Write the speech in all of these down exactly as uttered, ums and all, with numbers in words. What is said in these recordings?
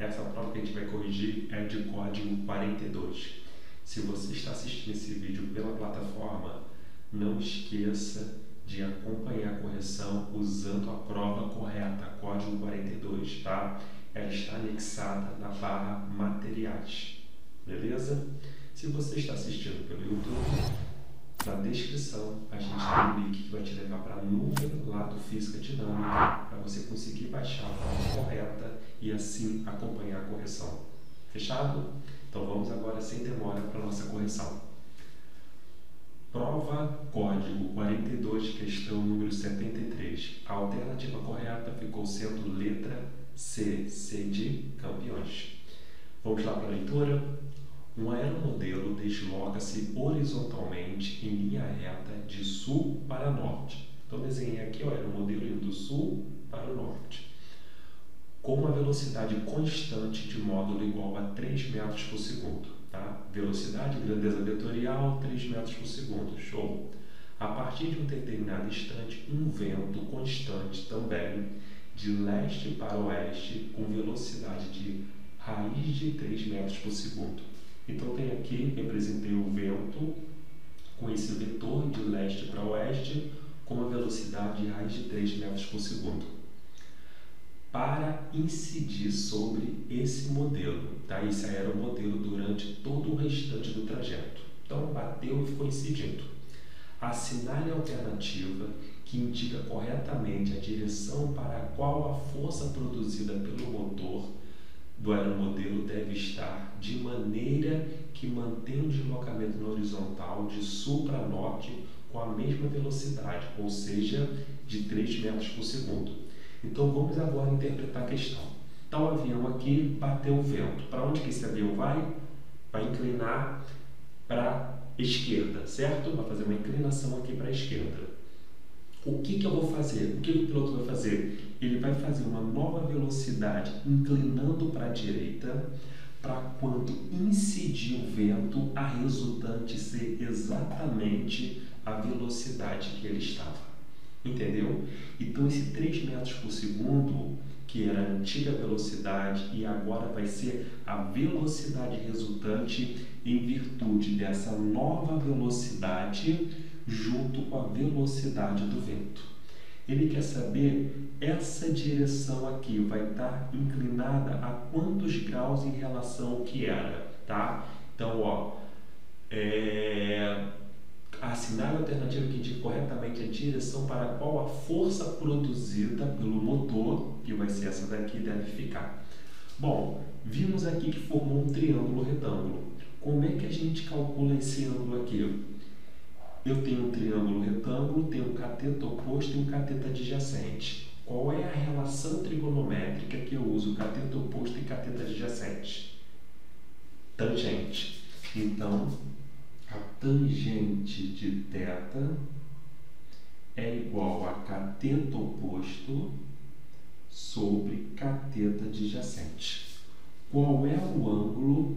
Essa prova que a gente vai corrigir é de código quarenta e dois. Se você está assistindo esse vídeo pela plataforma, não esqueça de acompanhar a correção usando a prova correta, código quarenta e dois, tá? Ela está anexada na barra materiais, beleza? Se você está assistindo pelo YouTube, na descrição a gente tem um link que vai te levar para a nuvem lá do Física Dinâmica para você conseguir baixar a prova correta e assim acompanhar a correção. Fechado? Então vamos agora sem demora para a nossa correção. Prova código quarenta e dois, questão número setenta e três. A alternativa correta ficou sendo letra C, C de campeões. Vamos lá para a leitura? Um aeromodelo desloca-se horizontalmente em linha reta de sul para norte. Então desenhei aqui o aeromodelo indo do sul para o norte, com uma velocidade constante de módulo igual a três metros por segundo. Tá? Velocidade, grandeza vetorial, três metros por segundo. Show! A partir de um determinado instante, um vento constante também, de leste para oeste, com velocidade de raiz de três metros por segundo. Então, tem aqui, representei o vento com esse vetor de leste para oeste, com uma velocidade de raiz de três metros por segundo. Para incidir sobre esse modelo, tá? Esse aeromodelo durante todo o restante do trajeto. Então, bateu e ficou incidindo. Assinale a alternativa que indica corretamente a direção para a qual a força produzida pelo motor do aeromodelo deve estar, de maneira que mantenha o deslocamento na horizontal de sul para norte com a mesma velocidade, ou seja, de três metros por segundo. Então vamos agora interpretar a questão. Então o avião aqui bateu o vento. Para onde que esse avião vai? Vai inclinar para a esquerda, certo? Vai fazer uma inclinação aqui para a esquerda. O que que eu vou fazer? O que o piloto vai fazer? Ele vai fazer uma nova velocidade inclinando para a direita, para quando incidir o vento, a resultante ser exatamente a velocidade que ele estava. Entendeu? Então esse três metros por segundo, que era a antiga velocidade e agora vai ser a velocidade resultante em virtude dessa nova velocidade junto com a velocidade do vento. Ele quer saber essa direção aqui vai estar inclinada a quantos graus em relação ao que era, tá? Então, ó, é... assinale a alternativa que indica corretamente a direção para a qual a força produzida pelo motor, que vai ser essa daqui, deve ficar. Bom, vimos aqui que formou um triângulo retângulo. Como é que a gente calcula esse ângulo aqui? Eu tenho um triângulo retângulo, tenho um cateto oposto e um cateto adjacente. Qual é a relação trigonométrica que eu uso cateto oposto e cateto adjacente? Tangente. Então, a tangente de θ é igual a cateto oposto sobre cateto adjacente. Qual é o ângulo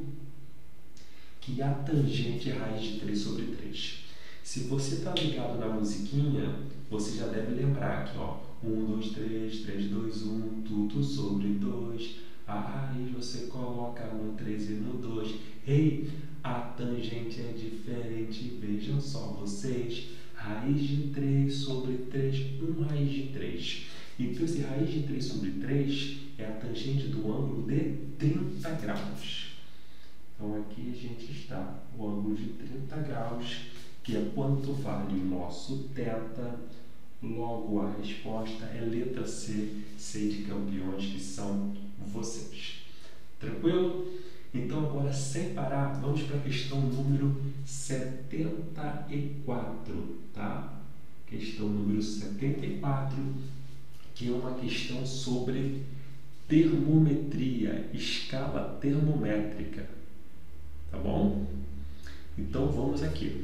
que a tangente é raiz de três sobre três? Se você está ligado na musiquinha, você já deve lembrar aqui, ó. um, dois, três, três, dois, um, tudo sobre dois. A raiz você coloca no três e no dois. Ei, a tangente é diferente, vejam só vocês. Raiz de três sobre três, um raiz de três. Então, esse raiz de três sobre três é a tangente do ângulo de trinta graus. Então, aqui a gente está, o ângulo de trinta graus, que é quanto vale o nosso θ. Logo, a resposta é letra C, C de campeões, que são vocês. Tranquilo? Então, agora, sem parar, vamos para a questão número setenta e quatro, tá? Questão número setenta e quatro, que é uma questão sobre termometria, escala termométrica, tá bom? Então, vamos aqui.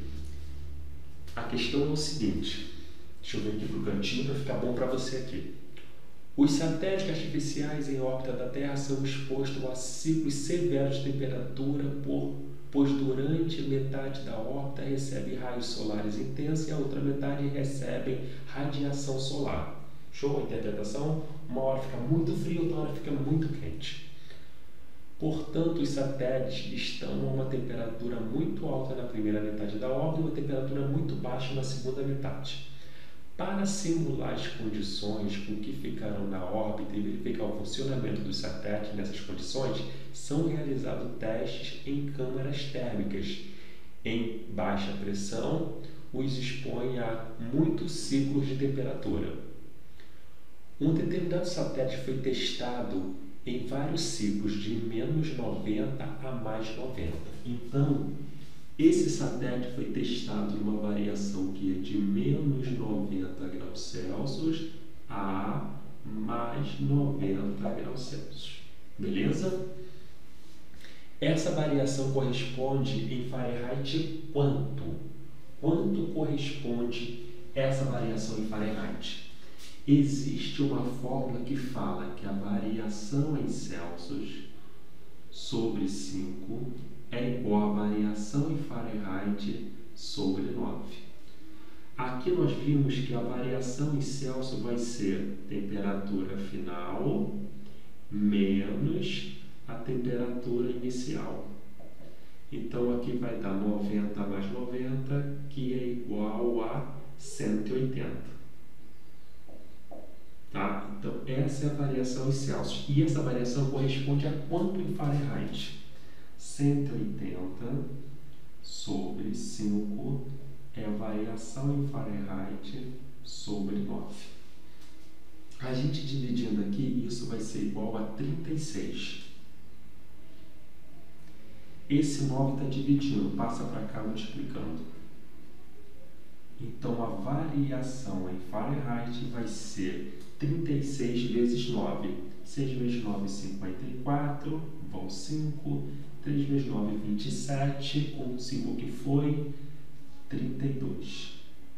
A questão é o seguinte, deixa eu ver aqui para o cantinho para ficar bom para você aqui. Os satélites artificiais em órbita da Terra são expostos a ciclos severos de temperatura, por, pois durante metade da órbita recebem raios solares intensos e a outra metade recebem radiação solar. Show a interpretação? Uma hora fica muito frio, outra hora fica muito quente. Portanto, os satélites estão a uma temperatura muito alta na primeira metade da órbita e uma temperatura muito baixa na segunda metade. Para simular as condições com que ficarão na órbita e verificar o funcionamento dos satélites nessas condições, são realizados testes em câmaras térmicas. Em baixa pressão, os expõe a muitos ciclos de temperatura. Um determinado satélite foi testado em vários ciclos de menos noventa a mais noventa. Então, esse satélite foi testado numa variação que é de menos noventa graus Celsius a mais noventa graus Celsius. Beleza? Essa variação corresponde em Fahrenheit quanto? Quanto corresponde essa variação em Fahrenheit? Existe uma fórmula que fala que a variação em Celsius sobre cinco é igual à variação em Fahrenheit sobre nove. Aqui nós vimos que a variação em Celsius vai ser temperatura final menos a temperatura inicial. Então aqui vai dar noventa mais noventa, que é igual a cento e oitenta. Tá? Então, essa é a variação em Celsius. E essa variação corresponde a quanto em Fahrenheit? cento e oitenta sobre cinco é a variação em Fahrenheit sobre nove. A gente dividindo aqui, isso vai ser igual a trinta e seis. Esse nove está dividindo, passa para cá multiplicando. Então, a variação em Fahrenheit vai ser trinta e seis vezes nove. seis vezes nove, cinquenta e quatro, vão cinco. três vezes nove, vinte e sete. Com cinco que foi, trinta e dois.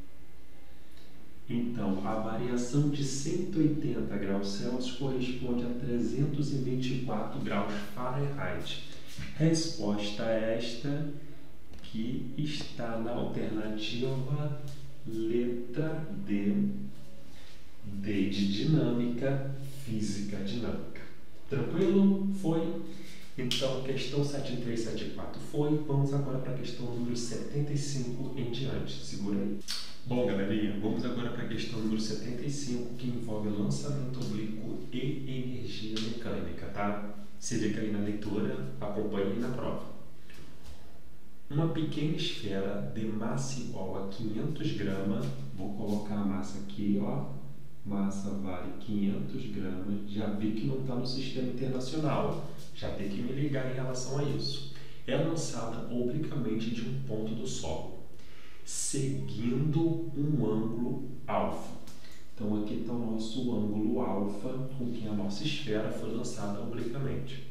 Então, a variação de cento e oitenta graus Celsius corresponde a trezentos e vinte e quatro graus Fahrenheit. Resposta esta que está na alternativa letra D, D de dinâmica, física dinâmica. Tranquilo? Foi? Então, questão sete três sete quatro foi. Vamos agora para a questão número setenta e cinco em diante. Segura aí. Bom, galerinha, vamos agora para a questão número setenta e cinco, que envolve lançamento oblíquo e energia mecânica, tá? Se liga aí na leitura, acompanhe na prova. Uma pequena esfera de massa igual a quinhentos gramas, vou colocar a massa aqui, ó, massa vale quinhentos gramas, já vi que não está no sistema internacional, já tem que me ligar em relação a isso. É lançada obliquamente de um ponto do solo, seguindo um ângulo alfa. Então aqui está o nosso ângulo alfa com que a nossa esfera foi lançada obliquamente.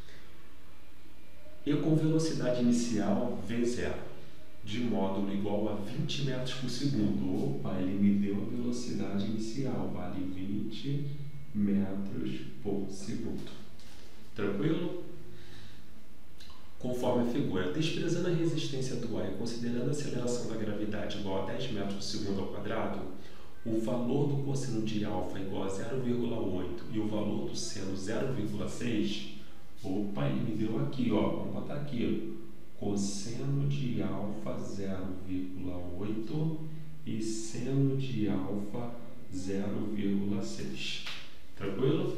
E com velocidade inicial v zero, de módulo igual a vinte metros por segundo. Opa, ele me deu a velocidade inicial, vale vinte metros por segundo. Tranquilo? Conforme a figura, desprezando a resistência do ar e considerando a aceleração da gravidade igual a dez metros por segundo ao quadrado, o valor do cosseno de alfa igual a zero vírgula oito e o valor do seno zero vírgula seis, opa, ele me deu aqui, ó, vamos botar aqui, ó, cosseno de alfa zero vírgula oito e seno de alfa zero vírgula seis. Tranquilo?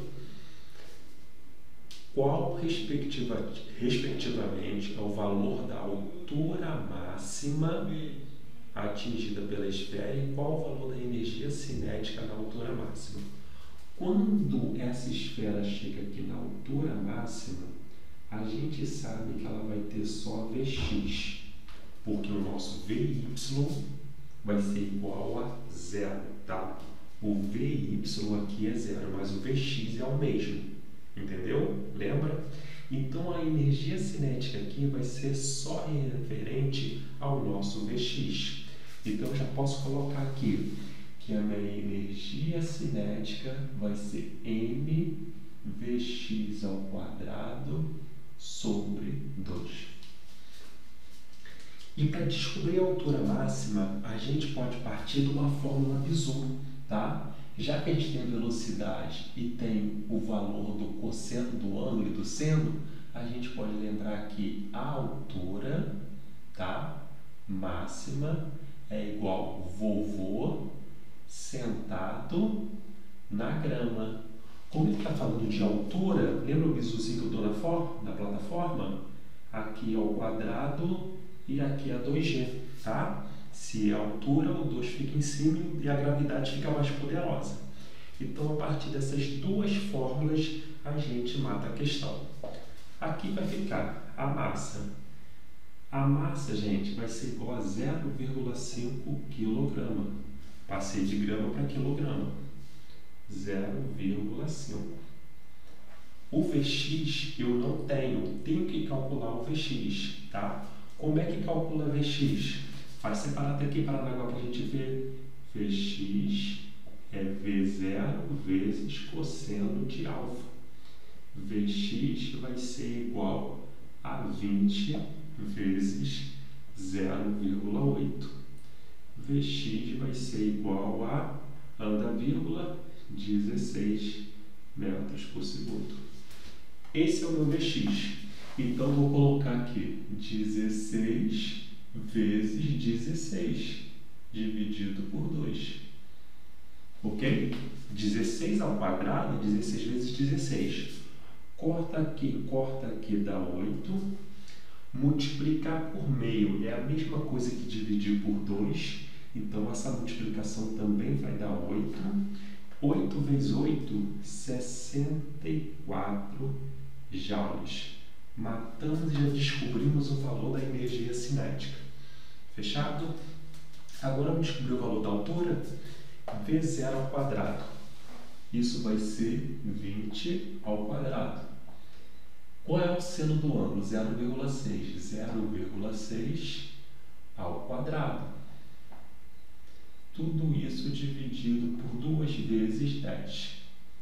Qual, respectiva, respectivamente, é o valor da altura máxima atingida pela esfera e qual o valor da energia cinética na altura máxima? Quando essa esfera chega aqui na altura máxima, a gente sabe que ela vai ter só Vx, porque o nosso Vy vai ser igual a zero, tá? O Vy aqui é zero, mas o Vx é o mesmo, entendeu? Lembra? Então, a energia cinética aqui vai ser só referente ao nosso Vx. Então, eu já posso colocar aqui que a minha energia cinética vai ser mvx ao quadrado sobre dois. E para descobrir a altura máxima, a gente pode partir de uma fórmula Bezout, tá? Já que a gente tem a velocidade e tem o valor do cosseno do ângulo e do seno, a gente pode lembrar aqui a altura, tá? Máxima é igual vovô sentado na grama. Como ele está falando de altura, lembra o bizuzinho que eu estou na, for na plataforma? Aqui é o quadrado e aqui é dois g, tá? Se é altura, o dois fica em cima e a gravidade fica mais poderosa. Então, a partir dessas duas fórmulas, a gente mata a questão. Aqui vai ficar a massa. A massa, gente, vai ser igual a zero vírgula cinco quilograma. Passei de grama para quilograma. zero vírgula cinco. O V X eu não tenho, tenho que calcular o V X, tá? Como é que calcula V X? Faz separado aqui para agora para a gente ver. V X é V zero vezes cosseno de alfa. V X vai ser igual a vinte vezes zero vírgula oito. V X vai ser igual a, anda vírgula, dezesseis metros por segundo. Esse é o meu V X. Então, vou colocar aqui dezesseis vezes dezesseis, dividido por dois. Ok? dezesseis ao quadrado, dezesseis vezes dezesseis. Corta aqui, corta aqui, dá oito. Multiplicar por meio é a mesma coisa que dividir por dois. Então, essa multiplicação também vai dar oito. oito vezes oito, sessenta e quatro joules. Matamos e já descobrimos o valor da energia cinética. Fechado? Agora vamos descobrir o valor da altura. V zero ao quadrado. Isso vai ser vinte ao quadrado. Qual é o seno do ângulo? zero vírgula seis. zero vírgula seis ao quadrado. Tudo isso dividido por duas vezes dez.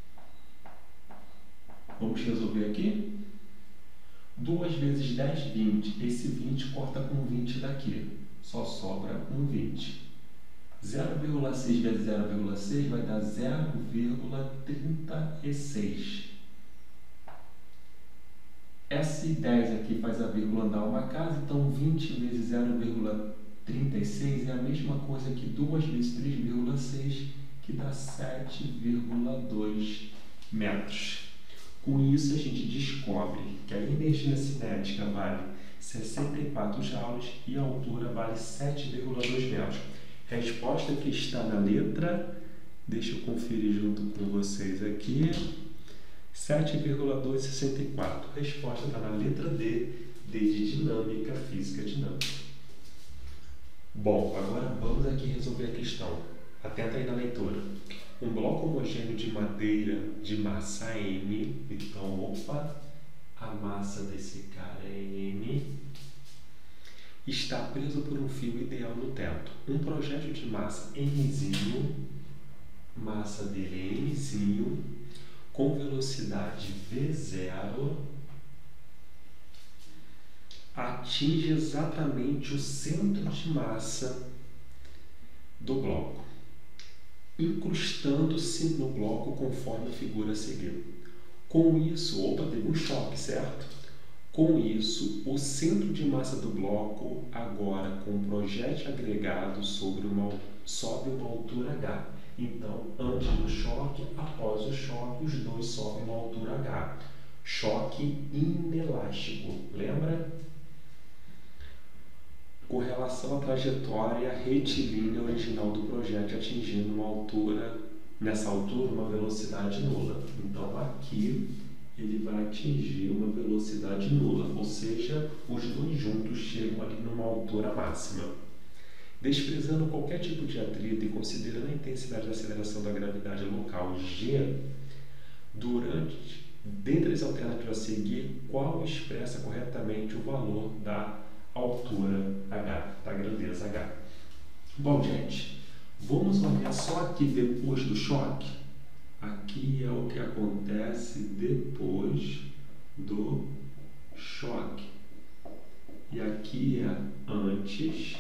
Vamos resolver aqui? duas vezes dez, vinte. Esse vinte corta com vinte daqui. Só sobra um vinte. zero vírgula seis vezes zero vírgula seis vai dar zero vírgula trinta e seis. Esse dez aqui faz a vírgula andar uma casa, então vinte vezes zero vírgula trinta e seis é a mesma coisa que duas vezes três vírgula seis, que dá sete vírgula dois metros. Com isso, a gente descobre que a energia cinética vale sessenta e quatro joules e a altura vale sete vírgula dois metros. Resposta que está na letra, deixa eu conferir junto com vocês aqui, sete vírgula duzentos e sessenta e quatro. Resposta está na letra D, D de dinâmica, física dinâmica. Bom, agora vamos aqui resolver a questão. Atenta aí na leitura. Um bloco homogêneo de madeira de massa M, então, opa, a massa desse cara é M, está preso por um fio ideal no teto. Um projétil de massa Mzinho, massa dele é Mzinho, com velocidade V zero, atinge exatamente o centro de massa do bloco, incrustando-se no bloco conforme a figura a seguir. Com isso, opa, teve um choque, certo? Com isso, o centro de massa do bloco, agora com o projétil agregado sobre uma, sobe uma altura H. Então, antes do choque, após o choque, os dois sobem uma altura H. Choque inelástico, lembra? Com relação à trajetória retilínea original do projétil atingindo uma altura, nessa altura, uma velocidade nula. Então, aqui ele vai atingir uma velocidade nula, ou seja, os dois juntos chegam ali numa altura máxima. Desprezando qualquer tipo de atrito e considerando a intensidade da aceleração da gravidade local G, durante, dentre as alternativas a seguir, qual expressa corretamente o valor da altura H, da grandeza H? Bom, gente, vamos olhar só aqui depois do choque. Aqui é o que acontece depois do choque. E aqui é antes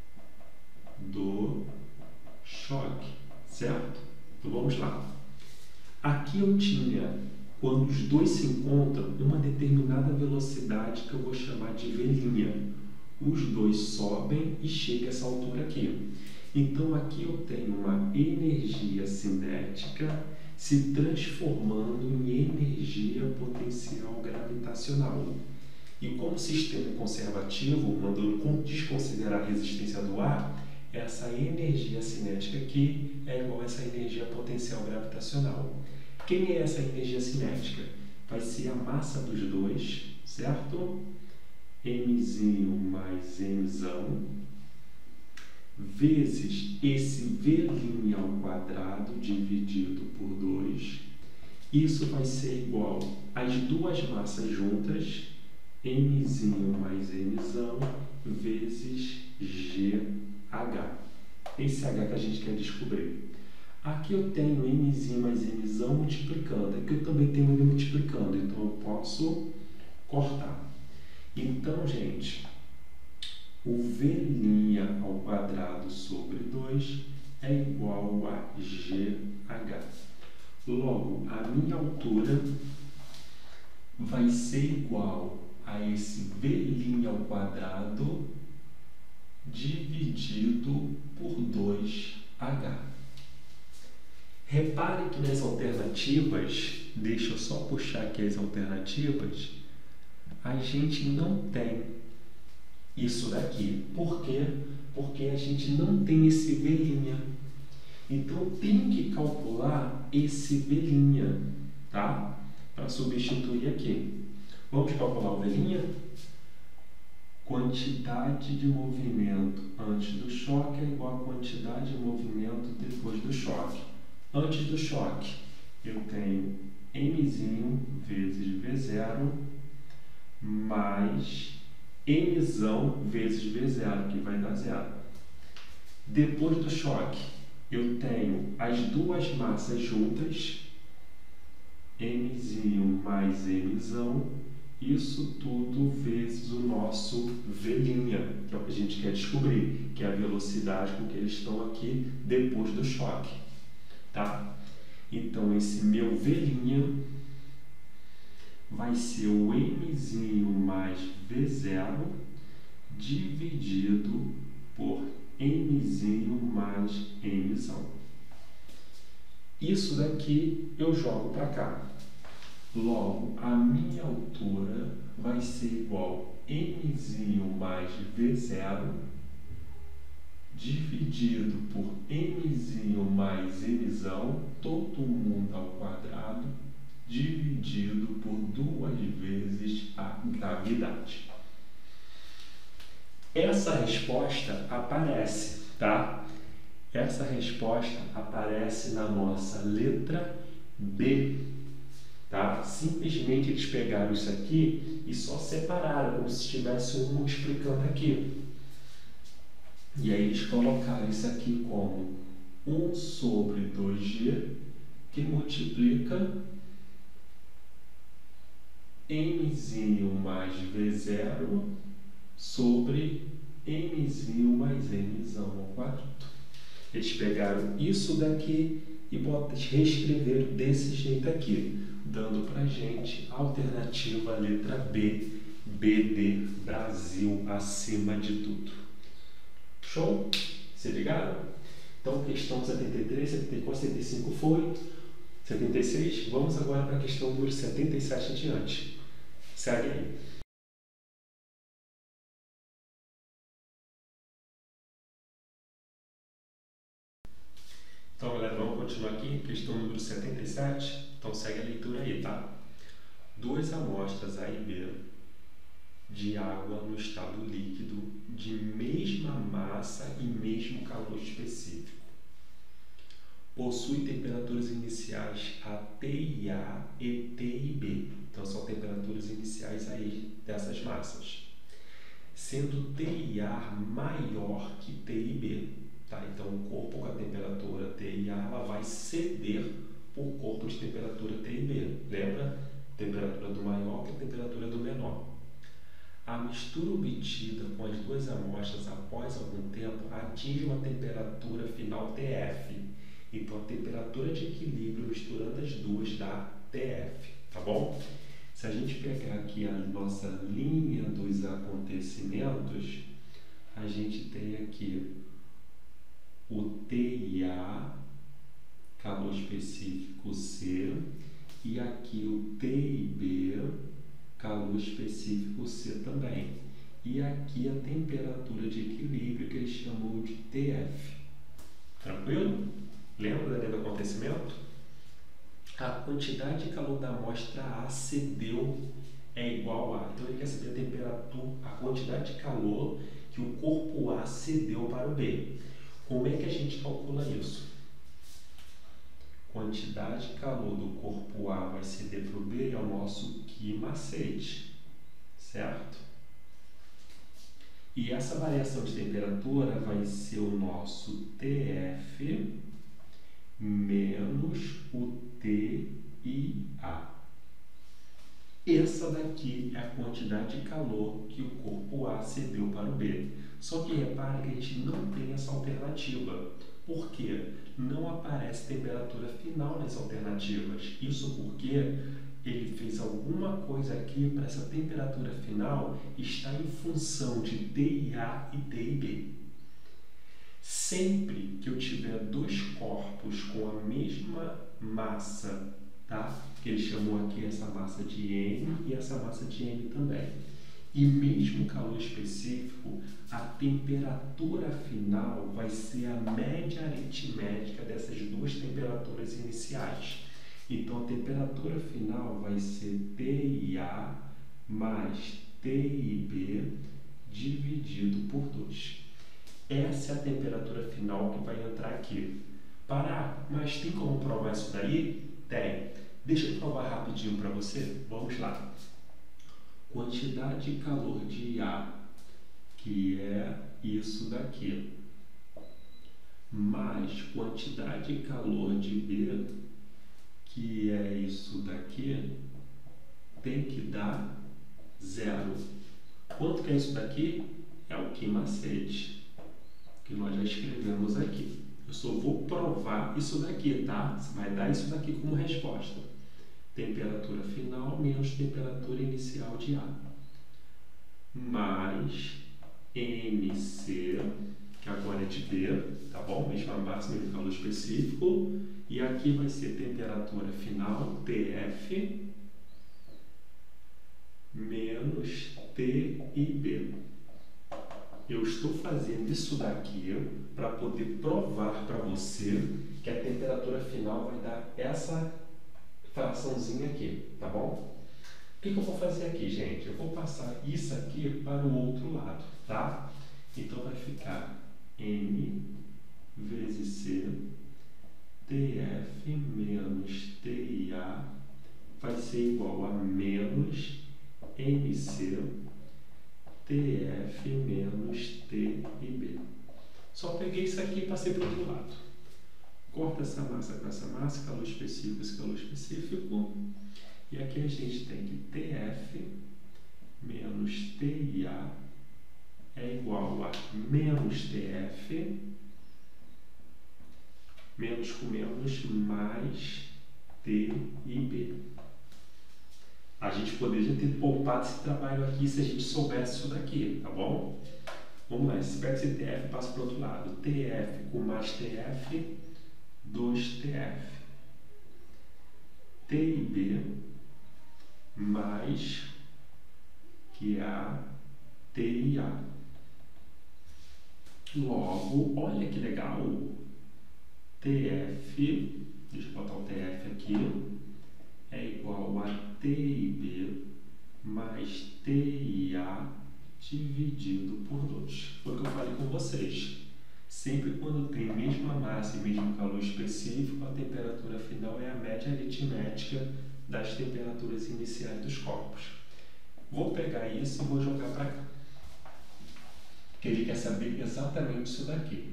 do choque, certo? Então vamos lá. Aqui eu tinha quando os dois se encontram em uma determinada velocidade que eu vou chamar de v'. Os dois sobem e chegam a essa altura aqui. Então, aqui eu tenho uma energia cinética se transformando em energia potencial gravitacional. E como o sistema é conservativo, mandando desconsiderar a resistência do ar, essa energia cinética aqui é igual a essa energia potencial gravitacional. Quem é essa energia cinética? Vai ser a massa dos dois, certo? Mzinho mais Mzão, vezes esse V' ao quadrado dividido por dois. Isso vai ser igual às duas massas juntas, Mzinho mais Mzão, vezes G H. Esse H que a gente quer descobrir. Aqui eu tenho Mzinho mais Mzão multiplicando. Aqui eu também tenho ele multiplicando, então eu posso cortar. Então, gente, o V' ao quadrado sobre dois é igual a G H. Logo, a minha altura vai ser igual a esse V' ao quadrado dividido por dois H. Repare que nas alternativas, deixa eu só puxar aqui as alternativas, a gente não tem isso daqui. Por quê? Porque a gente não tem esse V'. Então, eu tenho que calcular esse V', tá? Para substituir aqui. Vamos calcular o V'? Quantidade de movimento antes do choque é igual a quantidade de movimento depois do choque. Antes do choque, eu tenho Mzinho vezes V zero mais Mzão vezes V zero, que vai dar zero. Depois do choque, eu tenho as duas massas juntas, Mzinho mais Mzão, isso tudo vezes o nosso V', que é o que a gente quer descobrir, que é a velocidade com que eles estão aqui depois do choque. Tá? Então, esse meu V' vai ser o Mzinho mais V zero dividido por Mzinho mais Mzão. Isso daqui eu jogo para cá. Logo, a minha altura vai ser igual a Mzinho mais V zero dividido por Mzinho mais Mzão, todo mundo ao quadrado, dividido por duas vezes a gravidade. Essa resposta aparece, tá? Essa resposta aparece na nossa letra B, tá? Simplesmente eles pegaram isso aqui e só separaram, como se estivesse um multiplicando aqui. E aí eles colocaram isso aqui como um sobre dois G, que multiplica Mzinho mais V zero sobre Mzinho mais Mzão ao quadrado. Eles pegaram isso daqui e reescreveram desse jeito aqui, dando para a gente a alternativa letra B, B de Brasil acima de tudo. Show? Se ligaram? Então, questão setenta e três, setenta e quatro, setenta e cinco foi. setenta e seis, vamos agora para a questão número setenta e sete em diante. Segue aí. Então, galera, vamos continuar aqui, questão número setenta e sete. Então, segue a leitura aí, tá? Duas amostras A e B de água no estado líquido de mesma massa e mesmo calor específico. Possui temperaturas iniciais a T I A e T I B. Então, são temperaturas iniciais aí dessas massas. Sendo T I A maior que T I B. Tá? Então, o corpo com a temperatura T I A ela vai ceder por corpo de temperatura T I B. Lembra? Temperatura do maior que a temperatura do menor. A mistura obtida com as duas amostras após algum tempo atinge uma temperatura final T F. Então, a temperatura de equilíbrio misturando as duas dá T F. tá bom? Se a gente pegar aqui a nossa linha dos acontecimentos, a gente tem aqui o T I A, calor específico C, e aqui o T I B, calor específico C também. E aqui a temperatura de equilíbrio que ele chamou de T F. Tranquilo? Lembra da linha do acontecimento? A quantidade de calor da amostra A cedeu é igual a... Então ele quer saber a temperatura, a quantidade de calor que o corpo A cedeu para o B. Como é que a gente calcula isso? Quantidade de calor do corpo A vai ceder para o B é o nosso Q macete, certo? E essa variação de temperatura vai ser o nosso T F menos o T I A. Essa daqui é a quantidade de calor que o corpo A cedeu para o B. Só que repare que a gente não tem essa alternativa. Por quê? Não aparece temperatura final nas alternativas. Isso porque ele fez alguma coisa aqui para essa temperatura final estar em função de T I A e T I B. Sempre que eu tiver dois corpos com a mesma massa, tá? Que ele chamou aqui essa massa de M e essa massa de M também. E mesmo calor específico, a temperatura final vai ser a média aritmética dessas duas temperaturas iniciais. Então, a temperatura final vai ser T I A mais T I B dividido por dois. Essa é a temperatura final que vai entrar aqui. Pará, mas tem como provar isso daí? Tem. Deixa eu provar rapidinho para você. Vamos lá. Quantidade de calor de A, que é isso daqui, mais quantidade de calor de B, que é isso daqui, tem que dar zero. Quanto que é isso daqui? É o Q macete, que nós já escrevemos aqui. Eu só vou provar isso daqui, tá? Você vai dar isso daqui como resposta. Temperatura final menos temperatura inicial de A. Mais M C, que agora é de B, tá bom? Mesma máxima de calor específico. E aqui vai ser temperatura final, T F, menos T I B. Eu estou fazendo isso daqui para poder provar para você que a temperatura final vai dar essa fraçãozinha aqui, tá bom? O que, que eu vou fazer aqui, gente? Eu vou passar isso aqui para o outro lado, tá? Então vai ficar M vezes C, T F menos T I A vai ser igual a menos M C T F menos T I B. Só peguei isso aqui e passei para o outro lado. Corta essa massa com essa massa, calor específico, esse calor específico. E aqui a gente tem que T F menos T I A é igual a menos T F, menos com menos, mais T I B. A gente poderia ter poupado esse trabalho aqui se a gente soubesse isso daqui, tá bom? Vamos lá, se pega esse T F e passa para o outro lado. T F com mais T F, dois T F. T I B mais que a T I A. Logo, olha que legal, T F, deixa eu botar o T F aqui, é igual a T I B mais T I A dividido por dois. Foi o que eu falei com vocês. Sempre quando tem mesma massa e mesmo calor específico, a temperatura final é a média aritmética das temperaturas iniciais dos corpos. Vou pegar isso e vou jogar para cá. Porque ele quer saber exatamente isso daqui.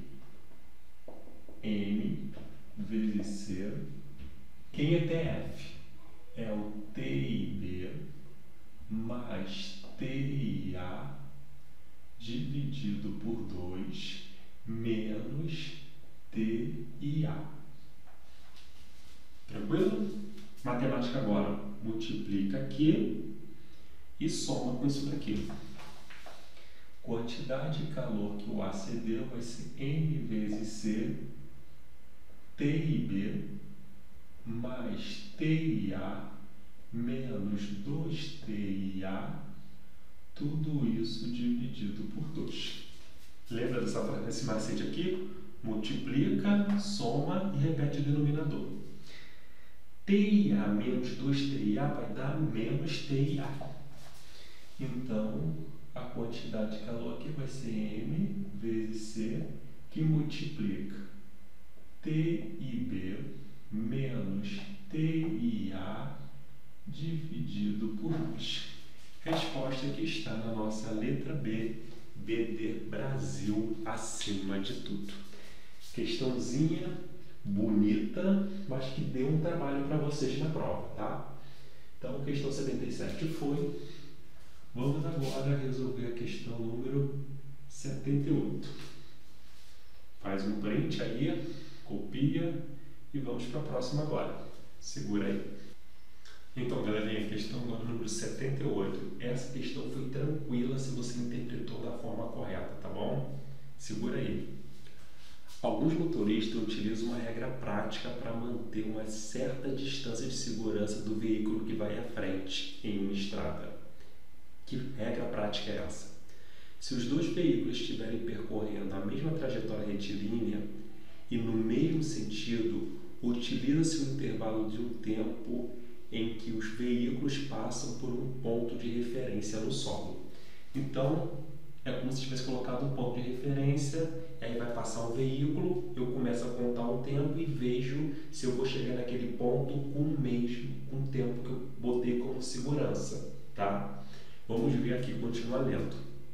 M vezes C. Quem é T F? É o T I B mais T I A dividido por dois menos T I A. Tranquilo? Matemática agora. multiplica aqui e soma com isso daqui. Quantidade de calor que o A cedeu vai ser M vezes C, T I B, mais T I A, menos dois T I A, tudo isso dividido por dois. Lembra dessa, desse macete aqui? Multiplica, soma e repete o denominador. T I A menos dois T I A vai dar menos T I A. Então, a quantidade de calor aqui vai ser M vezes C, que multiplica T I B menos T I A dividido por dois. Resposta que está na nossa letra B, B D, Brasil, acima de tudo. Questãozinha bonita, mas que deu um trabalho para vocês na prova, tá? Então, questão setenta e sete foi. Vamos agora resolver a questão número setenta e oito. Faz um print aí, copia e vamos para a próxima agora. Segura aí. Então, galerinha, questão número setenta e oito. Essa questão foi tranquila se você interpretou da forma correta, tá bom? Segura aí. Alguns motoristas utilizam uma regra prática para manter uma certa distância de segurança do veículo que vai à frente em uma estrada. Que regra prática é essa? Se os dois veículos estiverem percorrendo a mesma trajetória retilínea e no mesmo sentido, utiliza-se o intervalo de um tempo em que os veículos passam por um ponto de referência no solo. Então, é como se tivesse colocado um ponto de referência, aí vai passar um veículo, eu começo a contar o tempo e vejo se eu vou chegar naquele ponto com o mesmo com o tempo que eu botei como segurança, tá? Vamos ver aqui, continuar lendo.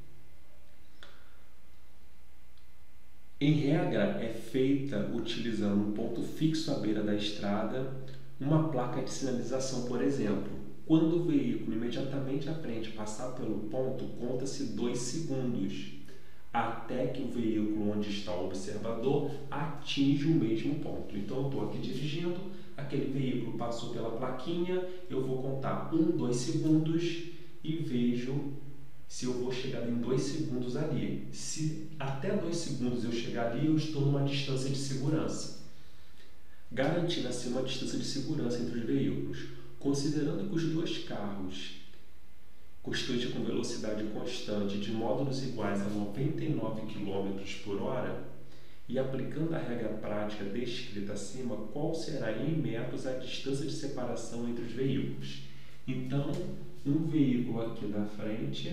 Em regra, é feita utilizando um ponto fixo à beira da estrada, uma placa de sinalização, por exemplo. Quando o veículo imediatamente à frente passar pelo ponto, conta-se dois segundos, até que o veículo onde está o observador atinge o mesmo ponto. Então, eu estou aqui dirigindo, aquele veículo passou pela plaquinha, eu vou contar um, dois segundos e vejo se eu vou chegar em dois segundos ali. Se até dois segundos eu chegar ali, eu estou numa distância de segurança. Garantindo assim uma distância de segurança entre os veículos. Considerando que os dois carros constantes com velocidade constante de módulos iguais a noventa e nove quilômetros por hora e aplicando a regra prática descrita acima, qual será em metros a distância de separação entre os veículos? Então, um veículo aqui da frente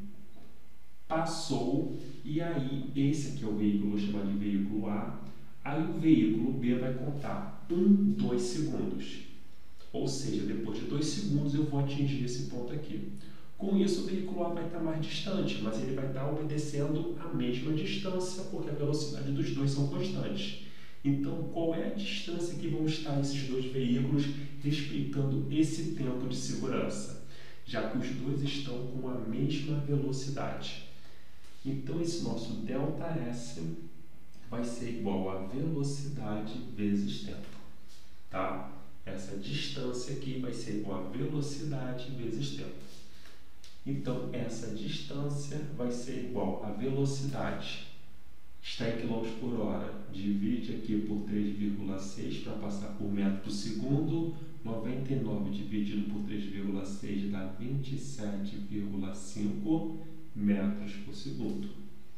passou e aí esse aqui é o veículo, vou chamar de veículo A, aí o veículo B vai contar um, dois segundos. Ou seja, depois de dois segundos eu vou atingir esse ponto aqui. Com isso, o veículo A vai estar mais distante, mas ele vai estar obedecendo a mesma distância, porque a velocidade dos dois são constantes. Então, qual é a distância que vão estar esses dois veículos respeitando esse tempo de segurança? Já que os dois estão com a mesma velocidade. Então, esse nosso ΔS vai ser igual a velocidade vezes tempo. Tá? Essa distância aqui vai ser igual a velocidade vezes tempo. Então, essa distância vai ser igual a velocidade. Está em quilômetros por hora. Divide aqui por três vírgula seis para passar por metro por segundo. noventa e nove dividido por três vírgula seis dá vinte e sete vírgula cinco metros por segundo.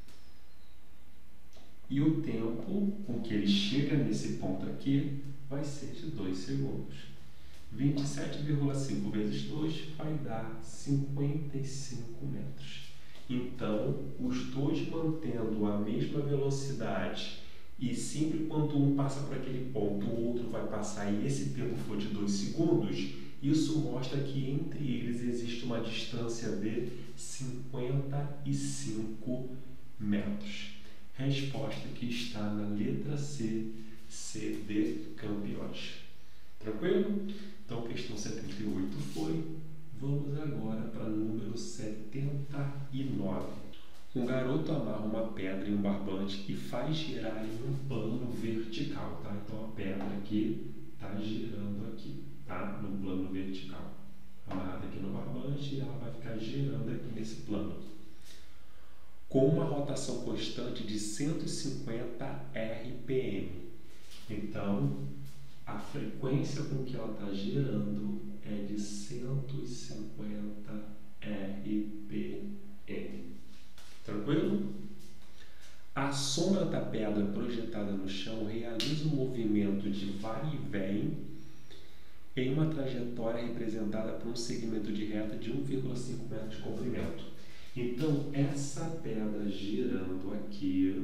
E o tempo com que ele chega nesse ponto aqui vai ser de dois segundos. vinte e sete vírgula cinco vezes dois vai dar cinquenta e cinco metros. Então, os dois mantendo a mesma velocidade e sempre quando um passa por aquele ponto, o outro vai passar e esse tempo for de dois segundos, isso mostra que entre eles existe uma distância de cinquenta e cinco metros. Resposta que está na letra C, C de Campiões. Tranquilo? Então, questão setenta e oito foi. Vamos agora para o número setenta e nove. Um garoto amarra uma pedra em um barbante e faz girar em um plano vertical. Tá? Então, a pedra aqui está girando aqui, tá? No plano vertical. hoje, ela vai ficar girando aqui nesse plano, com uma rotação constante de cento e cinquenta R P M. Então, a frequência com que ela está girando é de cento e cinquenta R P M. Tranquilo? A sombra da pedra projetada no chão realiza um movimento de vai e vem em uma trajetória representada por um segmento de reta de um vírgula cinco metros de comprimento. Então, essa pedra girando aqui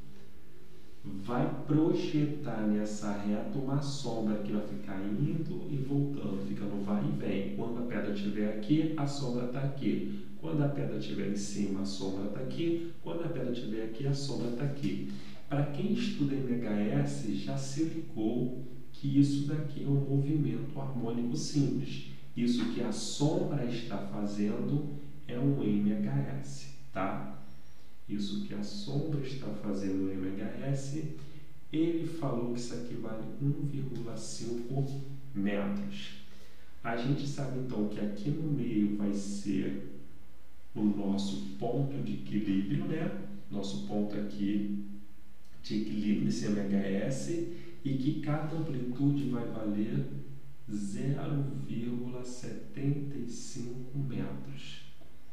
vai projetar nessa reta uma sombra que vai ficar indo e voltando, fica no vai e vem. Quando a pedra estiver aqui, a sombra está aqui. Quando a pedra estiver em cima, a sombra está aqui. Quando a pedra estiver aqui, a sombra está aqui. Para quem estuda M H S, já se ligou que isso daqui é um movimento harmônico simples. Isso que a sombra está fazendo é um M H S, tá? Isso que a sombra está fazendo no M H S, ele falou que isso aqui vale um vírgula cinco metros. A gente sabe então que aqui no meio vai ser o nosso ponto de equilíbrio, né? Nosso ponto aqui de equilíbrio desse M H S, e que cada amplitude vai valer zero vírgula setenta e cinco metros.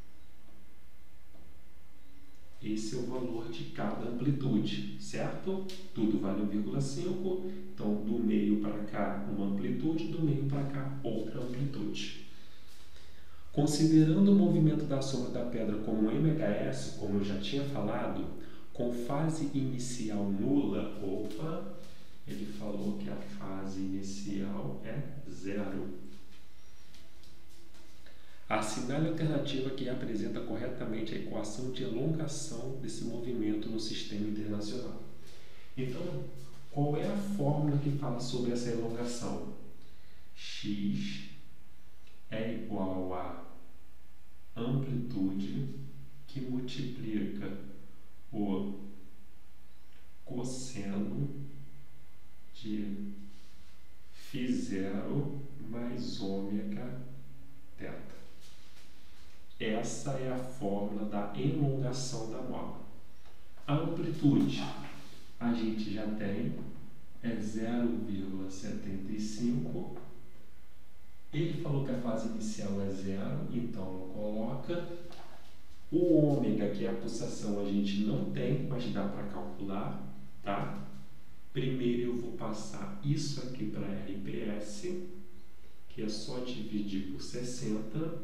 Esse é o valor de cada amplitude, certo? Tudo vale um vírgula cinco, então do meio para cá uma amplitude, do meio para cá outra amplitude. Considerando o movimento da sombra da pedra como um M H S, como eu já tinha falado, com fase inicial nula, opa, ele falou que a fase inicial é zero. Assinale a alternativa que apresenta corretamente a equação de elongação desse movimento no sistema internacional. Então, qual é a fórmula que fala sobre essa elongação? X é igual a amplitude que multiplica o cosseno de φ zero mais ômega θ. Essa é a fórmula da elongação da mola. A amplitude a gente já tem, é zero vírgula setenta e cinco. Ele falou que a fase inicial é zero, então coloca. O ômega, que é a pulsação, a gente não tem, mas dá para calcular, tá? Primeiro eu vou passar isso aqui para R P S, que é só dividir por sessenta.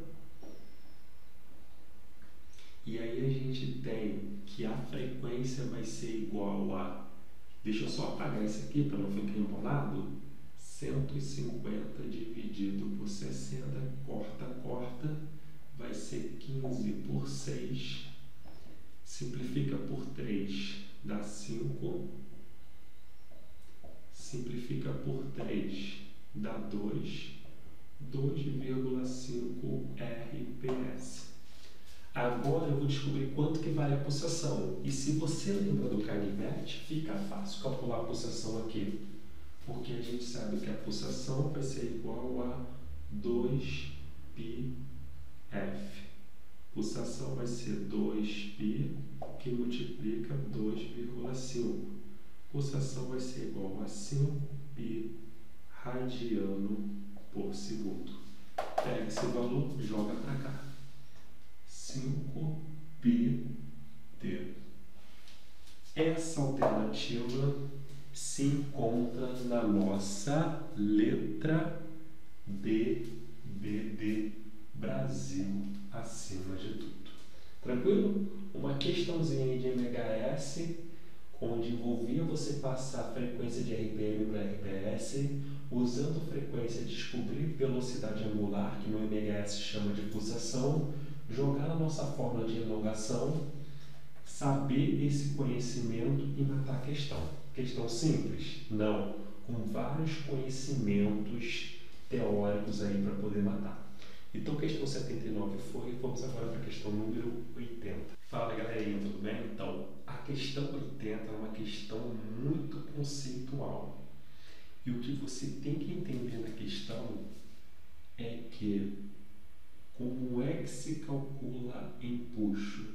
E aí a gente tem que a frequência vai ser igual a... Deixa eu só apagar isso aqui para não ficar embolado. cento e cinquenta dividido por sessenta, corta, corta, vai ser quinze por seis. Simplifica por três, dá cinco. Simplifica por três, dá dois. dois vírgula cinco R P S. Agora eu vou descobrir quanto que vale a pulsação. E se você lembra do canivete, fica fácil calcular a pulsação aqui. Porque a gente sabe que a pulsação vai ser igual a dois π F. Pulsação vai ser dois π, que multiplica dois vírgula cinco. Pulsação vai ser igual a cinco π radiano por segundo. Pega esse valor, joga para cá. cinco π t. Essa alternativa se encontra na nossa letra D, B D, Brasil, acima de tudo. Tranquilo? Uma questãozinha de M H S, onde envolvia você passar a frequência de R P M para R P S, usando frequência descobrir velocidade angular, que no M H S chama de pulsação, jogar a nossa fórmula de elongação, saber esse conhecimento e matar a questão. Questão simples? Não. Com vários conhecimentos teóricos aí para poder matar. Então, questão setenta e nove foi. Vamos agora para a questão número oitenta. Fala, galerinha, tudo bem? Então, a questão oitenta é uma questão muito conceitual. E o que você tem que entender na questão é que, Como é que se calcula empuxo?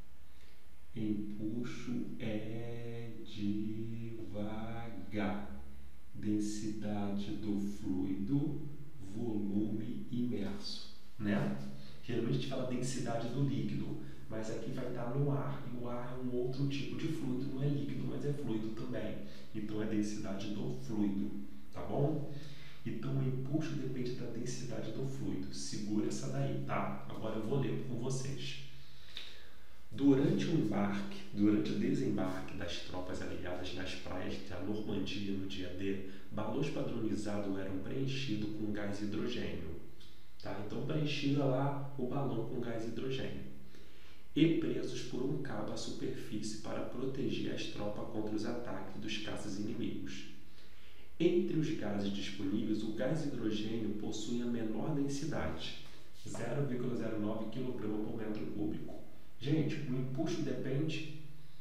Empuxo é devagar. Densidade do fluido, volume imerso, né? Geralmente a gente fala densidade do líquido, mas aqui vai estar no ar, e o ar é um outro tipo de fluido, não é líquido, mas é fluido também. Então é densidade do fluido, tá bom? Então o empuxo depende da densidade do fluido. Segura essa daí, tá? Agora eu vou ler com vocês. Durante o embarque, durante o desembarque das tropas aliadas nas praias da Normandia no dia D, balões padronizados eram preenchidos com gás hidrogênio. Tá? Então preenchia lá o balão com gás hidrogênio e presos por um cabo à superfície para proteger as tropas contra os ataques dos caças inimigos. Entre os gases disponíveis, o gás hidrogênio possui a menor densidade, zero vírgula zero nove quilograma por metro cúbico. Gente, o empuxo depende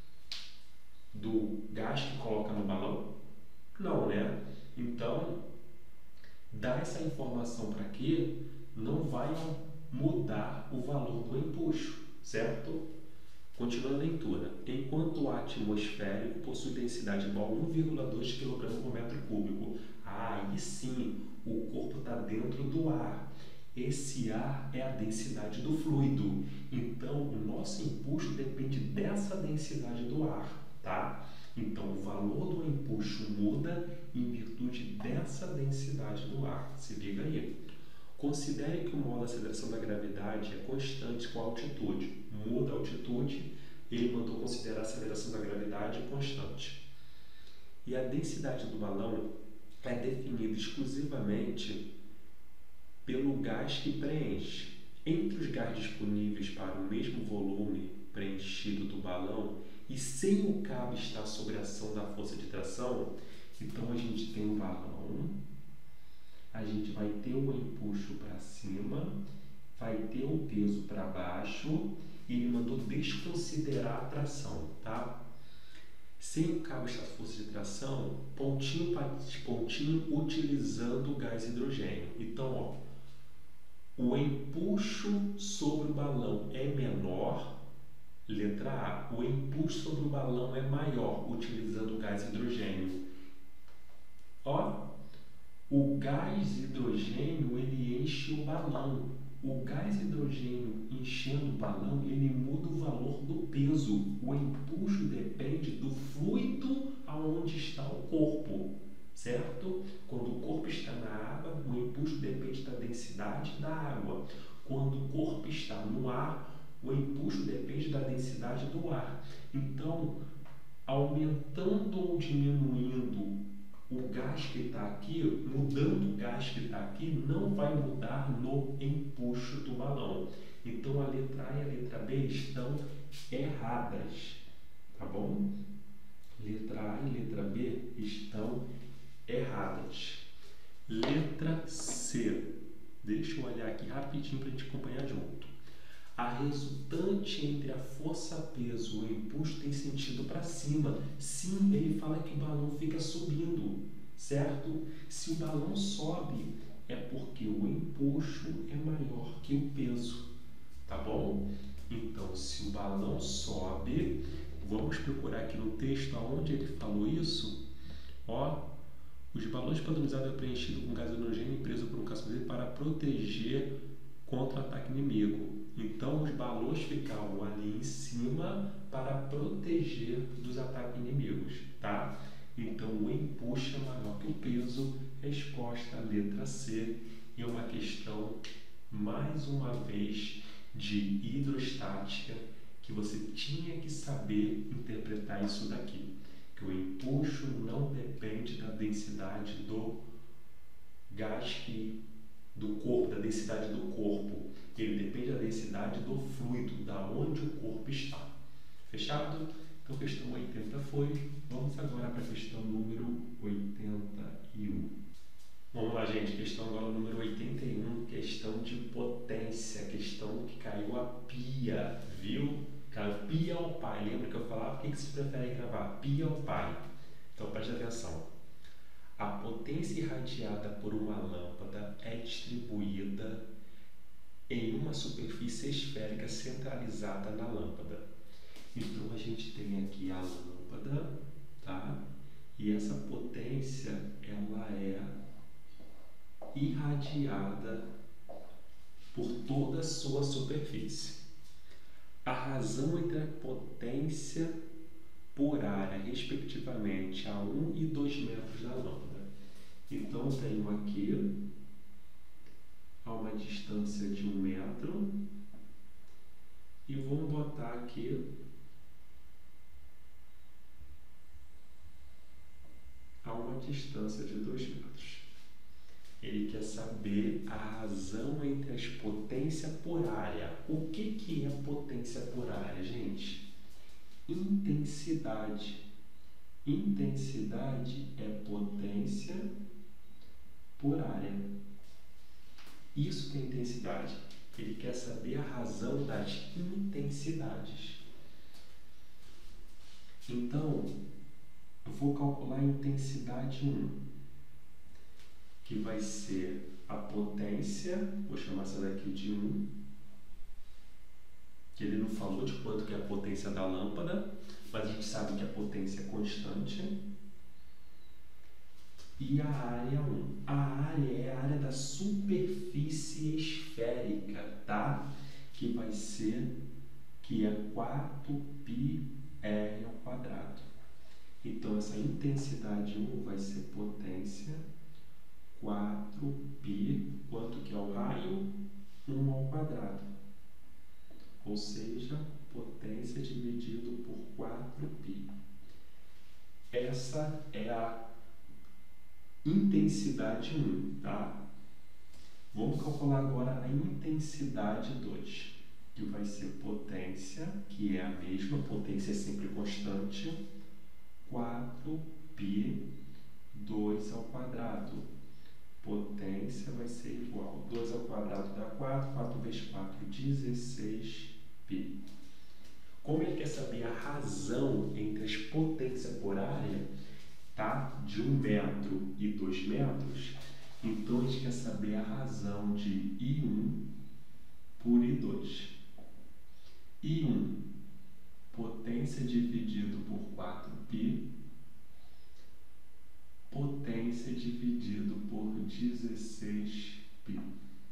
do gás que coloca no balão? Não, né? Então, dar essa informação para aqui não vai mudar o valor do empuxo, certo? Continuando a leitura. Enquanto o ar atmosférico possui densidade igual a um vírgula dois quilograma por metro cúbico. Ah, aí sim, o corpo está dentro do ar. Esse ar é a densidade do fluido. Então, o nosso empuxo depende dessa densidade do ar, tá? Então, o valor do empuxo muda em virtude dessa densidade do ar. Se liga aí. Considere que o modo de aceleração da gravidade é constante com a altitude. Muda a altitude, ele mandou considerar a aceleração da gravidade constante. E a densidade do balão é definida exclusivamente pelo gás que preenche. Entre os gases disponíveis para o mesmo volume preenchido do balão e sem o cabo estar sob a ação da força de tração, então a gente tem o balão, a gente vai ter o empuxo para cima, vai ter o peso para baixo e ele mandou desconsiderar a tração, tá? Sem o cabo estar força de tração, pontinho para pontinho utilizando o gás hidrogênio. Então, ó, o empuxo sobre o balão é menor, letra A. O empuxo sobre o balão é maior, utilizando o gás hidrogênio. Ó, o gás hidrogênio, ele enche o balão. O gás hidrogênio enchendo o balão, ele muda o valor do peso. O empuxo depende do fluido aonde está o corpo, certo? Quando o corpo está na água, o empuxo depende da densidade da água. Quando o corpo está no ar, o empuxo depende da densidade do ar. Então, aumentando ou diminuindo o gás que está aqui, mudando o gás que está aqui, não vai mudar no empuxo do balão. Então, a letra A e a letra B estão erradas, tá bom? Letra A e letra B estão erradas. Letra C. Deixa eu olhar aqui rapidinho para a gente acompanhar junto. A resultante entre a força-peso e o empuxo tem sentido para cima. Sim, ele fala que o balão fica subindo, certo? Se o balão sobe, é porque o empuxo é maior que o peso, tá bom? Então, se o balão sobe, vamos procurar aqui no texto aonde ele falou isso. Ó, os balões padronizados é preenchido com gás hidrogênio preso por um caçador para proteger contra o ataque inimigo. Então, os balões ficavam ali em cima para proteger dos ataques inimigos, tá? Então, o empuxo é maior que o peso. Resposta à letra C. E uma questão, mais uma vez, de hidrostática, que você tinha que saber interpretar isso daqui. Que o empuxo não depende da densidade do gás que, do corpo, da densidade do corpo. Ele depende da densidade do fluido, da onde o corpo está. Fechado? Então, questão oitenta foi. Vamos agora para a questão número oitenta e um. Vamos lá, gente. Questão agora número oitenta e um. Questão de potência. Questão que caiu a pia, viu? Caiu pia ao pai. Lembra que eu falava? O que, que se prefere gravar? Pia ao pai. Então, preste atenção. A potência irradiada por uma lâmpada é distribuída em uma superfície esférica centralizada na lâmpada. Então, a gente tem aqui a lâmpada, tá? E essa potência, ela é irradiada por toda a sua superfície. A razão entre a potência por área, respectivamente, a um e dois metros da lâmpada. Então, eu tenho aqui a uma distância de um metro e vamos botar aqui a uma distância de dois metros. Ele quer saber a razão entre as potências por área. O que, que é potência por área, gente? Intensidade. Intensidade é potência por área. Isso que é intensidade. Ele quer saber a razão das intensidades. Então, eu vou calcular a intensidade um, que vai ser a potência, vou chamar essa daqui de um, que ele não falou de quanto que é a potência da lâmpada, mas a gente sabe que a potência é constante. E a área um. A área é a área da superfície esférica, tá? Que vai ser, que é quatro pi r ao quadrado. Então, essa intensidade um vai ser potência quatro pi, quanto que é o raio? um ao quadrado. Ou seja, potência dividido por quatro pi. Essa é a intensidade um, tá? Vamos calcular agora a intensidade dois, que vai ser potência, que é a mesma, potência é sempre constante, quatro pi dois ao quadrado. Potência vai ser igual, dois ao quadrado dá quatro, quatro vezes quatro, dezesseis pi. Como ele quer saber a razão entre as potências por área, tá? De um metro e dois metros, então a gente quer saber a razão de I um por I dois. I um, potência dividido por quatro pi, potência dividido por dezesseis pi.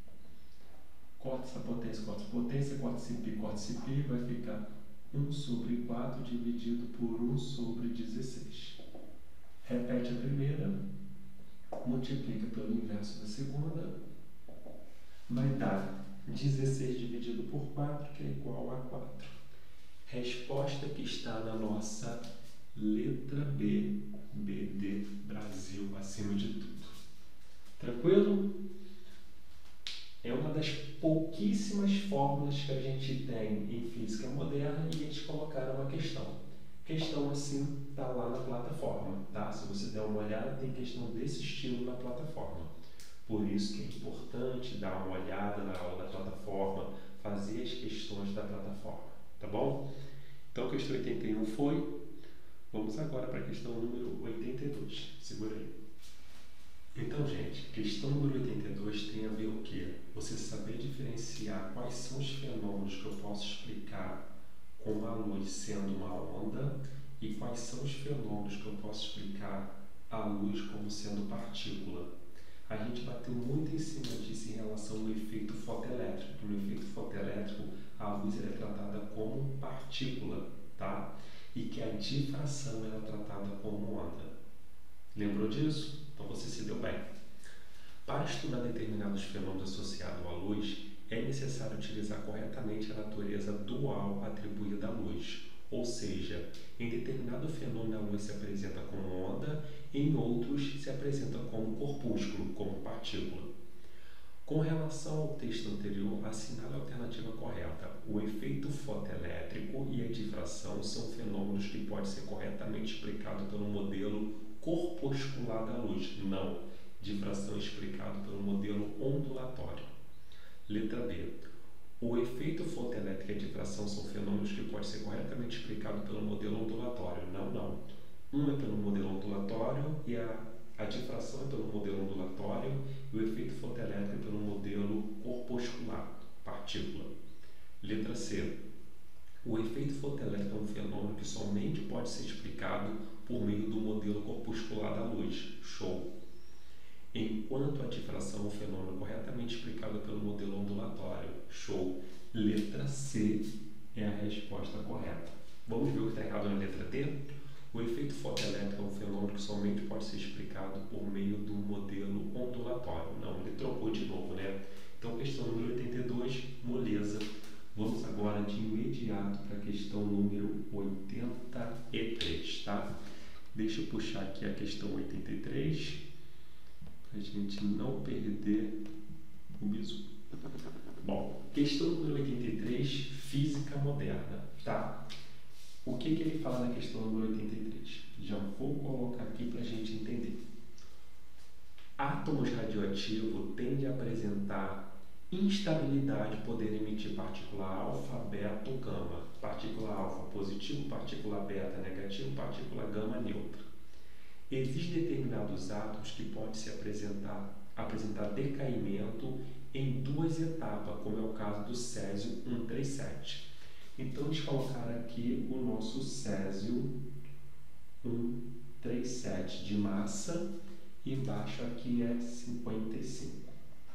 Corta essa potência, corta essa potência, corta esse pi, corta esse pi, vai ficar um sobre quatro dividido por um sobre dezesseis. Repete a primeira, multiplica pelo inverso da segunda, vai dar dezesseis dividido por quatro, que é igual a quatro. Resposta que está na nossa letra B, B de Brasil, acima de tudo. Tranquilo? É uma das pouquíssimas fórmulas que a gente tem em física moderna e eles colocaram uma questão. Questão assim está lá na plataforma, tá? Se você der uma olhada, tem questão desse estilo na plataforma. Por isso que é importante dar uma olhada na aula da plataforma, fazer as questões da plataforma, tá bom? Então, a questão oitenta e um foi. Vamos agora para a questão número oitenta e dois. Segura aí. Então, gente, questão número oitenta e dois tem a ver o quê? Você saber diferenciar quais são os fenômenos que eu posso explicar com a luz sendo uma onda e quais são os fenômenos que eu posso explicar a luz como sendo partícula. A gente bateu muito em cima disso em relação ao efeito fotoelétrico. No efeito fotoelétrico, a luz é tratada como partícula, tá? E que a difração é tratada como onda. Lembrou disso? Então você se deu bem. Para estudar determinados fenômenos associados à luz, é necessário utilizar corretamente a natureza dual atribuída à luz. Ou seja, em determinado fenômeno a luz se apresenta como onda, em outros se apresenta como corpúsculo, como partícula. Com relação ao texto anterior, assinale a alternativa correta. O efeito fotoelétrico e a difração são fenômenos que podem ser corretamente explicados pelo modelo corpuscular da luz. Não. Difração é explicado pelo modelo ondulatório. Letra B. O efeito fotoelétrico e a difração são fenômenos que podem ser corretamente explicados pelo modelo ondulatório. Não, não. Um é pelo modelo ondulatório e a, a difração é pelo modelo ondulatório e o efeito fotoelétrico é pelo modelo corpuscular. partícula. Letra C. O efeito fotoelétrico é um fenômeno que somente pode ser explicado por meio do modelo corpuscular da luz. Show! Enquanto a difração é um fenômeno corretamente explicado pelo modelo ondulatório. Show! Letra C é a resposta correta. Vamos ver o que está errado na letra D? O efeito fotoelétrico é um fenômeno que somente pode ser explicado por meio do modelo ondulatório. Não, ele trocou de novo, né? Então, questão número oitenta e dois, moleza. Vamos agora de imediato para a questão número oitenta e três, tá? Deixa eu puxar aqui a questão oitenta e três, para a gente não perder o bizu. Bom, questão número oitenta e três, física moderna, tá? O que, que ele fala na questão número oitenta e três? Já vou colocar aqui para a gente entender. Átomos radioativos tendem a apresentar instabilidade, podendo emitir partícula alfa, beta ou gama. Partícula alfa positivo, partícula beta negativo, partícula gama neutra. Existem determinados átomos que podem se apresentar, apresentar decaimento em duas etapas, como é o caso do césio cento e trinta e sete. Então, eles colocaram aqui o nosso césio cento e trinta e sete de massa e embaixo aqui é cinquenta e cinco.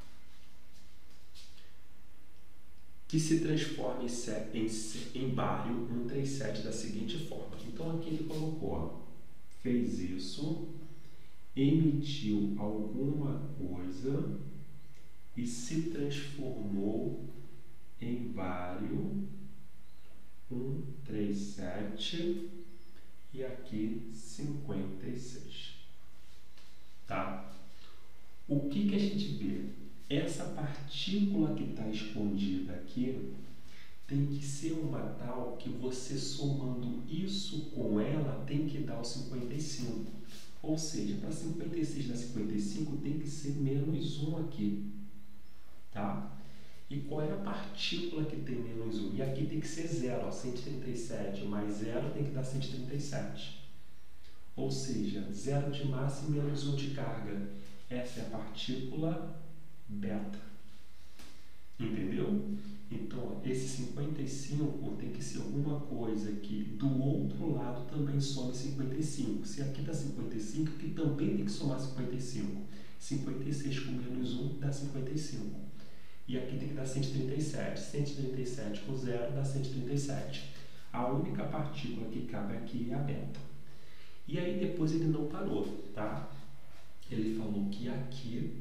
Que se transforma em, em, em bário cento e trinta e sete da seguinte forma. Então, aqui ele colocou, ó, fez isso, emitiu alguma coisa e se transformou em bário cento e trinta e sete e aqui cinquenta e seis. Tá? O que, que a gente vê? Essa partícula que está escondida aqui tem que ser uma tal que você somando isso com ela tem que dar o cinquenta e cinco. Ou seja, para cinquenta e seis dar cinquenta e cinco tem que ser menos um aqui. Tá? E qual é a partícula que tem menos um? E aqui tem que ser zero. Ó, cento e trinta e sete mais zero tem que dar cento e trinta e sete. Ou seja, zero de massa e menos um de carga. Essa é a partícula beta. Entendeu? Então, esse cinquenta e cinco tem que ser alguma coisa que do outro lado também some cinquenta e cinco. Se aqui dá cinquenta e cinco, que também tem que somar cinquenta e cinco. cinquenta e seis com menos um dá cinquenta e cinco. E aqui tem que dar cento e trinta e sete. cento e trinta e sete com zero dá cento e trinta e sete. A única partícula que cabe aqui é a beta. E aí depois ele não parou, tá? Ele falou que aqui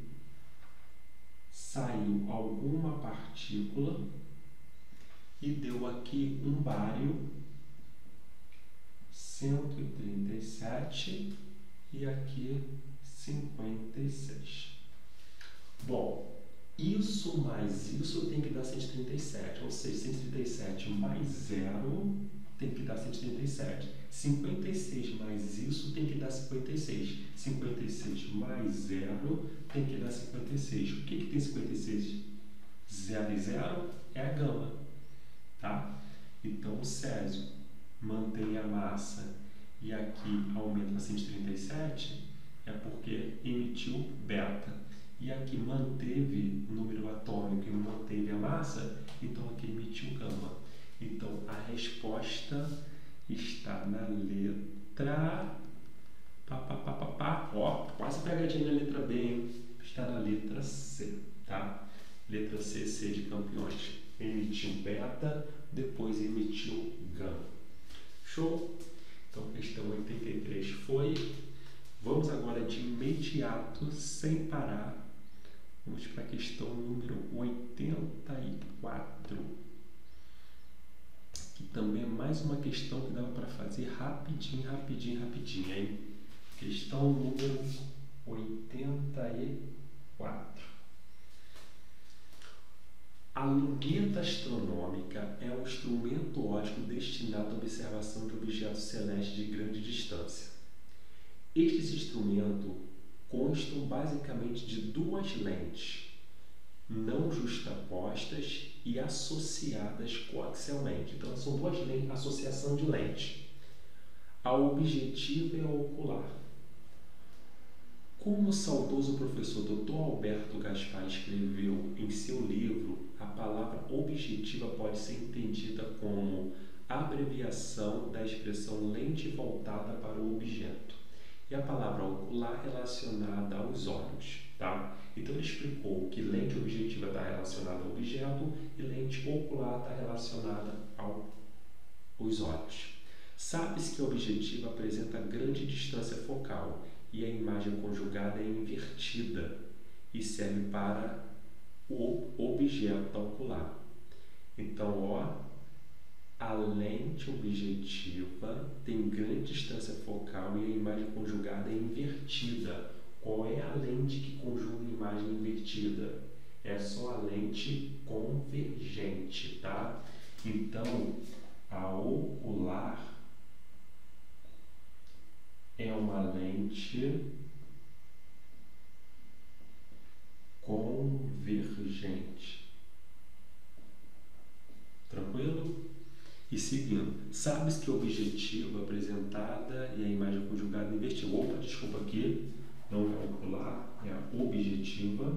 saiu alguma partícula e deu aqui um bário cento e trinta e sete e aqui cinquenta e seis. Bom, isso mais isso tem que dar cento e trinta e sete, ou seja, cento e trinta e sete mais zero tem que dar cento e trinta e sete. cinquenta e seis mais isso tem que dar cinquenta e seis. cinquenta e seis mais zero tem que dar cinquenta e seis. O que, que tem cinquenta e seis? zero e zero é a gama. Tá? Então, o césio mantém a massa e aqui aumenta para cento e trinta e sete é porque emitiu beta. E aqui manteve o número atômico e manteve a massa, então aqui emitiu gama. Então, a resposta está na letra... Pá, pá, pá, pá, pá. Ó, quase pegadinha na letra B, hein? Está na letra C, tá? Letra C, C de campeões. Emitiu beta, depois emitiu gama. Show? Então, questão oitenta e três foi. Vamos agora de imediato, sem parar. Vamos para a questão número oitenta e quatro. Que também é mais uma questão que dava para fazer rapidinho, rapidinho, rapidinho, hein? Questão número oitenta e quatro. A luneta astronômica é um instrumento óptico destinado à observação de objetos celestes de grande distância. Estes instrumentos constam basicamente de duas lentes, não justapostas e associadas coaxialmente. Então, são duas lentes, associação de lentes. A objetiva é a ocular. Como o saudoso professor doutor Alberto Gaspar escreveu em seu livro, a palavra objetiva pode ser entendida como abreviação da expressão lente voltada para o objeto e a palavra ocular relacionada aos olhos, tá? Então ele explicou que lente objetiva está relacionada ao objeto e lente ocular está relacionada ao, aos olhos. Sabe-se que a objetiva apresenta grande distância focal e a imagem conjugada é invertida e serve para o objeto ocular. Então, ó, a lente objetiva tem grande distância focal e a imagem conjugada é invertida. Qual é a lente que conjuga a imagem invertida? É só a lente convergente, tá? Então, a ocular é uma lente convergente. Tranquilo? E seguindo, sabes que o objetivo apresentada e a imagem conjugada invertida. Opa, desculpa aqui, não é ocular, é a objetiva.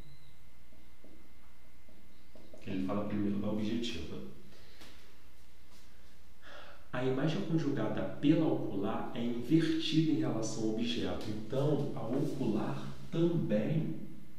Ele fala primeiro da objetiva. A imagem conjugada pela ocular é invertida em relação ao objeto. Então, a ocular também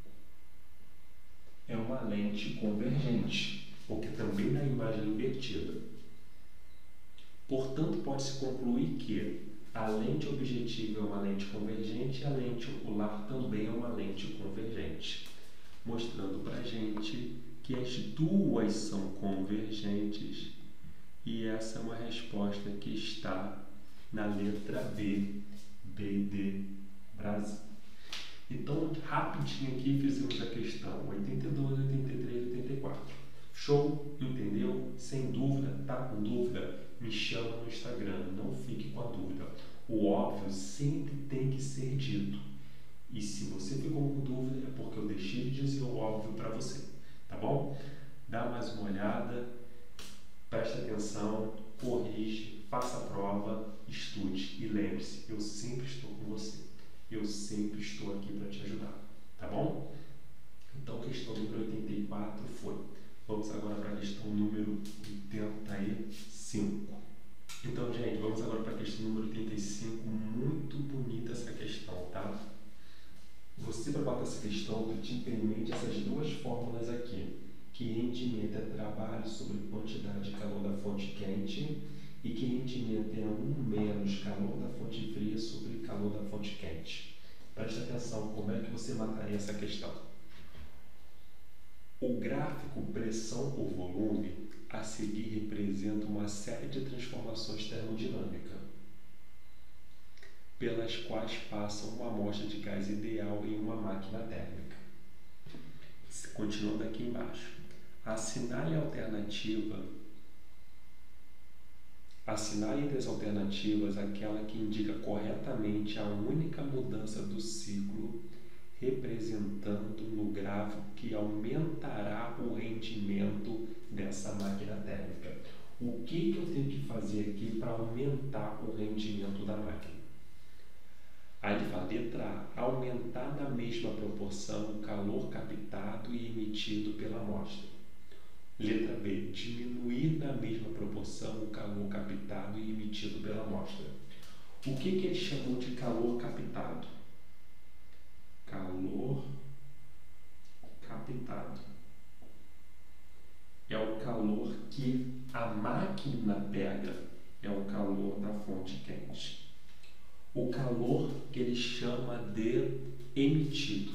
é uma lente convergente, porque também dá imagem invertida. Portanto, pode-se concluir que a lente objetiva é uma lente convergente e a lente ocular também é uma lente convergente, mostrando para a gente que as duas são convergentes. E essa é uma resposta que está na letra B, B de Brasil. Então, rapidinho aqui fizemos a questão oitenta e dois, oitenta e três, oitenta e quatro. Show? Entendeu? Sem dúvida, tá com dúvida? Me chama no Instagram, não fique com a dúvida. O óbvio sempre tem que ser dito. E se você ficou com dúvida, é porque eu deixei de dizer o óbvio para você, tá bom? Dá mais uma olhada. Preste atenção, corrige, faça a prova, estude e lembre-se, eu sempre estou com você. Eu sempre estou aqui para te ajudar, tá bom? Então, questão número oitenta e quatro foi. Vamos agora para a questão número oitenta e cinco. Então, gente, vamos agora para a questão número oitenta e cinco. Muito bonita essa questão, tá? Você, para bater essa questão, tu tinha em mente essas duas fórmulas aqui. Que rendimento é trabalho sobre quantidade de calor da fonte quente e que rendimento é um menos calor da fonte fria sobre calor da fonte quente. Preste atenção, como é que você mataria essa questão? O gráfico pressão por volume a seguir representa uma série de transformações termodinâmicas, pelas quais passa uma amostra de gás ideal em uma máquina térmica. Continuando aqui embaixo. Assinale a alternativa. Assinale entre as alternativas aquela que indica corretamente a única mudança do ciclo, representando no gráfico que aumentará o rendimento dessa máquina térmica. O que, que eu tenho que fazer aqui para aumentar o rendimento da máquina? Aí ele fala, letra A, aumentar na mesma proporção o calor captado e emitido pela amostra. Letra B, diminuir na mesma proporção o calor captado e emitido pela amostra. O que, que ele chamou de calor captado? Calor captado é o calor que a máquina pega, é o calor da fonte quente. O calor que ele chama de emitido.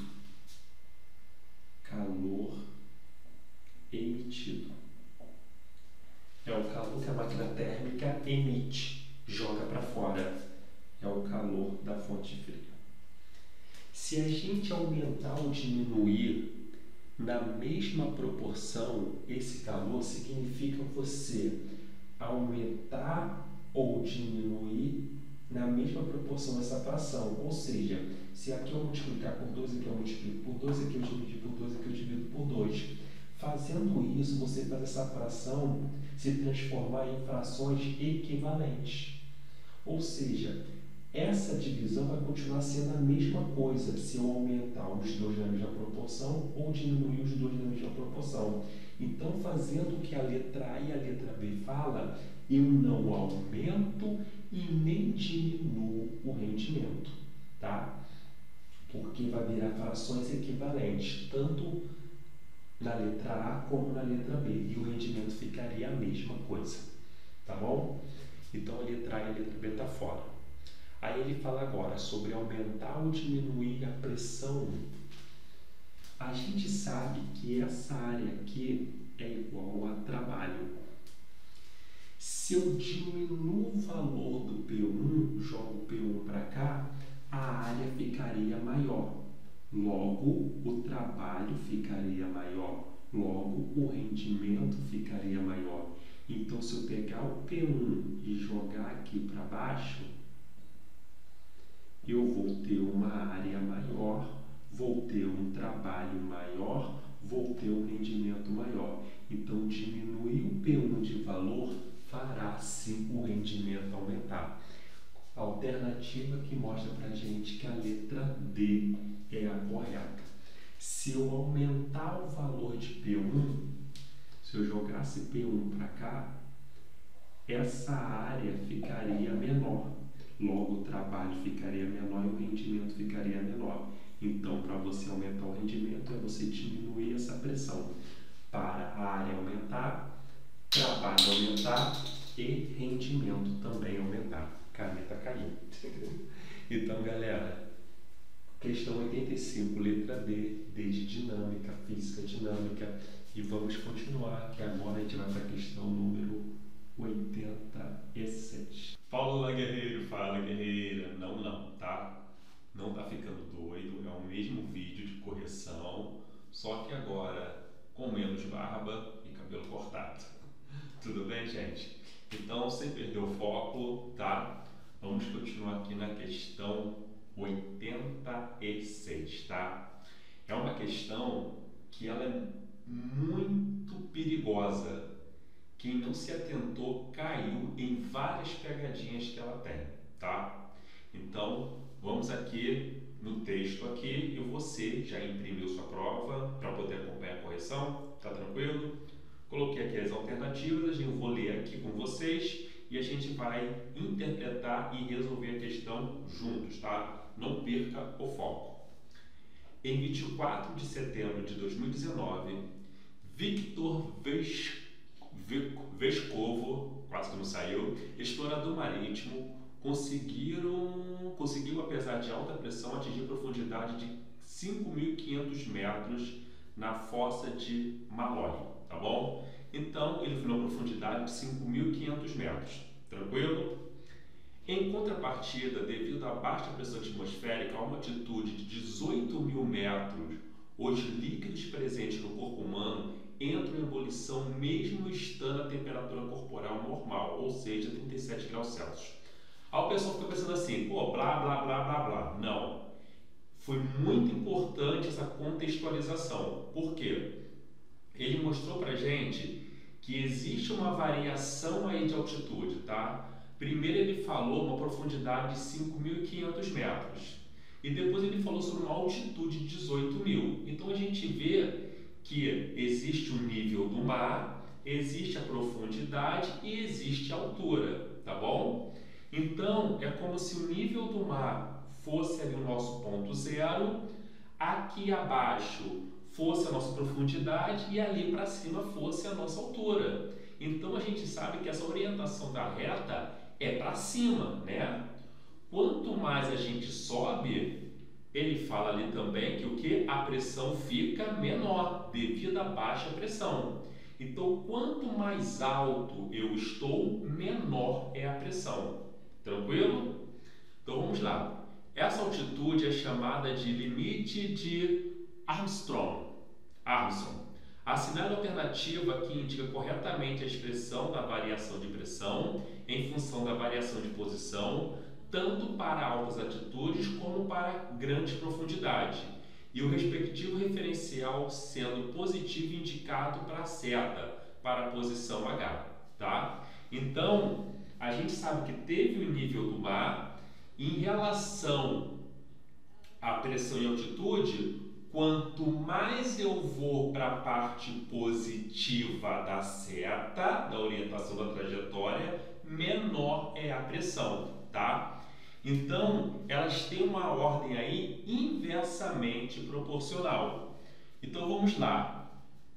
Calor emitido. É o calor que a máquina térmica emite, joga para fora. É o calor da fonte fria. Se a gente aumentar ou diminuir na mesma proporção esse calor, significa você aumentar ou diminuir na mesma proporção essa fração. Ou seja, se aqui eu multiplicar por dois, aqui eu multiplico por dois, aqui eu divido por dois, aqui eu divido por dois. Fazendo isso, você faz essa fração se transformar em frações equivalentes. Ou seja, Essa divisão vai continuar sendo a mesma coisa se eu aumentar os dois na mesma proporção ou diminuir os dois na mesma proporção. Então, fazendo o que a letra A e a letra B fala, eu não aumento e nem diminuo o rendimento, tá? Porque vai virar frações equivalentes, tanto na letra A como na letra B, e o rendimento ficaria a mesma coisa, tá bom? Então, a letra A e a letra B está fora. Aí ele fala agora sobre aumentar ou diminuir a pressão. A gente sabe que essa área aqui é igual a trabalho. Se eu diminuo o valor do P um, jogo o P um para cá, a área ficaria maior. Logo, o trabalho ficaria maior. Logo, o rendimento ficaria maior. Então, se eu pegar o P um e jogar aqui para baixo, eu vou ter uma área maior, vou ter um trabalho maior, vou ter um rendimento maior. Então, diminuir o P um de valor fará sim o rendimento aumentar. A alternativa que mostra para a gente que a letra D é a correta. Se eu aumentar o valor de P um, se eu jogasse P um para cá, essa área ficaria menor. Logo, o trabalho ficaria menor e o rendimento ficaria menor. Então, para você aumentar o rendimento, é você diminuir essa pressão. Para a área aumentar, trabalho aumentar e rendimento também aumentar. Caneta caiu. Então, galera, questão oitenta e cinco, letra D, D de dinâmica, física dinâmica. E vamos continuar, que agora a gente vai para a questão número oitenta e sete. Fala, guerreiro, fala, guerreira. Não, não, tá? Não tá ficando doido, é o mesmo vídeo de correção, só que agora com menos barba e cabelo cortado. Tudo bem, gente? Então, sem perder o foco, tá? Vamos continuar aqui na questão oitenta e seis, tá? É uma questão que ela é muito perigosa. Quem não se atentou caiu em várias pegadinhas que ela tem, tá? Então, vamos aqui no texto aqui e você já imprimiu sua prova para poder acompanhar a correção, tá tranquilo? Coloquei aqui as alternativas, eu vou ler aqui com vocês e a gente vai interpretar e resolver a questão juntos, tá? Não perca o foco. Em vinte e quatro de setembro de dois mil e dezenove, Victor Vescovo, quase que não saiu, explorador marítimo, conseguiram, conseguiu, apesar de alta pressão, atingir profundidade de cinco mil e quinhentos metros na fossa de Malloy, tá bom? Então, ele foi numa profundidade de cinco mil e quinhentos metros, tranquilo? Em contrapartida, devido à baixa pressão atmosférica, a uma altitude de dezoito mil metros, os líquidos presentes no corpo humano entram em ebulição mesmo estando a temperatura corporal normal, ou seja, trinta e sete graus Celsius. Aí o pessoal fica pensando assim, pô, blá, blá, blá, blá, blá. Não. Foi muito importante essa contextualização. Por quê? Ele mostrou pra gente que existe uma variação aí de altitude, tá? Primeiro ele falou uma profundidade de cinco mil e quinhentos metros. E depois ele falou sobre uma altitude de dezoito mil. Então a gente vê que existe o nível do mar, existe a profundidade e existe a altura, tá bom? Então, é como se o nível do mar fosse ali o nosso ponto zero, aqui abaixo fosse a nossa profundidade e ali para cima fosse a nossa altura. Então, a gente sabe que essa orientação da reta é para cima, né? Quanto mais a gente sobe, ele fala ali também que o que? A pressão fica menor devido à baixa pressão. Então, quanto mais alto eu estou, menor é a pressão. Tranquilo? Então vamos lá. Essa altitude é chamada de limite de Armstrong. Armstrong. Assinale a alternativa que indica corretamente a expressão da variação de pressão em função da variação de posição, tanto para altas altitudes como para grande profundidade, e o respectivo referencial sendo positivo indicado para a seta, para a posição H. Tá? Então, a gente sabe que teve o nível do mar, Em relação à pressão e altitude, quanto mais eu vou para a parte positiva da seta, da orientação da trajetória, menor é a pressão, tá? Então, elas têm uma ordem aí inversamente proporcional. Então, vamos lá.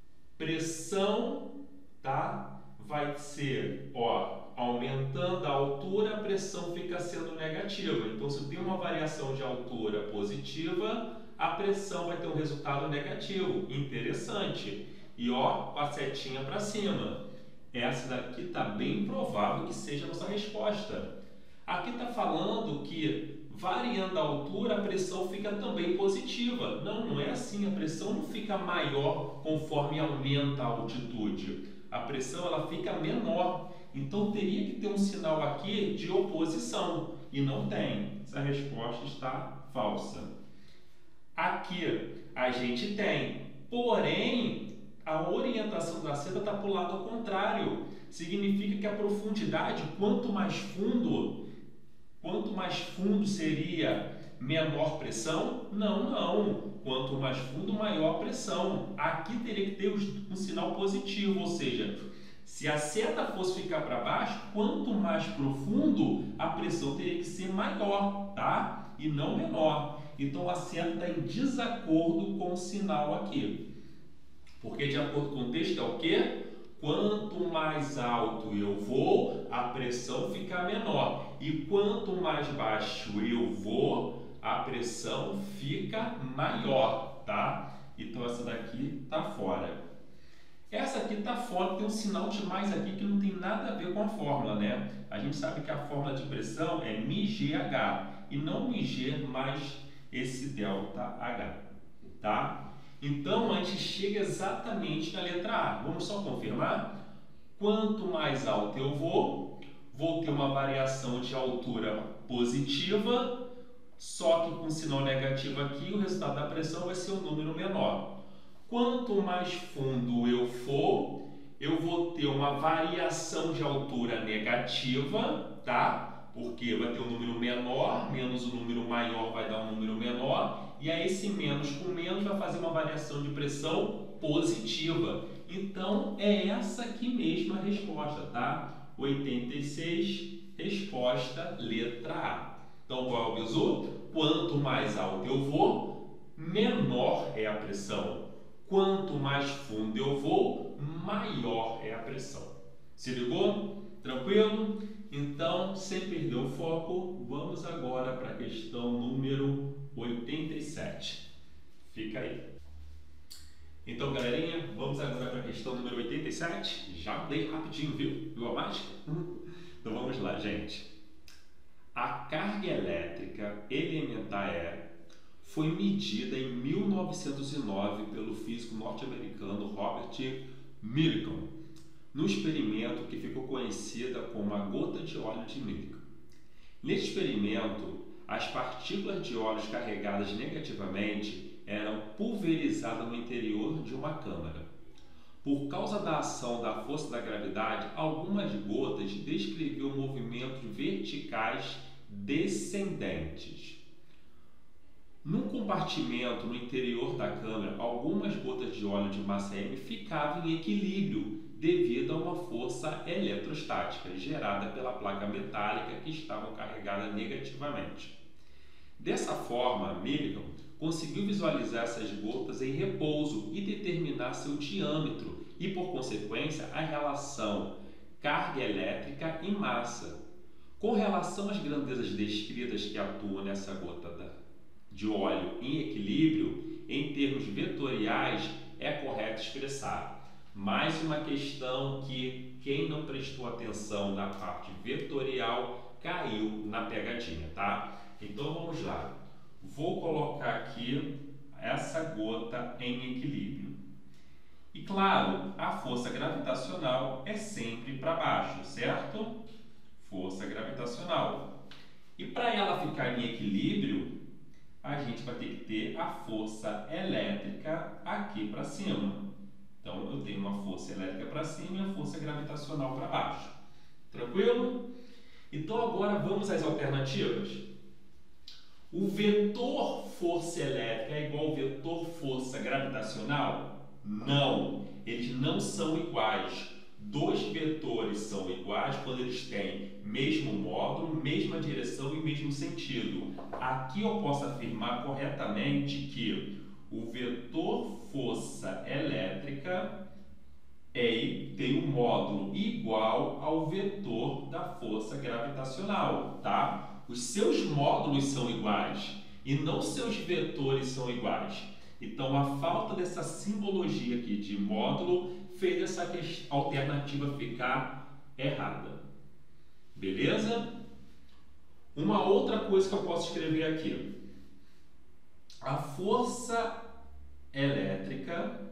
Pressão, tá? Vai ser, ó, aumentando a altura, a pressão fica sendo negativa. Então, se eu tenho uma variação de altura positiva, a pressão vai ter um resultado negativo. Interessante. E ó, a setinha para cima. Essa daqui está bem provável que seja a nossa resposta. Aqui está falando que, variando a altura, a pressão fica também positiva. Não, não é assim. A pressão não fica maior conforme aumenta a altitude. A pressão ela fica menor. Então, teria que ter um sinal aqui de oposição. E não tem. Essa resposta está falsa. Aqui a gente tem. Porém, a orientação da seta está para o lado ao contrário. Significa que a profundidade, quanto mais fundo, quanto mais fundo seria menor pressão? Não, não. Quanto mais fundo, maior pressão. Aqui teria que ter um sinal positivo, ou seja, se a seta fosse ficar para baixo, quanto mais profundo, a pressão teria que ser maior, tá? E não menor. Então a seta está em desacordo com o sinal aqui. Porque de acordo com o texto é o quê? Quanto mais alto eu vou, a pressão fica menor. E quanto mais baixo eu vou, a pressão fica maior, tá? Então essa daqui está fora. Essa aqui está fora, tem um sinal de mais aqui que não tem nada a ver com a fórmula, né? A gente sabe que a fórmula de pressão é μgh e não μg mais esse ΔH, tá? Então, a gente chega exatamente na letra A. Vamos só confirmar? Quanto mais alto eu vou, vou ter uma variação de altura positiva, só que com sinal negativo aqui, o resultado da pressão vai ser um número menor. Quanto mais fundo eu for, eu vou ter uma variação de altura negativa, tá? Porque vai ter um número menor, menos o número maior vai dar um número menor, e aí esse menos com menos vai fazer uma variação de pressão positiva. Então, é essa aqui mesmo a resposta, tá? oitenta e seis, resposta letra A. Então, qual é o bizu? Quanto mais alto eu vou, menor é a pressão. Quanto mais fundo eu vou, maior é a pressão. Se ligou? Tranquilo? Então, sem perder o foco, vamos agora para a questão número oitenta e sete. Fica aí. Então, galerinha, vamos agora para a questão número oitenta e sete. Já dei rapidinho, viu? Viu a mágica? Então, vamos lá, gente. A carga elétrica elementar E foi medida em mil novecentos e nove pelo físico norte-americano Robert Millikan, no experimento que ficou conhecida como a gota de óleo de Millikan. Neste experimento, as partículas de óleo carregadas negativamente eram pulverizadas no interior de uma câmara. Por causa da ação da força da gravidade, algumas gotas descreviam movimentos verticais descendentes. Num compartimento no interior da câmara, algumas gotas de óleo de massa M ficavam em equilíbrio devido a uma força eletrostática gerada pela placa metálica que estava carregada negativamente. Dessa forma, Millikan conseguiu visualizar essas gotas em repouso e determinar seu diâmetro e, por consequência, a relação carga elétrica e massa. Com relação às grandezas descritas que atuam nessa gota de óleo em equilíbrio, em termos vetoriais, é correto expressar. Mais uma questão que quem não prestou atenção na parte vetorial caiu na pegadinha, tá? Então vamos lá. Vou colocar aqui essa gota em equilíbrio. E claro, a força gravitacional é sempre para baixo, certo? Força gravitacional. E para ela ficar em equilíbrio, a gente vai ter que ter a força elétrica aqui para cima. Então, eu tenho uma força elétrica para cima e a força gravitacional para baixo. Tranquilo? Então, agora vamos às alternativas. O vetor força elétrica é igual ao vetor força gravitacional? Não, eles não são iguais. Dois vetores são iguais quando eles têm mesmo módulo, mesma direção e mesmo sentido. Aqui eu posso afirmar corretamente que o vetor força elétrica é, tem um módulo igual ao vetor da força gravitacional, tá? Os seus módulos são iguais e não seus vetores são iguais. Então, a falta dessa simbologia aqui de módulo fez essa alternativa ficar errada. Beleza? Uma outra coisa que eu posso escrever aqui. A força elétrica,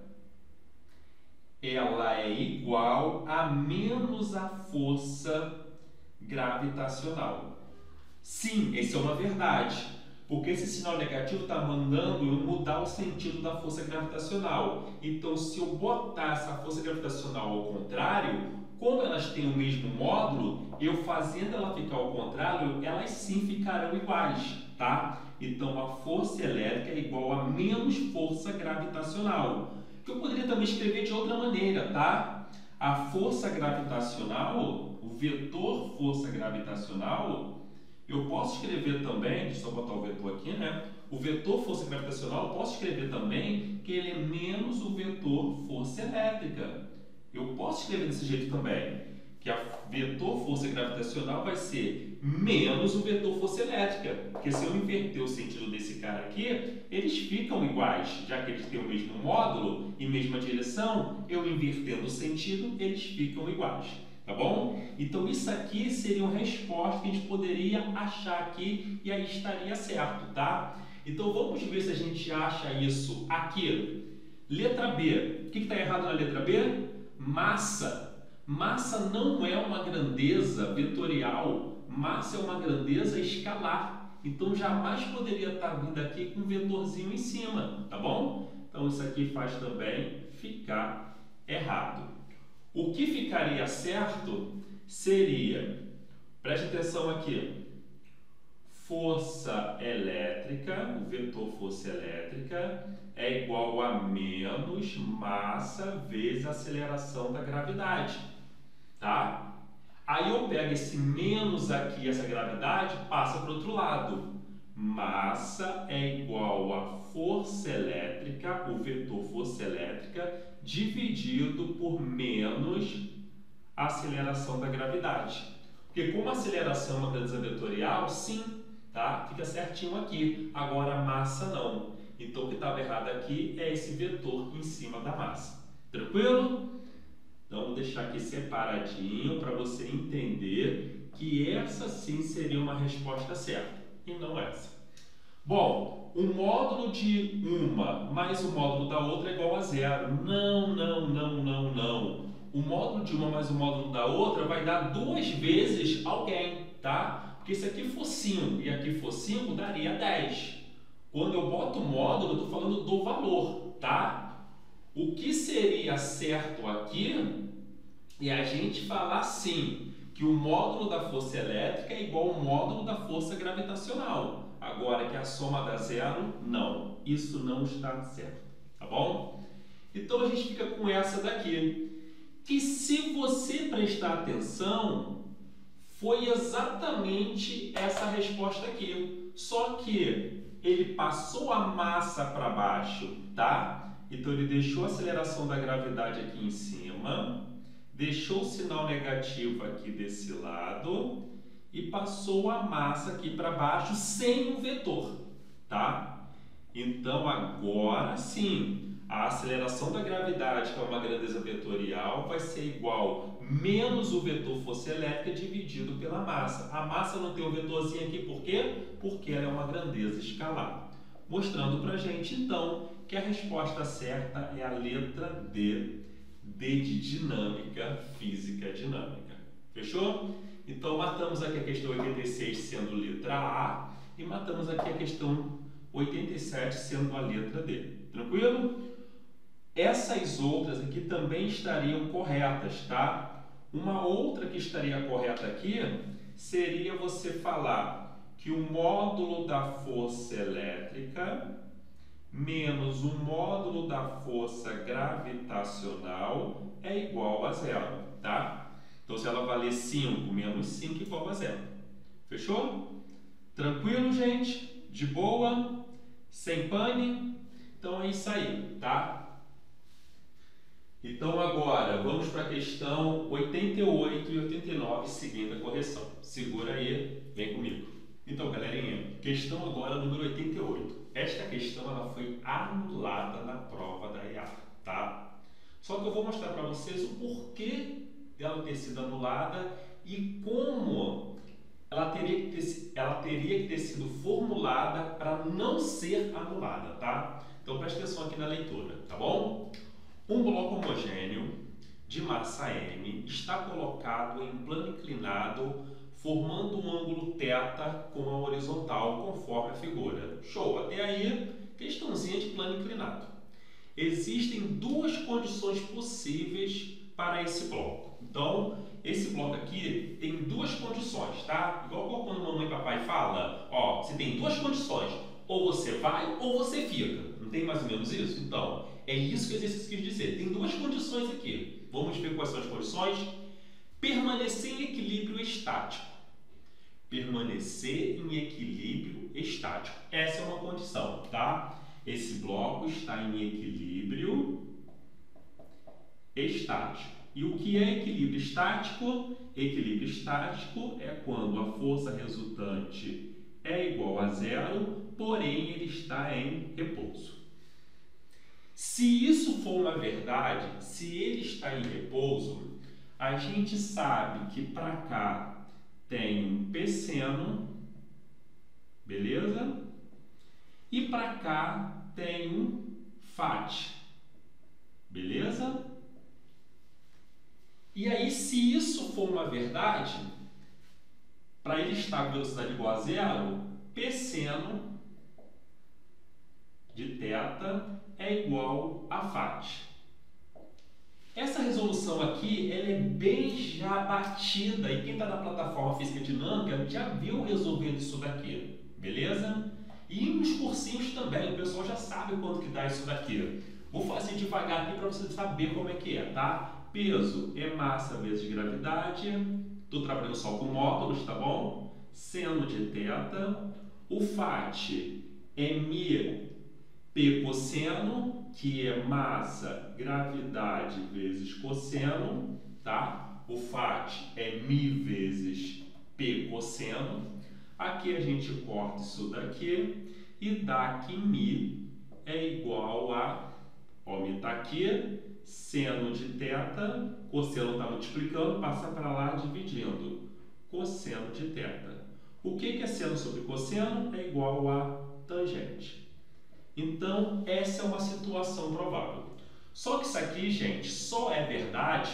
ela é igual a menos a força gravitacional. Sim, isso é uma verdade. Porque esse sinal negativo está mandando eu mudar o sentido da força gravitacional. Então, se eu botar essa força gravitacional ao contrário, como elas têm o mesmo módulo, eu fazendo ela ficar ao contrário, elas sim ficarão iguais, tá? Então, a força elétrica é igual a menos força gravitacional. Que eu poderia também escrever de outra maneira, tá? A força gravitacional, o vetor força gravitacional, eu posso escrever também, deixa eu só botar o vetor aqui, né? O vetor força gravitacional, eu posso escrever também que ele é menos o vetor força elétrica. Eu posso escrever desse jeito também, que a vetor força gravitacional vai ser menos o vetor força elétrica. Porque se eu inverter o sentido desse cara aqui, eles ficam iguais, já que eles têm o mesmo módulo e mesma direção, eu invertendo o sentido, eles ficam iguais. Tá bom? Então, isso aqui seria uma resposta que a gente poderia achar aqui e aí estaria certo, tá? Então, vamos ver se a gente acha isso aqui. Letra B. O que está errado na letra B? Massa. Massa não é uma grandeza vetorial. Massa é uma grandeza escalar. Então, jamais poderia estar vindo aqui com um vetorzinho em cima, tá bom? Então, isso aqui faz também ficar errado. O que ficaria certo seria, preste atenção aqui, força elétrica, o vetor força elétrica é igual a menos massa vezes aceleração da gravidade, tá? Aí eu pego esse menos aqui, essa gravidade, passa para o outro lado. Massa é igual a força elétrica, o vetor força elétrica, dividido por menos a aceleração da gravidade. Porque como a aceleração é uma grandeza vetorial, sim, tá? Fica certinho aqui. Agora a massa não. Então o que estava errado aqui é esse vetor em cima da massa. Tranquilo? Então vou deixar aqui separadinho para você entender que essa sim seria uma resposta certa. E não essa. Bom, o módulo de uma mais o módulo da outra é igual a zero. Não, não, não, não, não. O módulo de uma mais o módulo da outra vai dar duas vezes alguém, tá? Porque se aqui for cinco e aqui for cinco, daria dez. Quando eu boto o módulo, eu estou falando do valor, tá? O que seria certo aqui é a gente falar assim, que o módulo da força elétrica é igual ao módulo da força gravitacional. Agora que a soma dá zero, não. Isso não está certo, tá bom? Então a gente fica com essa daqui. Que se você prestar atenção, foi exatamente essa resposta aqui. Só que ele passou a massa para baixo, tá? Então ele deixou a aceleração da gravidade aqui em cima, deixou o sinal negativo aqui desse lado e passou a massa aqui para baixo sem o vetor, tá? Então agora sim, a aceleração da gravidade, que é uma grandeza vetorial, vai ser igual menos o vetor força elétrica dividido pela massa. A massa não tem um vetorzinho aqui, por quê? Porque ela é uma grandeza escalar. Mostrando para a gente, então, que a resposta certa é a letra D, D de dinâmica, física dinâmica. Fechou? Então, matamos aqui a questão oitenta e seis sendo letra A e matamos aqui a questão oitenta e sete sendo a letra D. Tranquilo? Essas outras aqui também estariam corretas, tá? Uma outra que estaria correta aqui seria você falar que o módulo da força elétrica menos o módulo da força gravitacional é igual a zero, tá? Então, se ela valer cinco, menos cinco igual a zero. Fechou? Tranquilo, gente? De boa? Sem pane? Então, é isso aí, tá? Então, agora, vamos para a questão oitenta e oito e oitenta e nove, seguindo a correção. Segura aí, vem comigo. Então, galerinha, questão agora número oitenta e oito. Esta questão ela foi anulada na prova da I A, tá? Só que eu vou mostrar para vocês o porquê dela ter sido anulada e como ela teria que ter, ela teria que ter sido formulada para não ser anulada, tá? Então, preste atenção aqui na leitura, tá bom? Um bloco homogêneo de massa M está colocado em plano inclinado, formando um ângulo θ com a horizontal, conforme a figura. Show! Até aí, questãozinha de plano inclinado. Existem duas condições possíveis para esse bloco. Então, esse bloco aqui tem duas condições, tá? Igual quando mamãe e papai fala, ó, você tem duas condições, ou você vai ou você fica. Não tem mais ou menos isso? Então, é isso que o exercício quis dizer. Tem duas condições aqui. Vamos ver quais são as condições. Permanecer em equilíbrio estático. Permanecer em equilíbrio estático. Essa é uma condição, tá? Esse bloco está em equilíbrio estático. E o que é equilíbrio estático? Equilíbrio estático é quando a força resultante é igual a zero, porém ele está em repouso. Se isso for uma verdade, se ele está em repouso, a gente sabe que para cá tem um P seno, beleza? E para cá tem um Φ, beleza? E aí, se isso for uma verdade, para ele estar com velocidade igual a zero, P seno de θ é igual a Φ. Essa resolução aqui ela é bem já batida e quem está na plataforma física dinâmica já viu resolvendo isso daqui, beleza? E nos cursinhos também, o pessoal já sabe quanto que dá isso daqui. Vou fazer devagar aqui para você saber como é que é, tá? Peso é massa vezes gravidade, estou trabalhando só com módulos, tá bom? Seno de θ, o Φ é μ P cosseno, que é massa, gravidade vezes cosseno, tá? O Φ é μ vezes P cosseno. Aqui a gente corta isso daqui e dá que μ é igual a, ó, μ está aqui, seno de θ, cosseno está multiplicando, passa para lá dividindo, cosseno de θ. O que é seno sobre cosseno? É igual a tangente. Então, essa é uma situação provável. Só que isso aqui, gente, só é verdade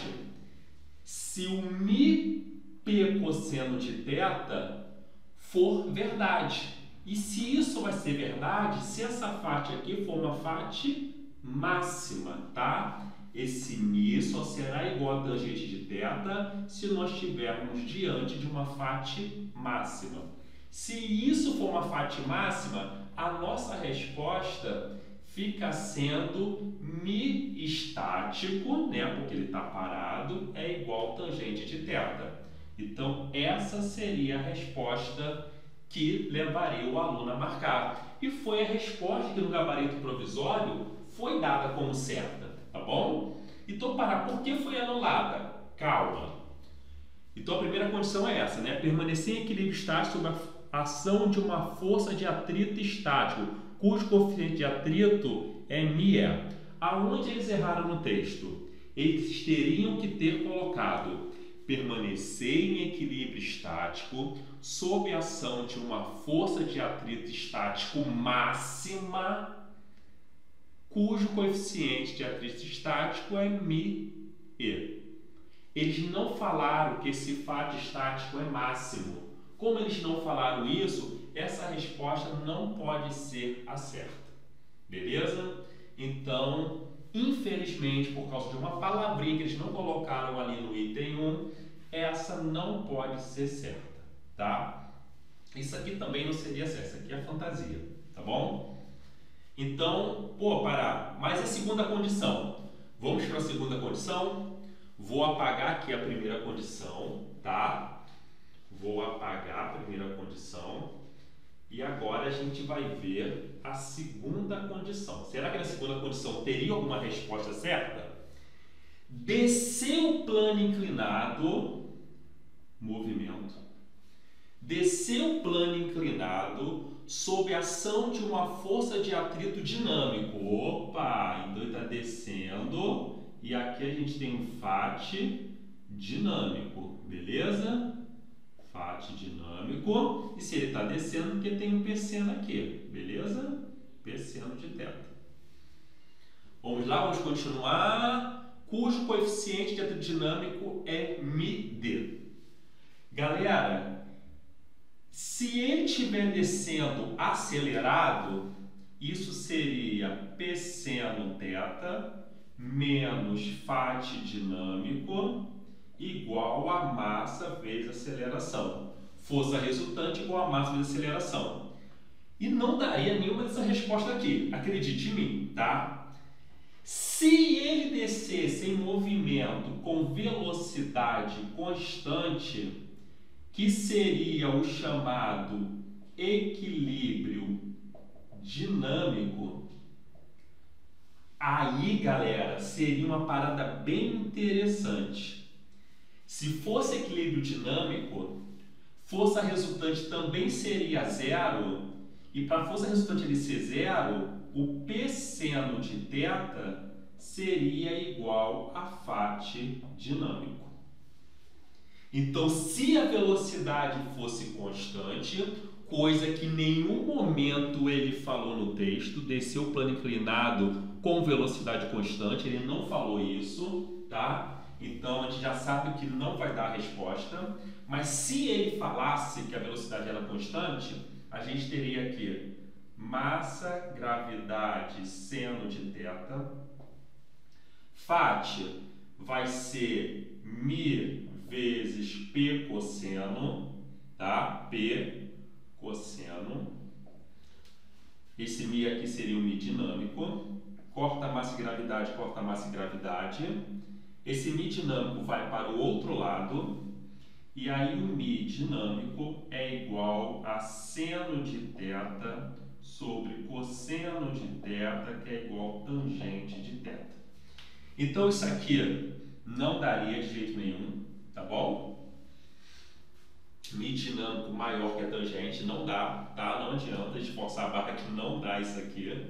se o μ P cosseno de θ for verdade. E se isso vai ser verdade, se essa φ aqui for uma φ máxima, tá? Esse μ só será igual a tangente de θ se nós estivermos diante de uma φ máxima. Se isso for uma φ máxima, a nossa resposta fica sendo μ estático, né, porque ele está parado, é igual a tangente de θ. Então, essa seria a resposta que levaria o aluno a marcar. E foi a resposta que no gabarito provisório foi dada como certa, tá bom? Então, para, por que foi anulada? Calma. Então, a primeira condição é essa, né? Permanecer em equilíbrio estático sob a ação de uma força de atrito estático, cujo coeficiente de atrito é μe. Aonde eles erraram no texto? Eles teriam que ter colocado permanecer em equilíbrio estático sob a ação de uma força de atrito estático máxima, cujo coeficiente de atrito estático é μe. Eles não falaram que esse fato estático é máximo. Como eles não falaram isso, essa resposta não pode ser a certa. Beleza? Então, infelizmente, por causa de uma palavrinha que eles não colocaram ali no item um, essa não pode ser certa, tá? Isso aqui também não seria certo, isso aqui é fantasia, tá bom? Então, pô, parar. Mas a segunda condição. Vamos para a segunda condição. Vou apagar aqui a primeira condição, tá? Vou apagar a primeira condição. E agora a gente vai ver a segunda condição. Será que na segunda condição teria alguma resposta certa? Descer o plano inclinado, movimento. Descer o plano inclinado sob a ação de uma força de atrito dinâmico. Opa! Então ele está descendo e aqui a gente tem um Fat dinâmico, beleza? Fat dinâmico. E se ele está descendo, porque tem um P seno aqui, beleza? P seno de θ. Vamos lá, vamos continuar. Cujo coeficiente de atrito dinâmico é μd. Galera, se ele estiver descendo acelerado, isso seria P seno θ menos Fat dinâmico igual a massa vezes aceleração. Força resultante igual a massa vezes aceleração. E não daria nenhuma dessa resposta aqui, acredite em mim, tá? Se ele descesse em movimento com velocidade constante, que seria o chamado equilíbrio dinâmico, aí, galera, seria uma parada bem interessante. Se fosse equilíbrio dinâmico, força resultante também seria zero, e para a força resultante ele ser zero, o P seno de θ seria igual a Fat dinâmico. Então, se a velocidade fosse constante, coisa que em nenhum momento ele falou no texto, desceu o plano inclinado com velocidade constante, ele não falou isso, tá? Então, a gente já sabe que não vai dar a resposta, mas se ele falasse que a velocidade era constante, a gente teria aqui massa, gravidade, seno de θ. Fat vai ser μ vezes P cosseno, tá? P cosseno. Esse μ aqui seria um μ dinâmico. Corta massa e gravidade, corta massa e gravidade. Esse μ dinâmico vai para o outro lado. E aí o μ dinâmico é igual a seno de θ sobre cosseno de θ, que é igual a tangente de θ. Então isso aqui não daria de jeito nenhum, tá bom? μ dinâmico maior que a tangente não dá, tá? Não adianta esforçar a barra que não dá isso aqui.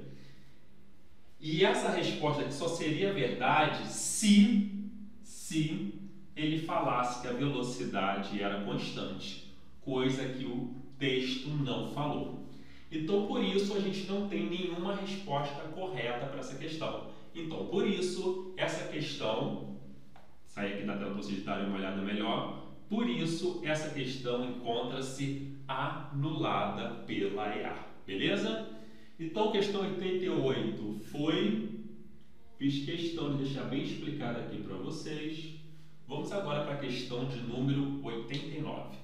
E essa resposta aqui só seria verdade se, se ele falasse que a velocidade era constante, coisa que o texto não falou. Então, por isso, a gente não tem nenhuma resposta correta para essa questão. Então, por isso, essa questão, sai aqui da tela para vocês darem uma olhada melhor, por isso, essa questão encontra-se anulada pela E A, beleza? Então, questão oitenta e oito foi, fiz questão de deixar bem explicado aqui para vocês. Vamos agora para a questão de número oitenta e nove.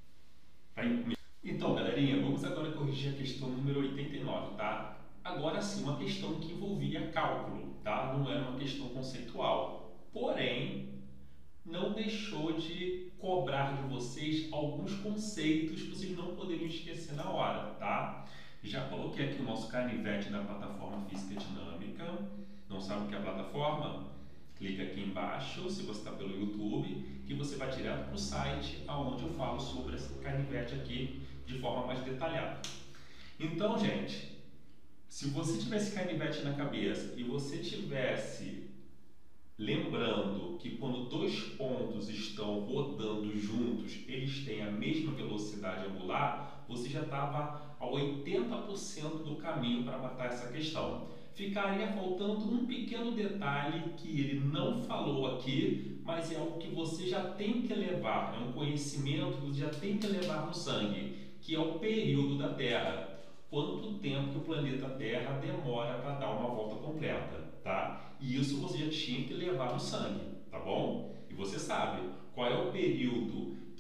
Então, galerinha, vamos agora corrigir a questão número oitenta e nove, tá? Agora sim, uma questão que envolvia cálculo, tá? Não era uma questão conceitual. Porém, não deixou de cobrar de vocês alguns conceitos que vocês não poderiam esquecer na hora, tá? Já coloquei aqui o nosso canivete da plataforma Física Dinâmica. Não sabe o que é a plataforma? Clica aqui embaixo, se você está pelo YouTube, que você vai direto para o site onde eu falo sobre esse canivete aqui de forma mais detalhada. Então, gente, se você tivesse canivete na cabeça e você tivesse lembrando que quando dois pontos estão rodando juntos, eles têm a mesma velocidade angular, você já estava a oitenta por cento do caminho para matar essa questão. Ficaria faltando um pequeno detalhe que ele não falou aqui, mas é algo que você já tem que levar, é um conhecimento que você já tem que levar no sangue, que é o período da Terra. Quanto tempo que o planeta Terra demora para dar uma volta completa, tá? E isso você já tinha que levar no sangue, tá bom? E você sabe qual é o período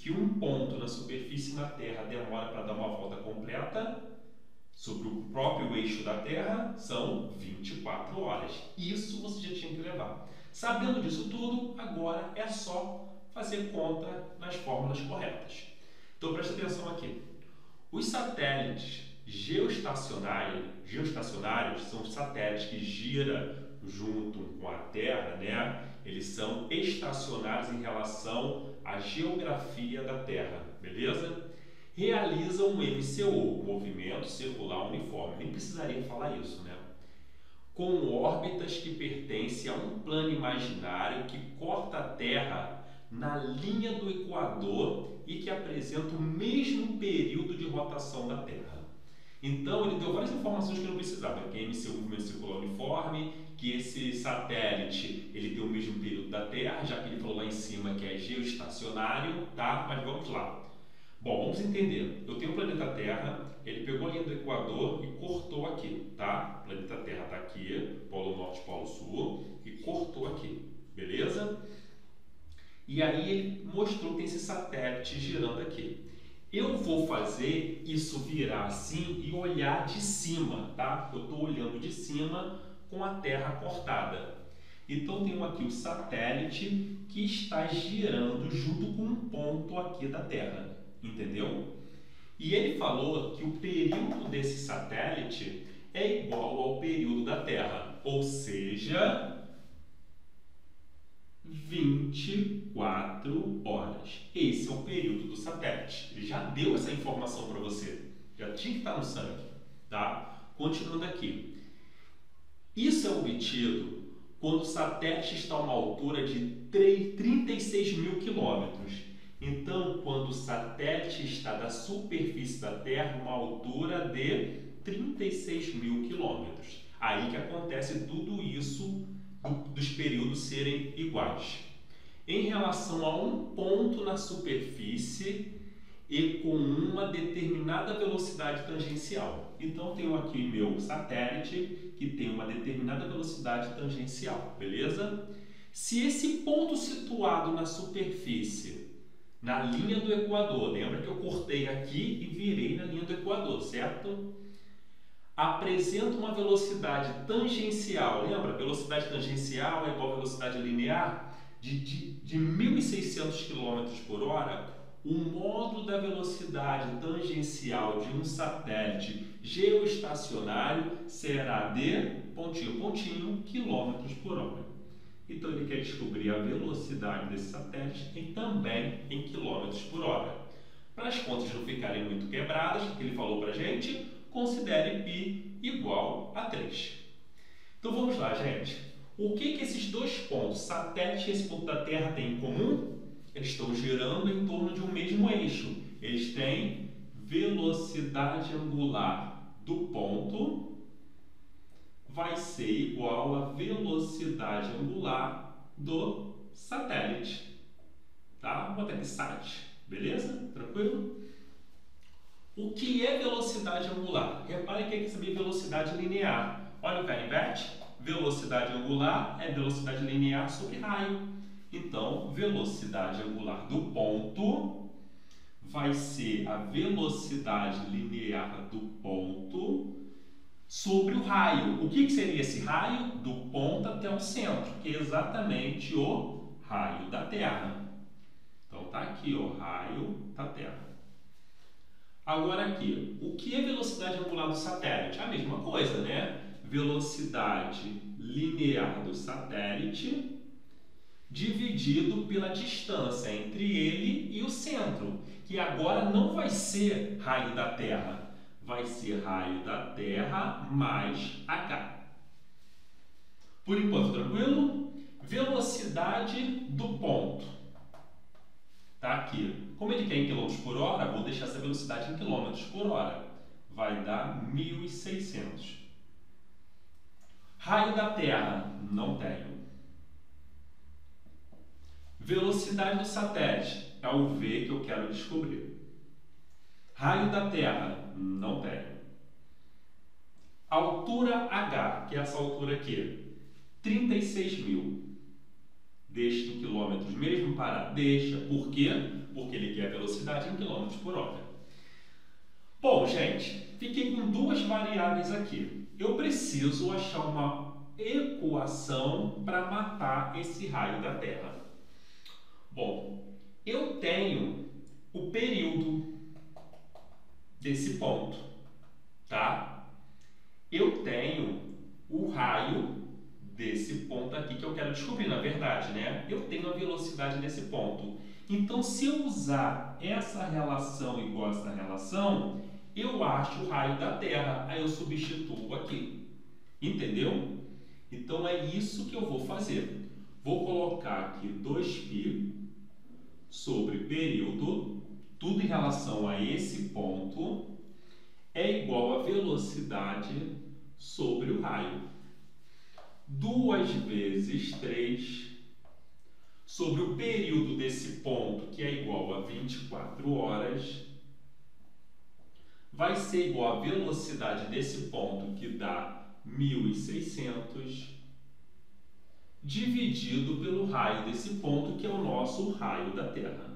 que um ponto na superfície na Terra demora para dar uma volta completa sobre o próprio eixo da Terra são vinte e quatro horas. Isso você já tinha que levar. Sabendo disso tudo, agora é só fazer conta nas fórmulas corretas. Então preste atenção aqui. Os satélites geoestacionários, geoestacionários são os satélites que giram junto com a Terra, né? Eles são estacionários em relação à geografia da Terra, beleza? Realizam um M C U, Movimento Circular Uniforme. Nem precisaria falar isso, né? Com órbitas que pertencem a um plano imaginário que corta a Terra na linha do Equador e que apresenta o mesmo período de rotação da Terra. Então, ele deu várias informações que eu não precisava, que é M C U, Movimento Circular Uniforme, que esse satélite ele tem o mesmo período da Terra, já que ele falou lá em cima que é geoestacionário, tá? Mas vamos lá. Bom, vamos entender. Eu tenho o planeta Terra, ele pegou a linha do Equador e cortou aqui, tá? O planeta Terra está aqui, Polo Norte, Polo Sul, e cortou aqui, beleza? E aí ele mostrou que tem esse satélite girando aqui. Eu vou fazer isso virar assim e olhar de cima, tá? Eu estou olhando de cima com a Terra cortada. Então, tenho aqui o satélite que está girando junto com um ponto aqui da Terra, entendeu? E ele falou que o período desse satélite é igual ao período da Terra, ou seja, vinte e quatro horas. Esse é o período do satélite. Ele já deu essa informação para você. Já tinha que estar no sangue, tá? Continuando aqui. Isso é obtido quando o satélite está a uma altura de trinta e seis mil quilômetros. Então, quando o satélite está da superfície da Terra, uma altura de trinta e seis mil quilômetros. Aí que acontece tudo isso dos períodos serem iguais. Em relação a um ponto na superfície e com uma determinada velocidade tangencial. Então, tenho aqui meu satélite que tem uma determinada velocidade tangencial, beleza? Se esse ponto situado na superfície, na linha do Equador, lembra que eu cortei aqui e virei na linha do Equador, certo? Apresenta uma velocidade tangencial, lembra? Velocidade tangencial é igual a velocidade linear de, de, de mil e seiscentos quilômetros por hora. O módulo da velocidade tangencial de um satélite geoestacionário será de pontinho, pontinho, quilômetros por hora. Então ele quer descobrir a velocidade desse satélite e também em quilômetros por hora. Para as contas não ficarem muito quebradas, o que ele falou para a gente? Considere π igual a três. Então vamos lá, gente. O que, que esses dois pontos, satélite e esse ponto da Terra, têm em comum? Eles estão girando em torno de um mesmo eixo. Eles têm velocidade angular do ponto vai ser igual à velocidade angular do satélite. Tá? Vou botar aqui sat. Beleza? Tranquilo? O que é velocidade angular? Repare que aqui saber velocidade linear. Olha o canivete. Velocidade angular é velocidade linear sobre raio. Então, velocidade angular do ponto vai ser a velocidade linear do ponto sobre o raio. O que, que seria esse raio? Do ponto até o centro, que é exatamente o raio da Terra. Então, tá aqui o raio da Terra. Agora aqui, o que é velocidade angular do satélite? A mesma coisa, né? Velocidade linear do satélite dividido pela distância entre ele e o centro, que agora não vai ser raio da Terra, vai ser raio da Terra mais h. Por enquanto, tranquilo? Velocidade do ponto. Tá aqui. Como ele quer em quilômetros por hora, vou deixar essa velocidade em quilômetros por hora. Vai dar mil e seiscentos. Raio da Terra, não tenho. Velocidade do satélite é o V que eu quero descobrir. Raio da Terra, não tenho. Altura H, que é essa altura aqui, trinta e seis mil. Deixa em quilômetros mesmo? Para. Deixa. Por quê? Porque ele quer velocidade em quilômetros por hora. Bom, gente, fiquei com duas variáveis aqui. Eu preciso achar uma equação para matar esse raio da Terra. Bom, eu tenho o período desse ponto, tá? Eu tenho o raio desse ponto aqui que eu quero descobrir, na verdade, né? Eu tenho a velocidade desse ponto. Então, se eu usar essa relação igual a essa relação, eu acho o raio da Terra. Aí eu substituo aqui. Entendeu? Então, é isso que eu vou fazer. Vou colocar aqui dois π sobre período, tudo em relação a esse ponto, é igual a velocidade sobre o raio. duas vezes três sobre o período desse ponto, que é igual a vinte e quatro horas, vai ser igual a velocidade desse ponto, que dá mil e seiscentos, dividido pelo raio desse ponto, que é o nosso raio da Terra.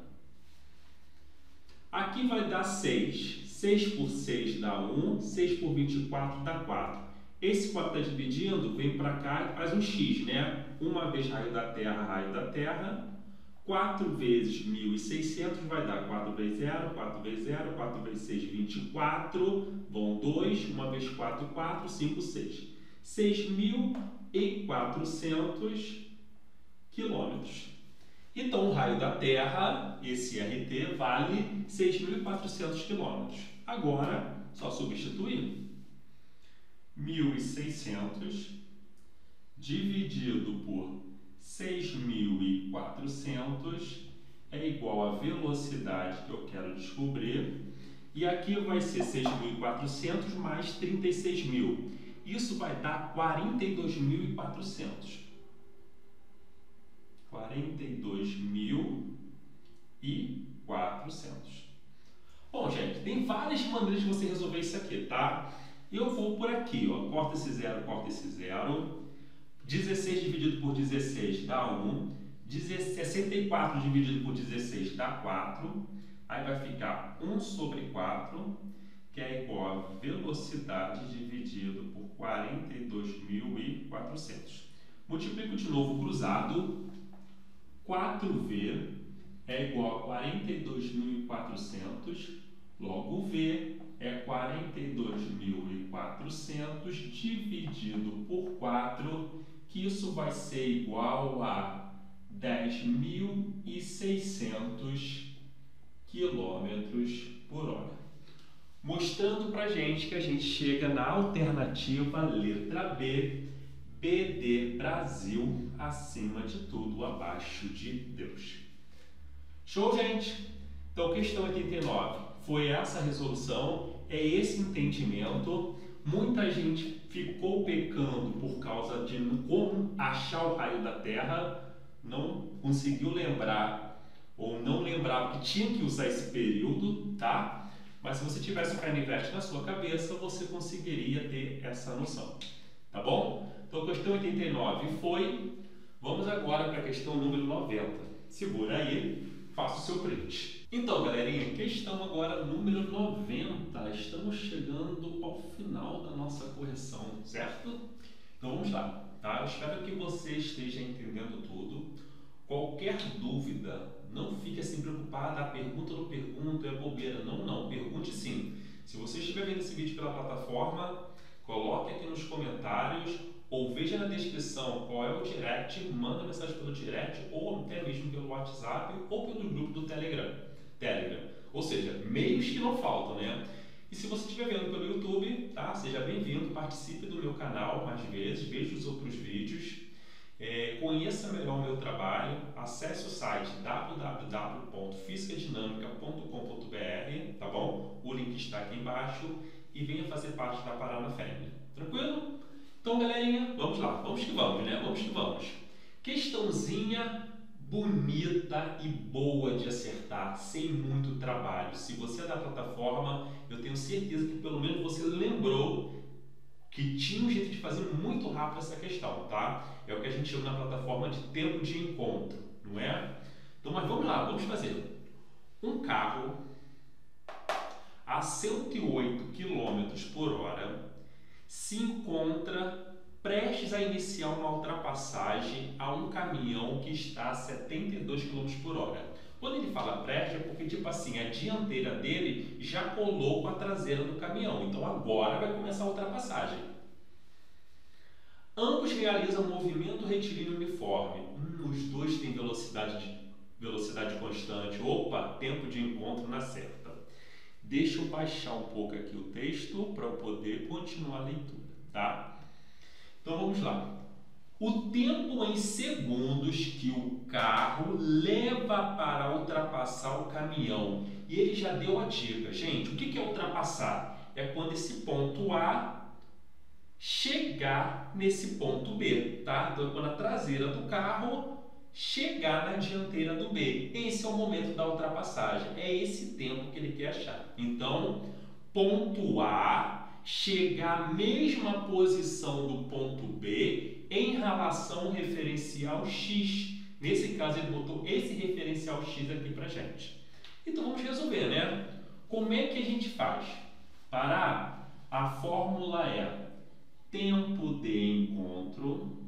Aqui vai dar seis. seis por seis dá um, seis por vinte e quatro dá quatro. Esse quatro está dividindo, vem para cá e faz um x, né? Uma vez raio da Terra, raio da Terra. quatro vezes mil e seiscentos vai dar quatro vezes zero, quatro vezes zero, quatro vezes seis, vinte e quatro. Vão dois, uma vez quatro, quatro, cinco, seis. seis mil e quatrocentos quilômetros. Então, o raio da Terra, esse R T, vale seis mil e quatrocentos quilômetros. Agora, só substituir. mil e seiscentos dividido por seis mil e quatrocentos é igual à velocidade que eu quero descobrir. E aqui vai ser seis mil e quatrocentos mais trinta e seis mil. Isso vai dar quarenta e dois mil e quatrocentos. quarenta e dois mil e quatrocentos. Bom, gente, tem várias maneiras de você resolver isso aqui, tá? Eu vou por aqui, ó. Corta esse zero, corta esse zero. dezesseis dividido por dezesseis dá um. sessenta e quatro dividido por dezesseis dá quatro. Aí vai ficar um sobre quatro, que é igual a velocidade dividido por quarenta e dois mil e quatrocentos. Multiplico de novo cruzado. quatro V é igual a quarenta e dois mil e quatrocentos, logo V é quarenta e dois mil e quatrocentos dividido por quatro, que isso vai ser igual a dez mil e seiscentos quilômetros por hora. Mostrando para a gente que a gente chega na alternativa letra B, B de Brasil, acima de tudo, abaixo de Deus. Show, gente? Então, questão oitenta e nove foi essa resolução, é esse entendimento. Muita gente ficou pecando por causa de como achar o raio da Terra, não conseguiu lembrar ou não lembrava que tinha que usar esse período, tá? Mas se você tivesse o canivete na sua cabeça, você conseguiria ter essa noção, tá bom? Então, a questão oitenta e nove foi. Vamos agora para a questão número noventa. Segura aí, faça o seu print. Então, galerinha, questão agora número noventa. Estamos chegando ao final da nossa correção, certo? Então, vamos lá, tá? Eu espero que você esteja entendendo tudo. Qualquer dúvida, não fique assim preocupado. A pergunta não pergunta, é bobeira. Não, não. Pergunte sim. Se você estiver vendo esse vídeo pela plataforma, coloque aqui nos comentários ou veja na descrição qual é o direct, manda mensagem pelo direct ou até mesmo pelo WhatsApp ou pelo grupo do Telegram. Telegram. Ou seja, meios que não faltam, né? E se você estiver vendo pelo YouTube, tá? Seja bem-vindo, participe do meu canal mais vezes, veja os outros vídeos, é, conheça melhor o meu trabalho, acesse o site w w w ponto física dinâmica ponto com ponto b r, tá bom? O link está aqui embaixo e venha fazer parte da Parana Family. Tranquilo? Então, galerinha, vamos lá, vamos que vamos, né? Vamos que vamos. Questãozinha bonita e boa de acertar, sem muito trabalho. Se você é da plataforma, eu tenho certeza que pelo menos você lembrou que tinha um jeito de fazer muito rápido essa questão, tá? É o que a gente chama na plataforma de tempo de encontro, não é? Então, mas vamos lá, vamos fazer. Um carro a cento e oito quilômetros por hora se encontra prestes a iniciar uma ultrapassagem a um caminhão que está a setenta e dois quilômetros por hora. Quando ele fala prestes é porque, tipo assim, a dianteira dele já colou com a traseira do caminhão. Então agora vai começar a ultrapassagem. Ambos realizam um movimento retilíneo uniforme. Hum, os dois têm velocidade, de, velocidade constante. Opa, tempo de encontro na certa. Deixa eu baixar um pouco aqui o texto para eu poder continuar a leitura, tá? Então vamos lá. O tempo em segundos que o carro leva para ultrapassar o caminhão. E ele já deu a dica. Gente, o que é ultrapassar? É quando esse ponto A chegar nesse ponto B, tá? Então é quando a traseira do carro chegar na dianteira do B. Esse é o momento da ultrapassagem. É esse tempo que ele quer achar. Então, ponto A chegar à mesma posição do ponto B em relação ao referencial X. Nesse caso, ele botou esse referencial X aqui pra gente. Então, vamos resolver, né? Como é que a gente faz? Para A, a fórmula é tempo de encontro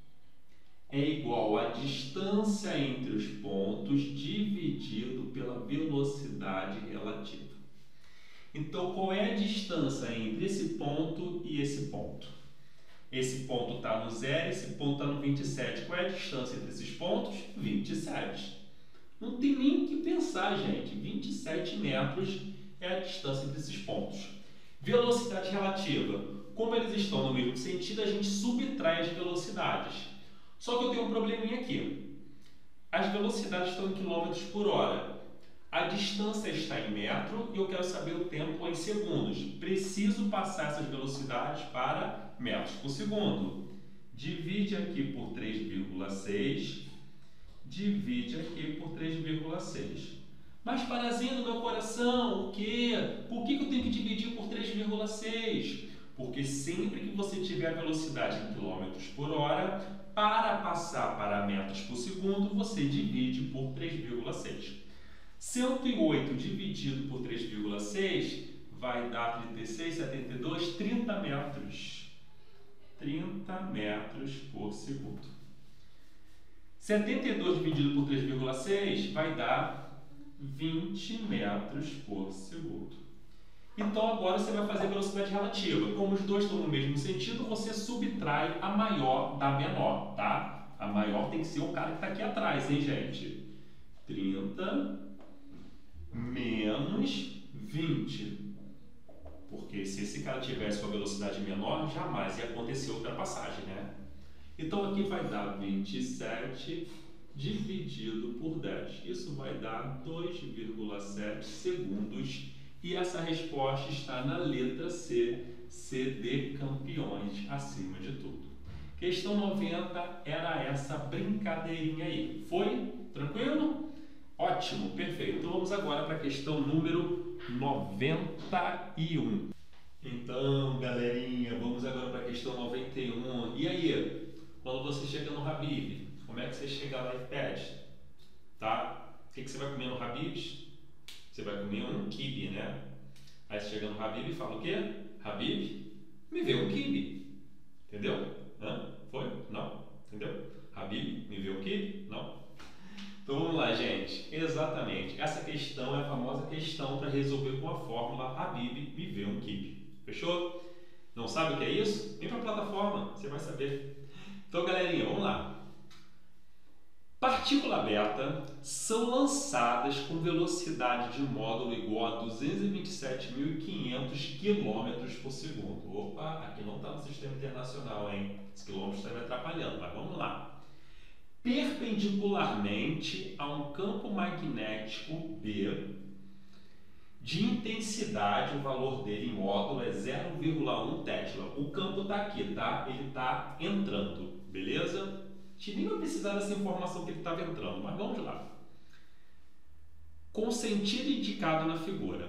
é igual à distância entre os pontos dividido pela velocidade relativa. Então, qual é a distância entre esse ponto e esse ponto? Esse ponto está no zero, esse ponto está no vinte e sete. Qual é a distância entre esses pontos? vinte e sete. Não tem nem o que pensar, gente. vinte e sete metros é a distância entre esses pontos. Velocidade relativa. Como eles estão no mesmo sentido, a gente subtrai as velocidades. Só que eu tenho um probleminha aqui. As velocidades estão em quilômetros por hora. A distância está em metro e eu quero saber o tempo em segundos. Preciso passar essas velocidades para metros por segundo. Divide aqui por três vírgula seis. Divide aqui por três vírgula seis. Mas, Parazinho do meu coração, o quê? Por que eu tenho que dividir por três vírgula seis? Porque sempre que você tiver a velocidade em quilômetros por hora, para passar para metros por segundo, você divide por três vírgula seis. cento e oito dividido por três vírgula seis vai dar trinta e seis, setenta e dois, trinta metros. trinta metros por segundo. setenta e dois dividido por três vírgula seis vai dar vinte metros por segundo. Então agora você vai fazer velocidade relativa. Como os dois estão no mesmo sentido, você subtrai a maior da menor, tá? A maior tem que ser o cara que está aqui atrás, hein, gente? trinta menos vinte. Porque se esse cara tivesse com a velocidade menor, jamais ia acontecer ultrapassagem, né? Então aqui vai dar vinte e sete dividido por dez. Isso vai dar dois vírgula sete segundos. E essa resposta está na letra C, C de campeões, acima de tudo. Questão noventa era essa brincadeirinha aí. Foi? Tranquilo? Ótimo, perfeito. Então vamos agora para a questão número noventa e um. Então, galerinha, vamos agora para a questão noventa e um. E aí, quando você chega no Habib, como é que você chega lá e pede? Tá? O que, que você vai comer no Habib? Você vai comer um quibe, né? Aí você chega no Habib e fala o quê? Habib, me vê um quibe. Entendeu? Hã? Foi? Não? Entendeu? Habib, me vê um quibe? Não? Então vamos lá, gente. Exatamente. Essa questão é a famosa questão para resolver com a fórmula Habib, me vê um quibe. Fechou? Não sabe o que é isso? Vem para a plataforma, você vai saber. Então, galerinha, vamos lá. Partícula beta são lançadas com velocidade de módulo igual a duzentos e vinte e sete mil e quinhentos quilômetros por segundo. Opa, aqui não está no sistema internacional, hein? Esse quilômetro está me atrapalhando, mas vamos lá. Perpendicularmente a um campo magnético B, de intensidade, o valor dele em módulo é zero vírgula um Tesla. O campo está aqui, tá? Ele está entrando, beleza? A gente nem vai precisar dessa informação que ele estava entrando, mas vamos lá. Com o sentido indicado na figura,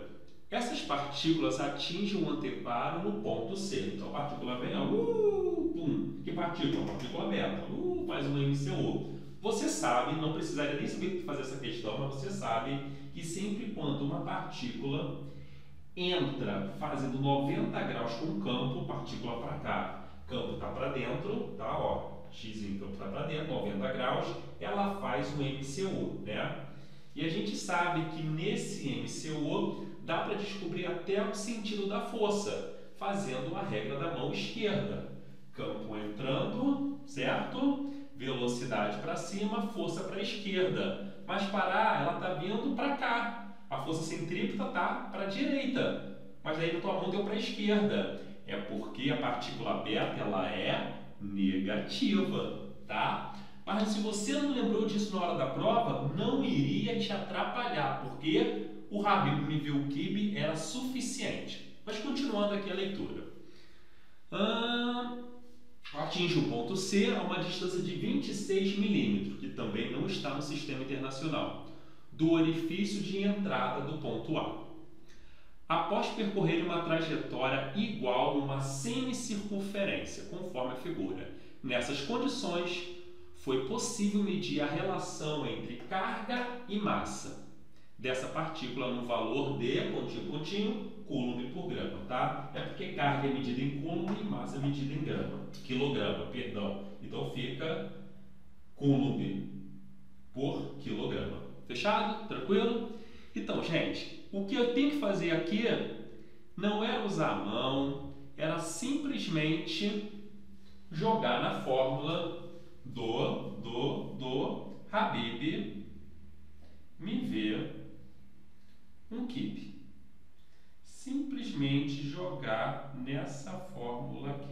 essas partículas atingem o anteparo no ponto C. Então a partícula vem, ó, uh, pum. Que partícula? Partícula beta. Uh, faz um M C O. Você sabe, não precisaria nem saber fazer essa questão, mas você sabe que sempre quando uma partícula entra fazendo noventa graus com o campo, partícula para cá, campo está para dentro, tá? Ó, x em campo está para dentro, noventa graus, ela faz um M C O, né? E a gente sabe que nesse M C O dá para descobrir até o sentido da força, fazendo a regra da mão esquerda. Campo entrando, certo? Velocidade para cima, força para a esquerda. Mas parar, ela está vindo para cá. A força centrípeta está para a direita. Mas aí na tua mão deu para a esquerda. É porque a partícula beta ela é negativa, tá? Mas se você não lembrou disso na hora da prova, não iria te atrapalhar, porque o Habib me viu o Kibe era suficiente. Mas continuando aqui a leitura. Hum, atinge o ponto C a uma distância de vinte e seis milímetros, que também não está no sistema internacional, do orifício de entrada do ponto A. Após percorrer uma trajetória igual a uma semicircunferência, conforme a figura. Nessas condições, foi possível medir a relação entre carga e massa dessa partícula no valor de, pontinho, pontinho, coulomb por grama, tá? É porque carga é medida em coulomb e massa é medida em grama, quilograma, perdão. Então fica coulomb por quilograma. Fechado? Tranquilo? Então, gente, o que eu tenho que fazer aqui não era usar a mão, era simplesmente jogar na fórmula do, do, do Habib me vê um Kibe. Simplesmente jogar nessa fórmula aqui.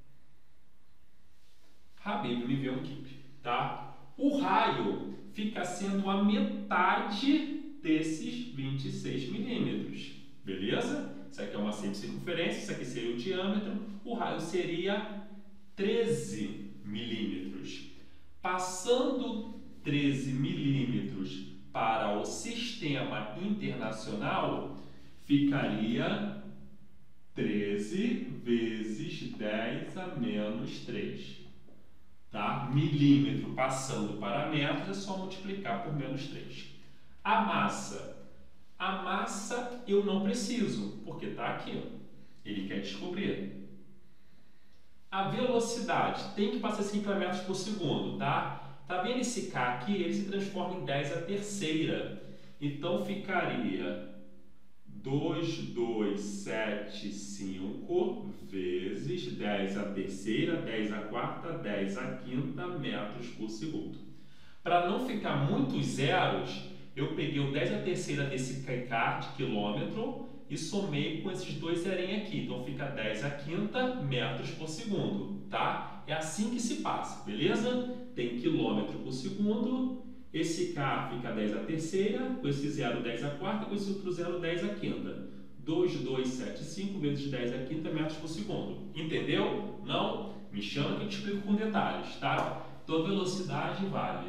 Habib me vê um Kibe, tá? O raio fica sendo a metade desses vinte e seis milímetros, beleza? Isso aqui é uma semicircunferência, isso aqui seria o diâmetro, o raio seria treze milímetros. Passando treze milímetros para o sistema internacional, ficaria treze vezes dez a menos três. Tá? Milímetro passando para metros é só multiplicar por menos três. A massa. A massa eu não preciso, porque está aqui. Ó. Ele quer descobrir. A velocidade tem que passar cinco metros por segundo, tá? Tá vendo esse K aqui? Ele se transforma em dez a terceira. Então ficaria dois mil duzentos e setenta e cinco vezes dez a terceira, dez a quarta, dez a quinta metros por segundo. Para não ficar muitos zeros, eu peguei o dez a terceira desse K de quilômetro e somei com esses dois zerinhos aqui. Então fica dez a quinta metros por segundo, tá? É assim que se passa, beleza? Tem quilômetro por segundo. Esse K fica dez a terceira, com esse zero dez a quarta, com esse outro zero dez a quinta. dois mil duzentos e setenta e cinco vezes dez a quinta metros por segundo. Entendeu? Não? Me chama que eu te explico com detalhes, tá? Então a velocidade vale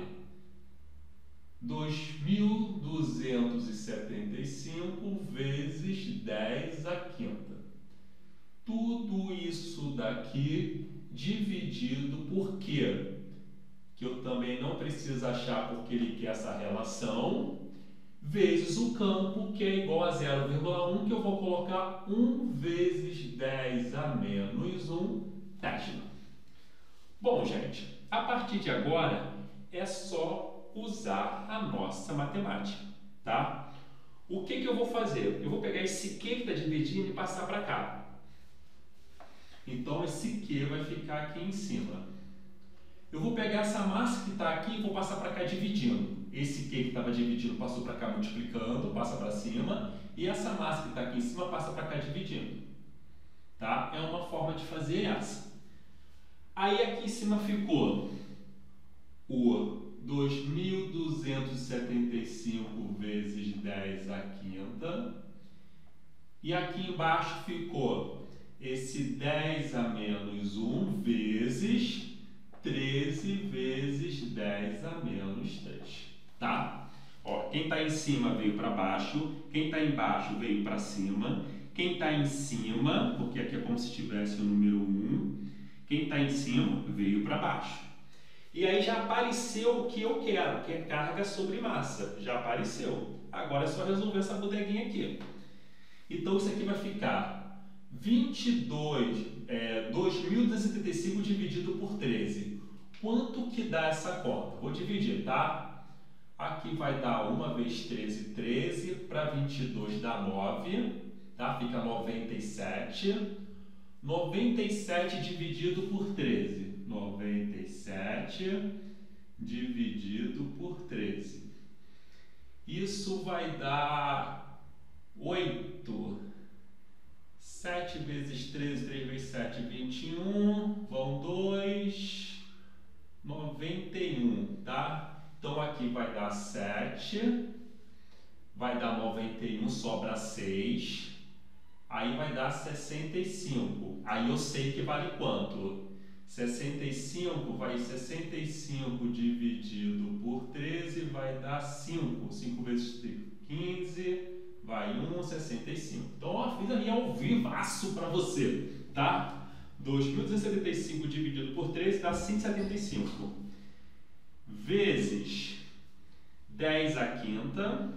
dois mil duzentos e setenta e cinco vezes dez a quinta. Tudo isso daqui dividido por quê? Que eu também não preciso achar porque ele quer essa relação, vezes o campo, que é igual a zero vírgula um, que eu vou colocar um vezes dez a menos um décimo. Bom, gente, a partir de agora é só usar a nossa matemática, tá? O que que eu vou fazer? Eu vou pegar esse Q que está dividindo e passar para cá. Então, esse Q vai ficar aqui em cima. Eu vou pegar essa massa que está aqui e vou passar para cá dividindo. Esse Q que estava dividindo passou para cá multiplicando, passa para cima. E essa massa que está aqui em cima passa para cá dividindo. Tá? É uma forma de fazer essa. Aí aqui em cima ficou o dois mil duzentos e setenta e cinco vezes dez a quinta. E aqui embaixo ficou esse dez a menos um vezes treze vezes dez a menos três, tá? Ó, quem está em cima veio para baixo, quem está embaixo veio para cima, quem está em cima, porque aqui é como se tivesse o número um, quem está em cima veio para baixo. E aí já apareceu o que eu quero, que é carga sobre massa. Já apareceu. Agora é só resolver essa bodeguinha aqui. Então isso aqui vai ficar vinte e dois, é, dois mil duzentos e setenta e cinco dividido por treze. Quanto que dá essa conta? Vou dividir, tá? Aqui vai dar uma vezes treze, treze, para vinte e dois dá nove, tá? Fica noventa e sete. noventa e sete dividido por treze. noventa e sete dividido por treze. Isso vai dar oito. sete vezes treze, três vezes sete, vinte e um. Vão dois. noventa e um, tá? Então aqui vai dar sete. Vai dar noventa e um, sobra seis. Aí vai dar sessenta e cinco. Aí eu sei que vale quanto? sessenta e cinco vai sessenta e cinco dividido por treze vai dar cinco. cinco vezes quinze vai um, sessenta e cinco. Então, ó, fiz ali ao vivaço para você, tá? dois mil duzentos e setenta e cinco dividido por treze dá cento e setenta e cinco. Vezes dez à quinta,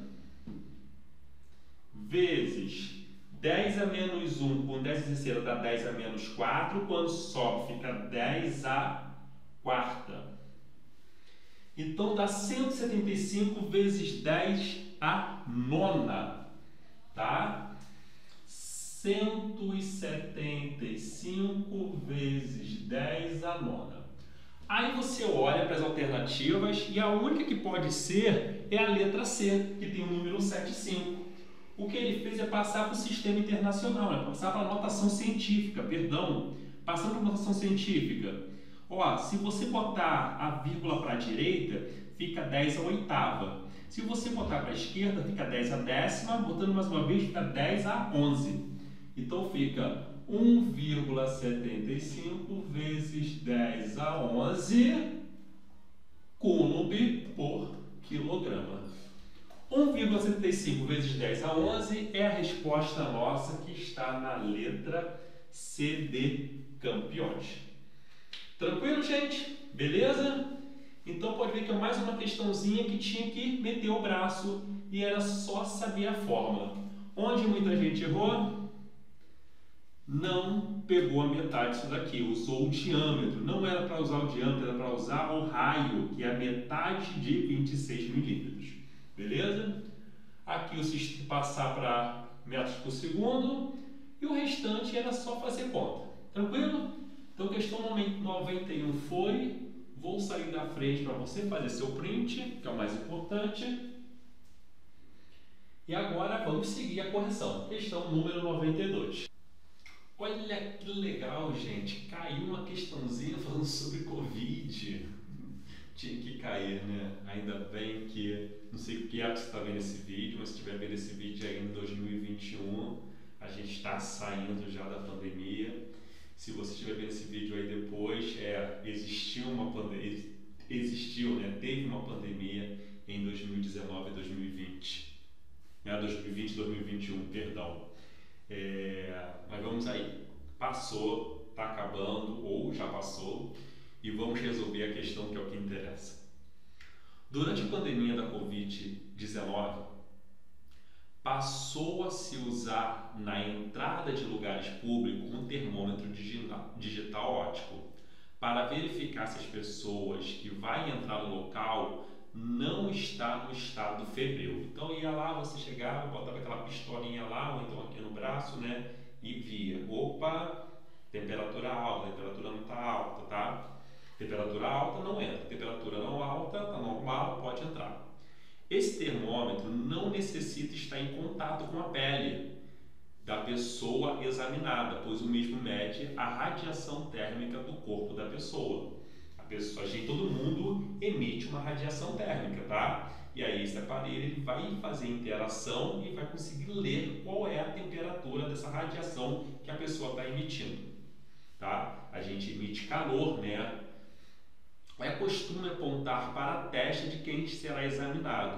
vezes dez a menos um com dez terceira dá dez a menos quatro, quando sobe fica dez a quarta. Então dá cento e setenta e cinco vezes dez a nona, tá? cento e setenta e cinco vezes dez a nona. Aí você olha para as alternativas e a única que pode ser é a letra C, que tem o número setenta e cinco. O que ele fez é passar para o sistema internacional, é passar para a notação científica, perdão, passando para a notação científica. Ó, se você botar a vírgula para a direita, fica dez a oitava. Se você botar para a esquerda, fica dez a décima, botando mais uma vez, fica dez a onze. Então fica um vírgula setenta e cinco vezes dez a onze coulomb por quilograma. um vírgula setenta e cinco vezes dez a onze é a resposta nossa que está na letra C de campeões. Tranquilo, gente? Beleza? Então pode ver que é mais uma questãozinha que tinha que meter o braço e era só saber a fórmula. Onde muita gente errou, não pegou a metade disso daqui, usou o diâmetro. Não era para usar o diâmetro, era para usar o raio, que é a metade de vinte e seis milímetros. Beleza? Aqui o sistema passar para metros por segundo e o restante era só fazer conta. Tranquilo? Então, questão noventa e um foi. Vou sair da frente para você fazer seu print, que é o mais importante. E agora vamos seguir a correção. Questão número noventa e dois. Olha que legal, gente. Caiu uma questãozinha falando sobre Covid. Tinha que cair, né? Ainda bem que, não sei que época você está vendo esse vídeo, mas se estiver vendo esse vídeo aí em dois mil e vinte e um, a gente está saindo já da pandemia. Se você estiver vendo esse vídeo aí depois, é, existiu uma pandemia, existiu, né? Teve uma pandemia em dois mil e dezenove e dois mil e vinte. É, dois mil e vinte e dois mil e vinte e um, perdão. É, mas vamos aí. Passou, está acabando ou já passou. E vamos resolver a questão que é o que interessa. Durante a pandemia da covid dezenove, passou a se usar na entrada de lugares públicos um termômetro digital, digital óptico para verificar se as pessoas que vão entrar no local não está no estado febril. Então ia lá, você chegava, botava aquela pistolinha lá, ou então aqui no braço, né? E via, opa, temperatura alta, temperatura não está alta, tá? Temperatura alta não entra, temperatura não alta, está normal, pode entrar. Esse termômetro não necessita estar em contato com a pele da pessoa examinada, pois o mesmo mede a radiação térmica do corpo da pessoa. A pessoa, a gente, todo mundo emite uma radiação térmica, tá? E aí esse aparelho ele vai fazer interação e vai conseguir ler qual é a temperatura dessa radiação que a pessoa está emitindo, tá? A gente emite calor, né? É costume apontar para a testa de quem será examinado,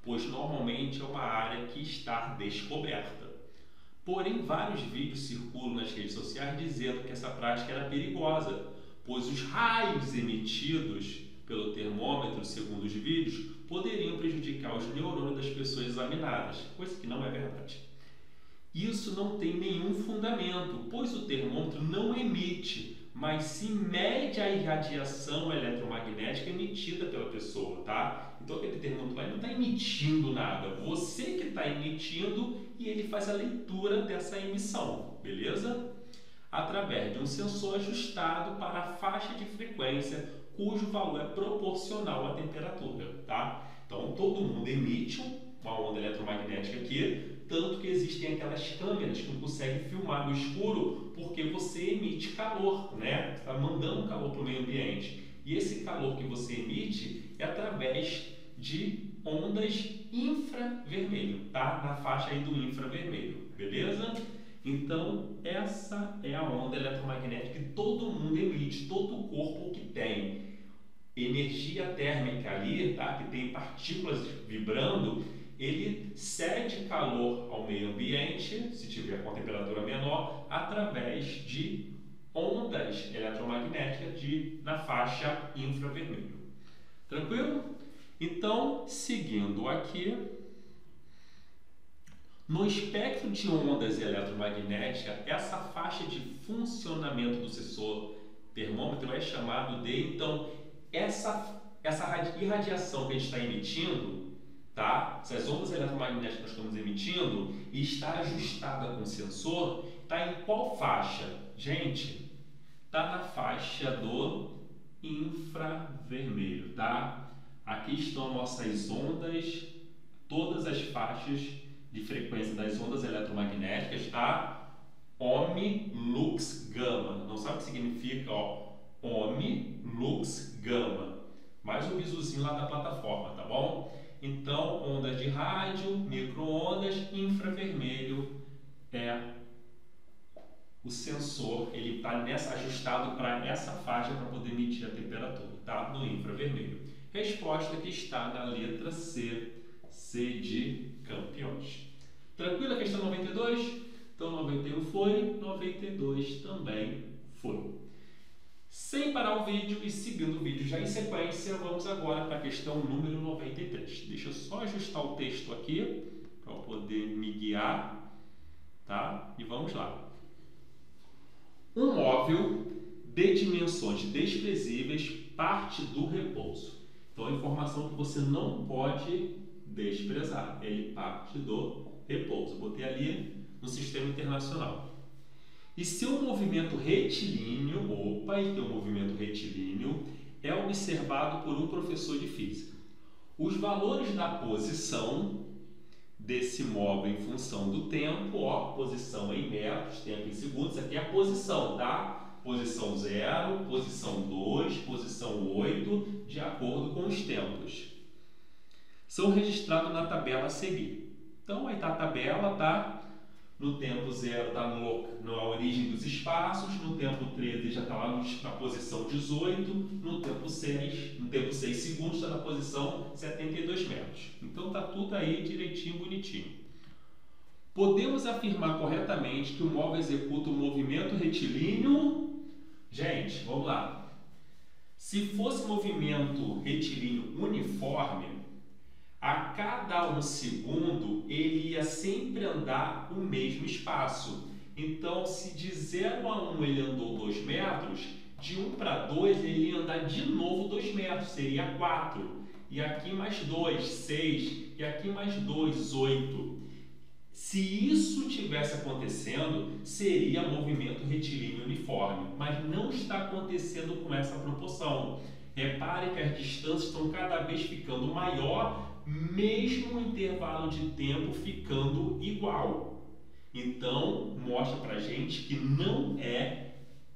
pois normalmente é uma área que está descoberta. Porém, vários vídeos circulam nas redes sociais dizendo que essa prática era perigosa, pois os raios emitidos pelo termômetro, segundo os vídeos, poderiam prejudicar os neurônios das pessoas examinadas, coisa que não é verdade. Isso não tem nenhum fundamento, pois o termômetro não emite, mas sim mede a irradiação eletromagnética emitida pela pessoa, tá? Então aquele termômetro lá não está emitindo nada, você que está emitindo e ele faz a leitura dessa emissão, beleza? Através de um sensor ajustado para a faixa de frequência, cujo valor é proporcional à temperatura, tá? Então todo mundo emite uma onda eletromagnética aqui, tanto que existem aquelas câmeras que não conseguem filmar no escuro porque você emite calor, né? Você está mandando calor para o meio ambiente. E esse calor que você emite é através de ondas infravermelho, tá? Na faixa aí do infravermelho, beleza? Então, essa é a onda eletromagnética que todo mundo emite, todo o corpo que tem energia térmica ali, tá? Que tem partículas vibrando, ele cede calor ao meio ambiente, se tiver com temperatura menor, através de ondas eletromagnéticas de, na faixa infravermelho. Tranquilo? Então, seguindo aqui, no espectro de ondas eletromagnéticas, essa faixa de funcionamento do sensor termômetro é chamado de, então, essa, essa irradiação que a gente está emitindo, tá? Essas ondas eletromagnéticas que nós estamos emitindo e está ajustada com o sensor, está em qual faixa? Gente, está na faixa do infravermelho, tá? Aqui estão nossas ondas, todas as faixas de frequência das ondas eletromagnéticas, tá? Ohmi, lux, gama. Não sabe o que significa, ó? Ohmi, lux, gama. Mais um bisuzinho lá da plataforma, tá bom? Então, ondas de rádio, micro-ondas, infravermelho é o sensor, ele está ajustado para essa faixa para poder medir a temperatura, tá? No infravermelho. Resposta que está na letra C, C de campeões. Tranquilo a questão noventa e dois? Então, noventa e um foi, noventa e dois também foi. Sem parar o vídeo e seguindo o vídeo já em sequência, vamos agora para a questão número noventa e três. Deixa eu só ajustar o texto aqui para eu poder me guiar, tá? E vamos lá. Um móvel de dimensões desprezíveis parte do repouso. Então, a informação que você não pode desprezar, ele parte do repouso. Botei ali no sistema internacional. E seu movimento retilíneo, opa, e teu movimento retilíneo é observado por um professor de física. Os valores da posição desse móvel em função do tempo, ó, posição em metros, tempo em segundos, aqui é a posição, tá? Posição zero, posição dois, posição oito, de acordo com os tempos. São registrados na tabela a seguir. Então, aí está a tabela, tá? No tempo zero está na origem dos espaços, no tempo treze já está lá no, na posição dezoito, no tempo seis, no tempo seis segundos está na posição setenta e dois metros. Então está tudo aí direitinho, bonitinho. Podemos afirmar corretamente que o móvel executa o movimento retilíneo. Gente, vamos lá. Se fosse movimento retilíneo uniforme, a cada um segundo ele ia sempre andar o mesmo espaço. Então, se de zero a um ele andou dois metros, de um para dois ele ia andar de novo dois metros, seria quatro. E aqui mais dois, seis. E aqui mais dois, oito. Se isso tivesse acontecendo, seria movimento retilíneo uniforme. Mas não está acontecendo com essa proporção. Repare que as distâncias estão cada vez ficando maior, mesmo o intervalo de tempo ficando igual. Então, mostra pra gente que não é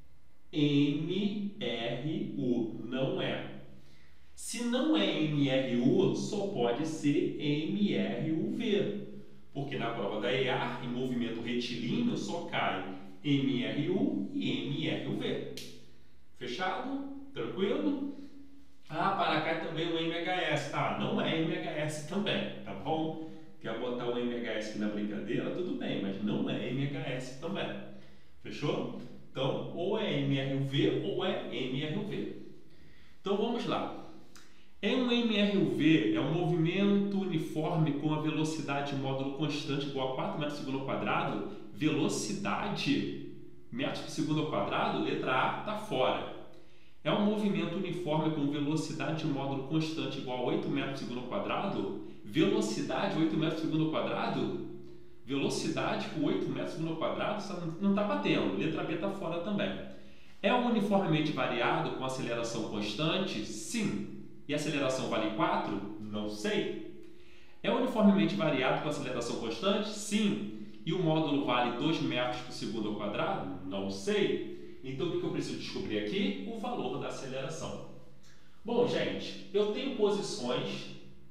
M R U, não é. Se não é M R U, só pode ser M R U V, porque na prova da E A R, em movimento retilíneo, só cai M R U e M R U V. Fechado? Tranquilo? Ah, para cá também o M H S. Ah, não é M H S também, tá bom? Quer botar o M H S aqui na brincadeira? Tudo bem, mas não é M H S também. Fechou? Então, ou é M R U V ou é M R U V. Então, vamos lá. Em um M R U V, é um movimento uniforme com a velocidade módulo constante igual a quatro metros por segundo ao quadrado. Velocidade, metros por segundo ao quadrado, letra A, está fora. É um movimento uniforme com velocidade módulo constante igual a oito metros por segundo ao quadrado. Velocidade, oito metros por segundo ao quadrado. Velocidade com oito metros por segundo ao quadrado, não está batendo. Letra B está fora também. É uniformemente variado com aceleração constante? Sim. E a aceleração vale quatro? Não sei. É uniformemente variado com aceleração constante? Sim. E o módulo vale dois metros por segundo ao quadrado? Não sei. Então, o que eu preciso descobrir aqui? O valor da aceleração. Bom, gente, eu tenho posições,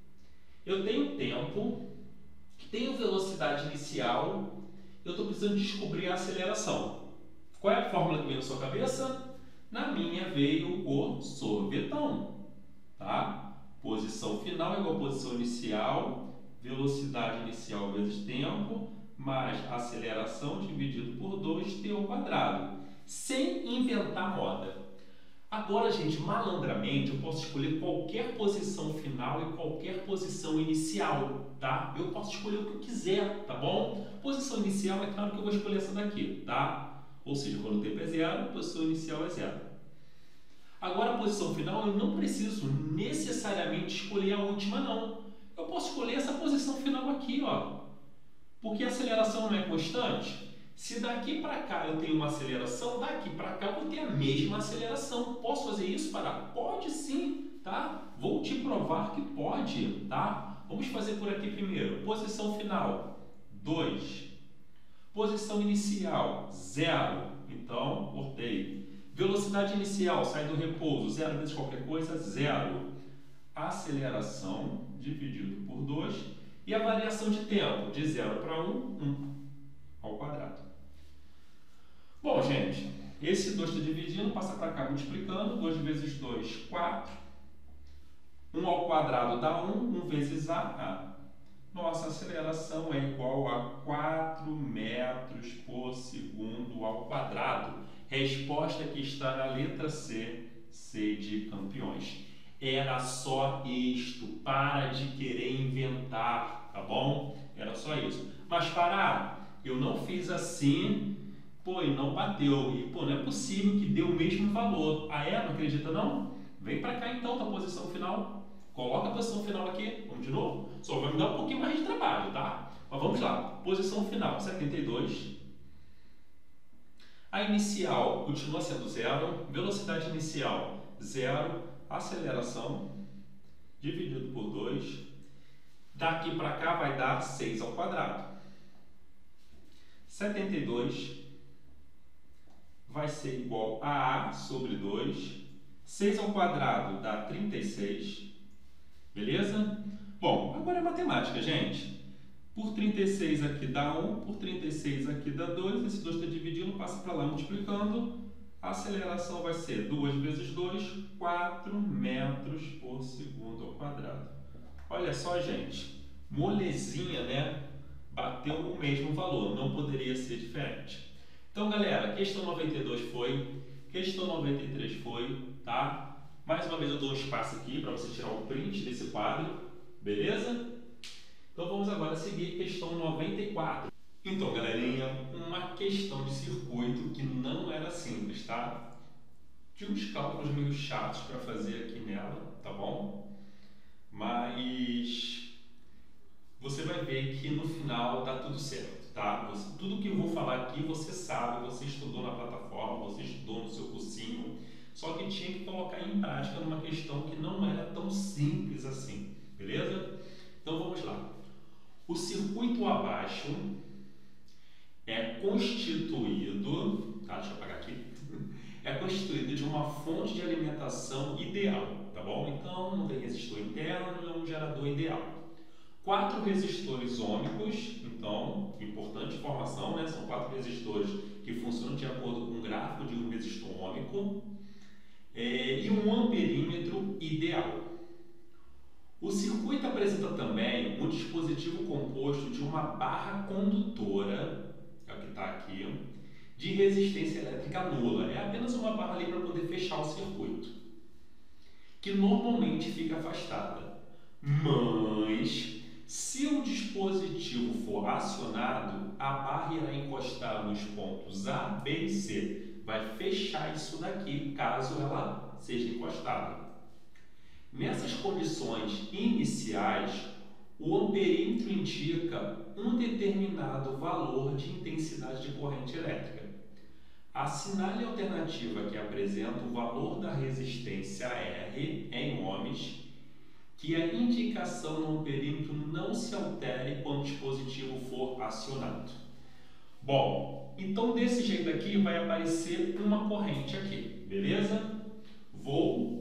eu tenho tempo, tenho velocidade inicial, eu estou precisando descobrir a aceleração. Qual é a fórmula que veio na sua cabeça? Na minha veio o sorvetão. Tá? Posição final é igual a posição inicial, velocidade inicial vezes tempo, mais aceleração dividido por dois, t ao quadrado. Sem inventar moda. Agora, gente, malandramente, eu posso escolher qualquer posição final e qualquer posição inicial, tá? Eu posso escolher o que eu quiser, tá bom? Posição inicial, é claro que eu vou escolher essa daqui, tá? Ou seja, quando o tempo é zero, a posição inicial é zero. Agora, a posição final, eu não preciso necessariamente escolher a última, não. Eu posso escolher essa posição final aqui, ó. Porque a aceleração não é constante. Se daqui para cá eu tenho uma aceleração, daqui para cá eu vou ter a mesma aceleração. Posso fazer isso, Pará? Pode sim, tá? Vou te provar que pode, tá? Vamos fazer por aqui primeiro. Posição final, dois. Posição inicial, zero. Então, cortei. Velocidade inicial, sai do repouso, zero vezes qualquer coisa, zero. Aceleração dividido por dois. E a variação de tempo, de zero para um, um ao quadrado. Bom, gente, esse dois está dividindo, passa para cá multiplicando. dois vezes dois, quatro. um ao quadrado dá um, um vezes a, a. Nossa aceleração é igual a quatro metros por segundo ao quadrado. Resposta que está na letra C, C de campeões. Era só isto, para de querer inventar, tá bom? Era só isso. Mas parar, eu não fiz assim, pô, e não bateu. E, pô, não é possível que dê o mesmo valor. Ah, é? Não acredita, não? Vem para cá, então, da posição final. Coloca a posição final aqui. Vamos de novo? Só vai me dar um pouquinho mais de trabalho, tá? Mas vamos lá. Posição final, setenta e dois. A inicial continua sendo zero. Velocidade inicial, zero. Aceleração, dividido por dois. Daqui para cá vai dar seis ao quadrado. setenta e dois vai ser igual a A sobre dois. seis ao quadrado dá trinta e seis. Beleza? Bom, agora é matemática, gente. Por trinta e seis aqui dá um, por trinta e seis aqui dá dois. Esse dois está dividindo, passa para lá multiplicando. A aceleração vai ser dois vezes dois, quatro metros por segundo ao quadrado. Olha só, gente. Molezinha, né? Bateu o mesmo valor, não poderia ser diferente. Então, galera, questão noventa e dois foi, questão noventa e três foi, tá? Mais uma vez eu dou um espaço aqui para você tirar um print desse quadro, beleza? Então, vamos agora seguir questão noventa e quatro. Então, galerinha, uma questão de circuito que não era simples, tá? Tinha uns cálculos meio chatos para fazer aqui nela, tá bom? Mas você vai ver que no final dá tudo certo, tá? Você, tudo que eu vou falar aqui você sabe, você estudou na plataforma, você estudou no seu cursinho, só que tinha que colocar em prática numa questão que não era tão simples assim, beleza? Então vamos lá. O circuito abaixo é constituído, tá? Deixa eu apagar aqui. É constituído de uma fonte de alimentação ideal, tá bom? Então não tem resistor interno, é um gerador ideal. Quatro resistores ômicos, então, importante informação, né? São quatro resistores que funcionam de acordo com o gráfico de um resistor ômico. é, e um amperímetro ideal. O circuito apresenta também um dispositivo composto de uma barra condutora, é o que está aqui, de resistência elétrica nula. É apenas uma barra ali para poder fechar o circuito, que normalmente fica afastada. Mas, se o dispositivo for acionado, a barra irá encostar nos pontos A, B e C. Vai fechar isso daqui, caso ela seja encostada. Nessas condições iniciais, o amperímetro indica um determinado valor de intensidade de corrente elétrica. Assinale a alternativa que apresenta o valor da resistência R em ohms, que a indicação no amperímetro não se altere quando o dispositivo for acionado. Bom, então desse jeito aqui vai aparecer uma corrente aqui, beleza? Vou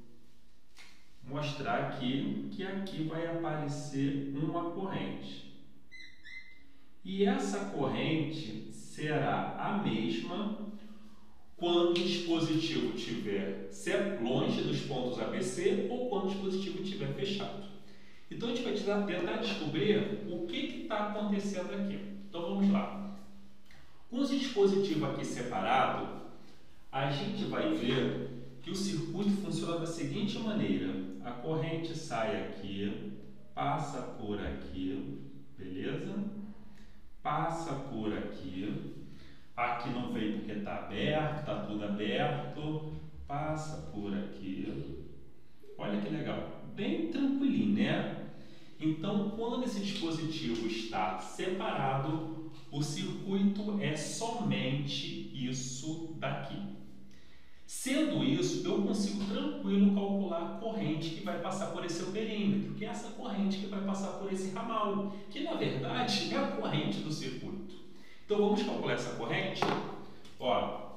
mostrar aqui que aqui vai aparecer uma corrente. E essa corrente será a mesma quando o dispositivo estiver longe dos pontos A B C ou quando o dispositivo estiver fechado. Então a gente vai tentar descobrir o que está acontecendo aqui. Então vamos lá. Com os dispositivos aqui separados, a gente vai ver que o circuito funciona da seguinte maneira. A corrente sai aqui, passa por aqui, beleza? Passa por aqui. Aqui não veio porque está aberto, está tudo aberto. Passa por aqui. Olha que legal. Bem tranquilinho, né? Então, quando esse dispositivo está separado, o circuito é somente isso daqui. Sendo isso, eu consigo tranquilo calcular a corrente que vai passar por esse amperímetro, que é essa corrente que vai passar por esse ramal, que na verdade é a corrente do circuito. Então vamos calcular essa corrente. Ó,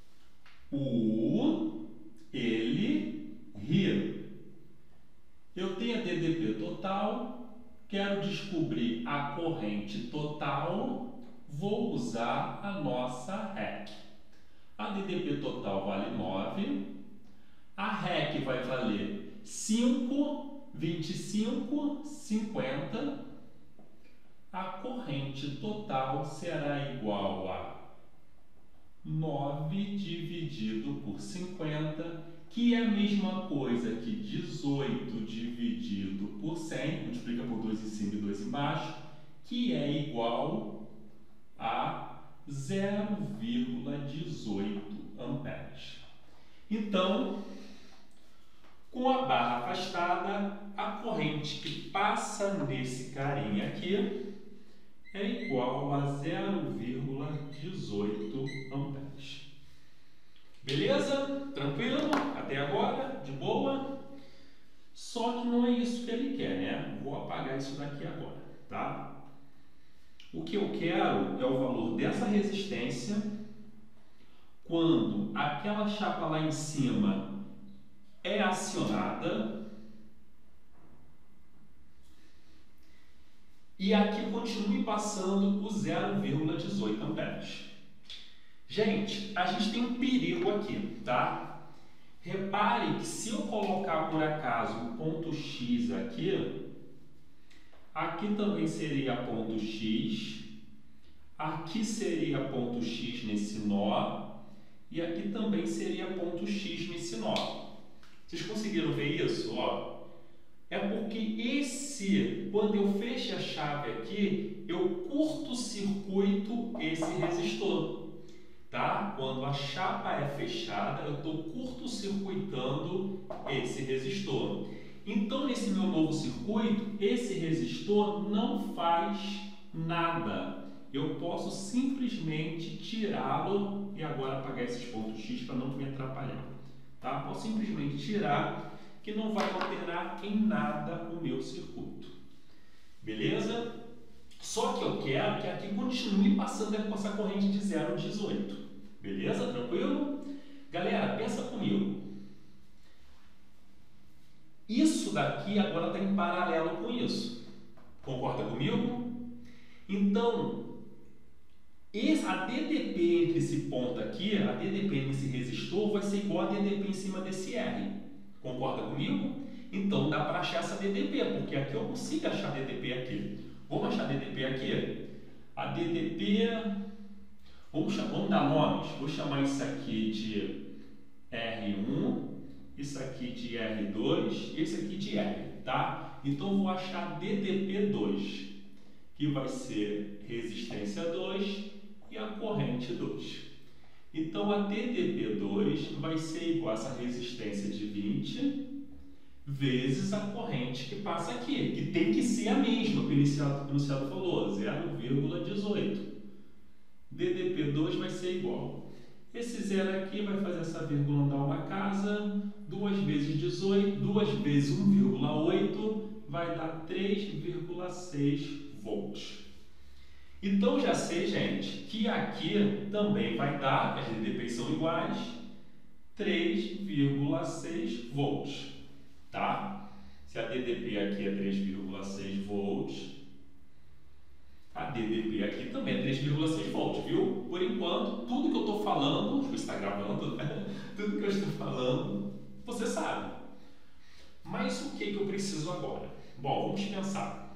U, ele, R. Eu tenho a D D P total, quero descobrir a corrente total, vou usar a nossa R E C. A D D P total vale nove, a R E C vai valer cinco, vinte e cinco, cinquenta. A corrente total será igual a nove dividido por cinquenta, que é a mesma coisa que dezoito dividido por cem, multiplica por dois em cima e dois embaixo, que é igual a zero vírgula dezoito amperes. Então, com a barra afastada, a corrente que passa nesse carinha aqui é igual a zero vírgula dezoito amperes. Beleza? Tranquilo? Até agora? De boa? Só que não é isso que ele quer, né? Vou apagar isso daqui agora, tá? O que eu quero é o valor dessa resistência quando aquela chapa lá em cima é acionada e aqui continue passando o zero vírgula dezoito amperes. Gente, a gente tem um perigo aqui, tá? Repare que se eu colocar por acaso o ponto X aqui, aqui também seria ponto X, aqui seria ponto X nesse nó e aqui também seria ponto X nesse nó. Vocês conseguiram ver isso? Ó, é porque esse, quando eu fecho a chave aqui, eu curto-circuito esse resistor. Tá? Quando a chapa é fechada, eu estou curto-circuitando esse resistor. Então, nesse meu novo circuito, esse resistor não faz nada. Eu posso simplesmente tirá-lo e agora apagar esses pontos X para não me atrapalhar. Tá? Posso simplesmente tirar, que não vai alterar em nada o meu circuito. Beleza? Só que eu quero que aqui continue passando com essa corrente de zero vírgula dezoito. Beleza? Tranquilo? Galera, pensa comigo. Isso daqui agora está em paralelo com isso. Concorda comigo? Então, Esse, a D D P entre esse ponto aqui, a D D P nesse resistor vai ser igual a D D P em cima desse R. Concorda comigo? Então dá para achar essa D D P, porque aqui eu consigo achar D D P aqui. Vamos achar D D P aqui? A D D P, vamos, vamos dar nomes, vou chamar isso aqui de R um, isso aqui de R dois e esse aqui de R, tá? Então vou achar D D P dois, que vai ser resistência dois e a corrente dois. Então a D D P dois vai ser igual a essa resistência de vinte vezes a corrente que passa aqui, que tem que ser a mesma, que o enunciado falou, zero vírgula dezoito. D D P dois vai ser igual. Esse zero aqui vai fazer essa vírgula andar uma casa, duas vezes dezoito, duas vezes um vírgula oito, vai dar três vírgula seis volts. Então já sei, gente, que aqui também vai dar, que as D D Ps são iguais, três vírgula seis volts, tá? Se a D D P aqui é três vírgula seis volts, a D D P aqui também é três vírgula seis volts, viu? Por enquanto, tudo que eu estou falando, você está gravando, né? Tudo que eu estou falando, você sabe. Mas o que, que eu preciso agora? Bom, vamos pensar.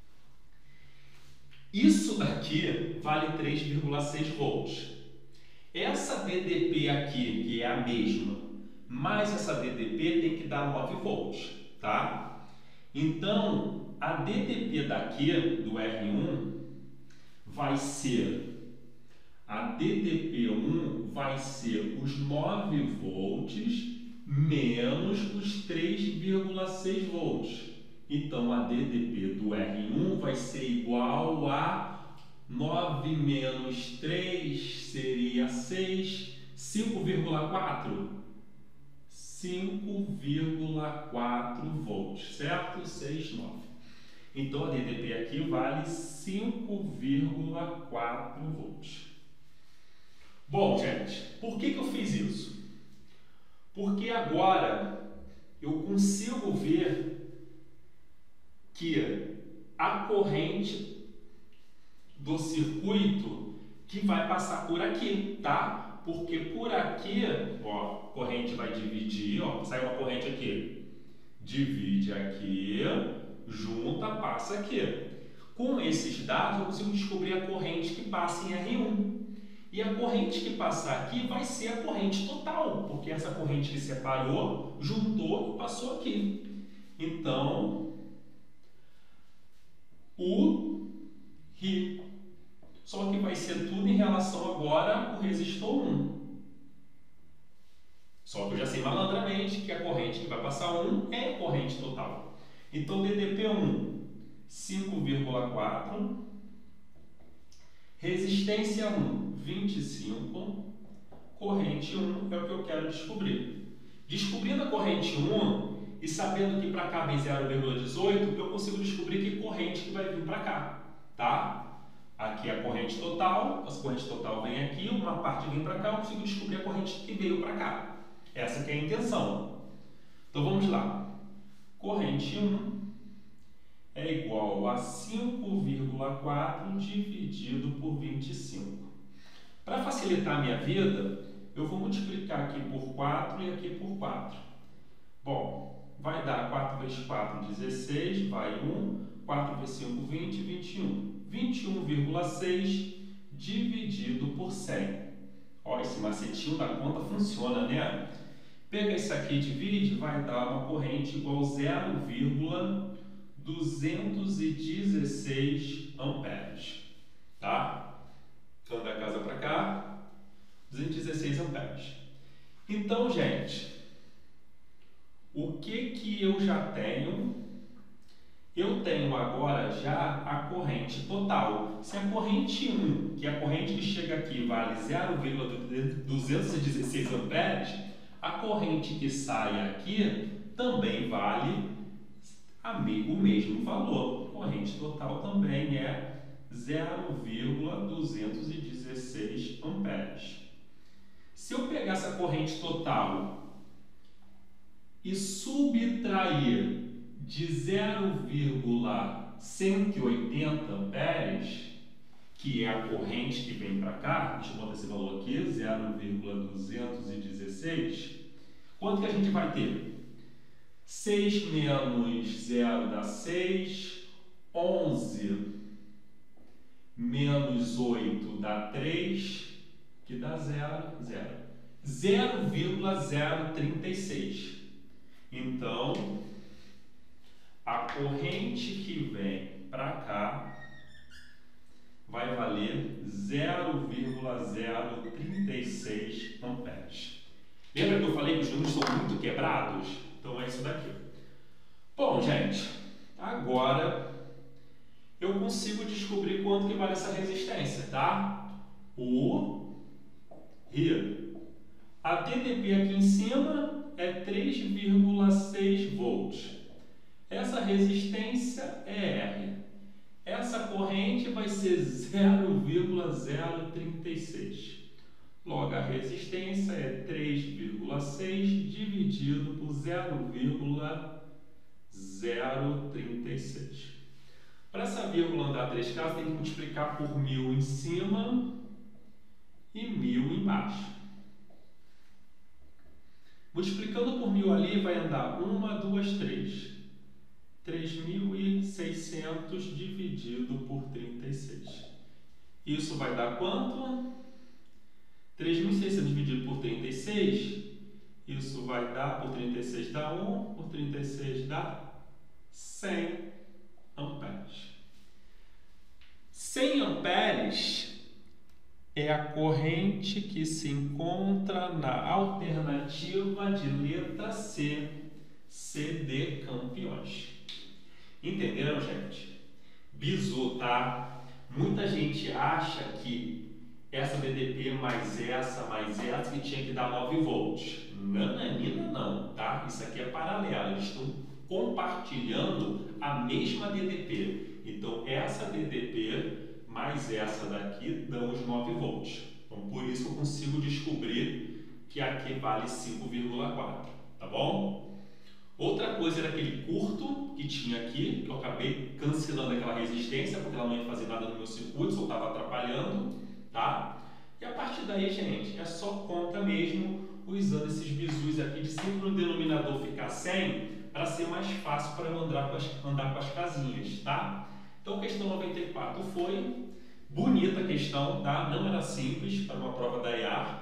Isso daqui vale três vírgula seis volts. Essa D D P aqui, que é a mesma, mais essa D D P tem que dar nove volts, tá? Então, a D D P daqui, do R um, vai ser, a D D P um vai ser os nove volts menos os três vírgula seis volts. Então, a D D P do R um vai ser igual a nove menos três seria seis, cinco vírgula quatro. cinco vírgula quatro volts, certo? seis, nove. Então, a D D P aqui vale cinco vírgula quatro volts. Bom, gente, por que que eu fiz isso? Porque agora eu consigo ver que a corrente do circuito que vai passar por aqui, tá? Porque por aqui, ó, a corrente vai dividir, ó, sai uma corrente aqui, divide aqui, junta, passa aqui. Com esses dados, eu consigo descobrir a corrente que passa em R um. E a corrente que passar aqui vai ser a corrente total, porque essa corrente que separou, juntou e passou aqui. Então, o R. Só que vai ser tudo em relação agora ao resistor um. Só que eu já sei malandramente que a corrente que vai passar um é a corrente total. Então, D D P um, cinco vírgula quatro. Resistência um, vinte e cinco. Corrente um é o que eu quero descobrir. Descobrindo a corrente um e sabendo que para cá vem zero vírgula dezoito, eu consigo descobrir que corrente que vai vir para cá, tá? Aqui é a corrente total, a corrente total vem aqui, uma parte vem para cá, eu consigo descobrir a corrente que veio para cá. Essa que é a intenção. Então vamos lá. Corrente um é igual a cinco vírgula quatro dividido por vinte e cinco. Para facilitar a minha vida, eu vou multiplicar aqui por quatro e aqui por quatro. Bom, vai dar quatro vezes quatro, dezesseis, vai um, quatro vezes cinco, vinte, vinte e um. vinte e um vírgula seis dividido por cem. Ó, esse macetinho da conta funciona, né? Pega isso aqui e divide, vai dar uma corrente igual a zero vírgula duzentos e dezesseis amperes, tá? Então, da casa para cá, duzentos e dezesseis amperes. Então, gente, o que que eu já tenho? Eu tenho agora já a corrente total. Se a corrente um, que é a corrente que chega aqui, vale zero vírgula duzentos e dezesseis amperes, a corrente que sai aqui também vale o mesmo valor. A corrente total também é zero vírgula duzentos e dezesseis amperes. Se eu pegar essa corrente total e subtrair de zero vírgula cento e oitenta amperes, que é a corrente que vem para cá, deixa eu botar esse valor aqui, zero vírgula duzentos e dezesseis, quanto que a gente vai ter? seis menos zero dá seis, onze menos oito dá três, que dá zero, zero. zero vírgula zero trinta e seis. Então, a corrente que vem para cá vai valer zero vírgula zero trinta e seis amperes. Lembra que eu falei que os números são muito quebrados? Então é isso daqui. Bom, gente, agora eu consigo descobrir quanto que vale essa resistência, tá? O R. A D D P aqui em cima é três vírgula seis volts. Essa resistência é R. Essa corrente vai ser zero vírgula zero trinta e seis. Logo, a resistência é três vírgula seis dividido por zero vírgula zero trinta e seis. Para essa vírgula andar três casas, tem que multiplicar por mil em cima e mil embaixo. Multiplicando por mil ali, vai andar uma, duas, três. três mil e seiscentos dividido por trinta e seis. Isso vai dar quanto? três mil e seiscentos dividido por trinta e seis, isso vai dar, por trinta e seis dá um, por trinta e seis dá cem amperes. cem amperes é a corrente que se encontra na alternativa de letra C, C D campeões. Entenderam, gente? Bizu, tá? Muita gente acha que essa D D P mais essa, mais essa, que tinha que dar nove volts. Nananina não, tá? Isso aqui é paralelo. Eles estão compartilhando a mesma D D P. Então, essa D D P mais essa daqui dão os nove volts. Então, por isso eu consigo descobrir que aqui vale cinco vírgula quatro, tá bom? Outra coisa era aquele curto que tinha aqui, que eu acabei cancelando aquela resistência, porque ela não ia fazer nada no meu circuito, só estava atrapalhando, tá? E a partir daí, gente, é só conta mesmo, usando esses bizus aqui de sempre no denominador ficar cem, para ser mais fácil para eu andar com, as, andar com as casinhas, tá? Então, questão noventa e quatro foi bonita a questão, tá? Não era simples para uma prova da I A R.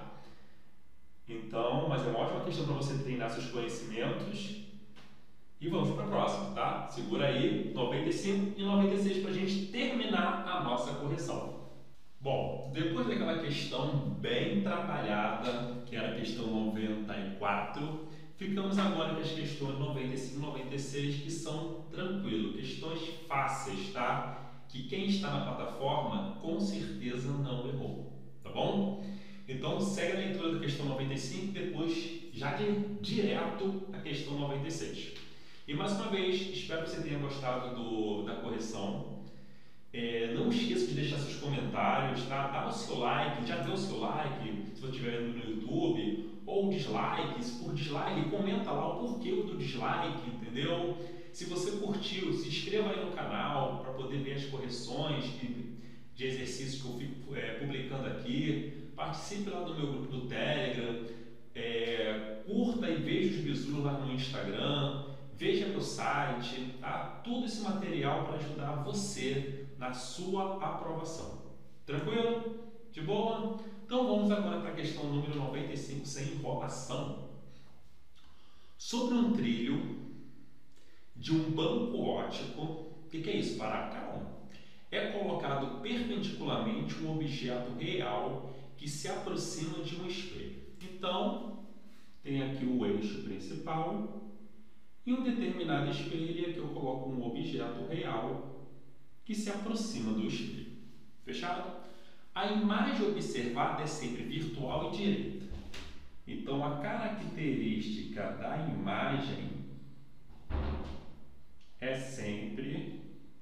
Então, mas é uma ótima questão para você treinar seus conhecimentos. E vamos para a próxima, tá? Segura aí, noventa e cinco e noventa e seis para a gente terminar a nossa correção. Bom, depois daquela questão bem trabalhada, que era a questão noventa e quatro, ficamos agora com as questões noventa e cinco e noventa e seis, que são tranquilo, questões fáceis, tá? Que quem está na plataforma com certeza não errou, tá bom? Então segue a leitura da questão noventa e cinco e depois já de direto a questão noventa e seis. E mais uma vez, espero que você tenha gostado do, da correção. É, não esqueça de deixar seus comentários, tá? Dá o seu like, já deu o seu like, se você estiver vendo no YouTube, ou dislike. Se por dislike, comenta lá o porquê do dislike, entendeu? Se você curtiu, se inscreva aí no canal para poder ver as correções de, de exercícios que eu fico é, publicando aqui. Participe lá do meu grupo do Telegram, é, curta e veja os bizus lá no Instagram. Veja meu site, tá? Todo esse material para ajudar você na sua aprovação. Tranquilo? De boa? Então vamos agora para a questão número noventa e cinco, sem enrolação. Sobre um trilho de um banco óptico, o que, que é isso? Para calma. É colocado perpendicularmente um objeto real que se aproxima de um espelho. Então, tem aqui o eixo principal. Em um determinado espelho, aqui eu coloco um objeto real que se aproxima do espelho. Fechado? A imagem observada é sempre virtual e direita. Então, a característica da imagem é sempre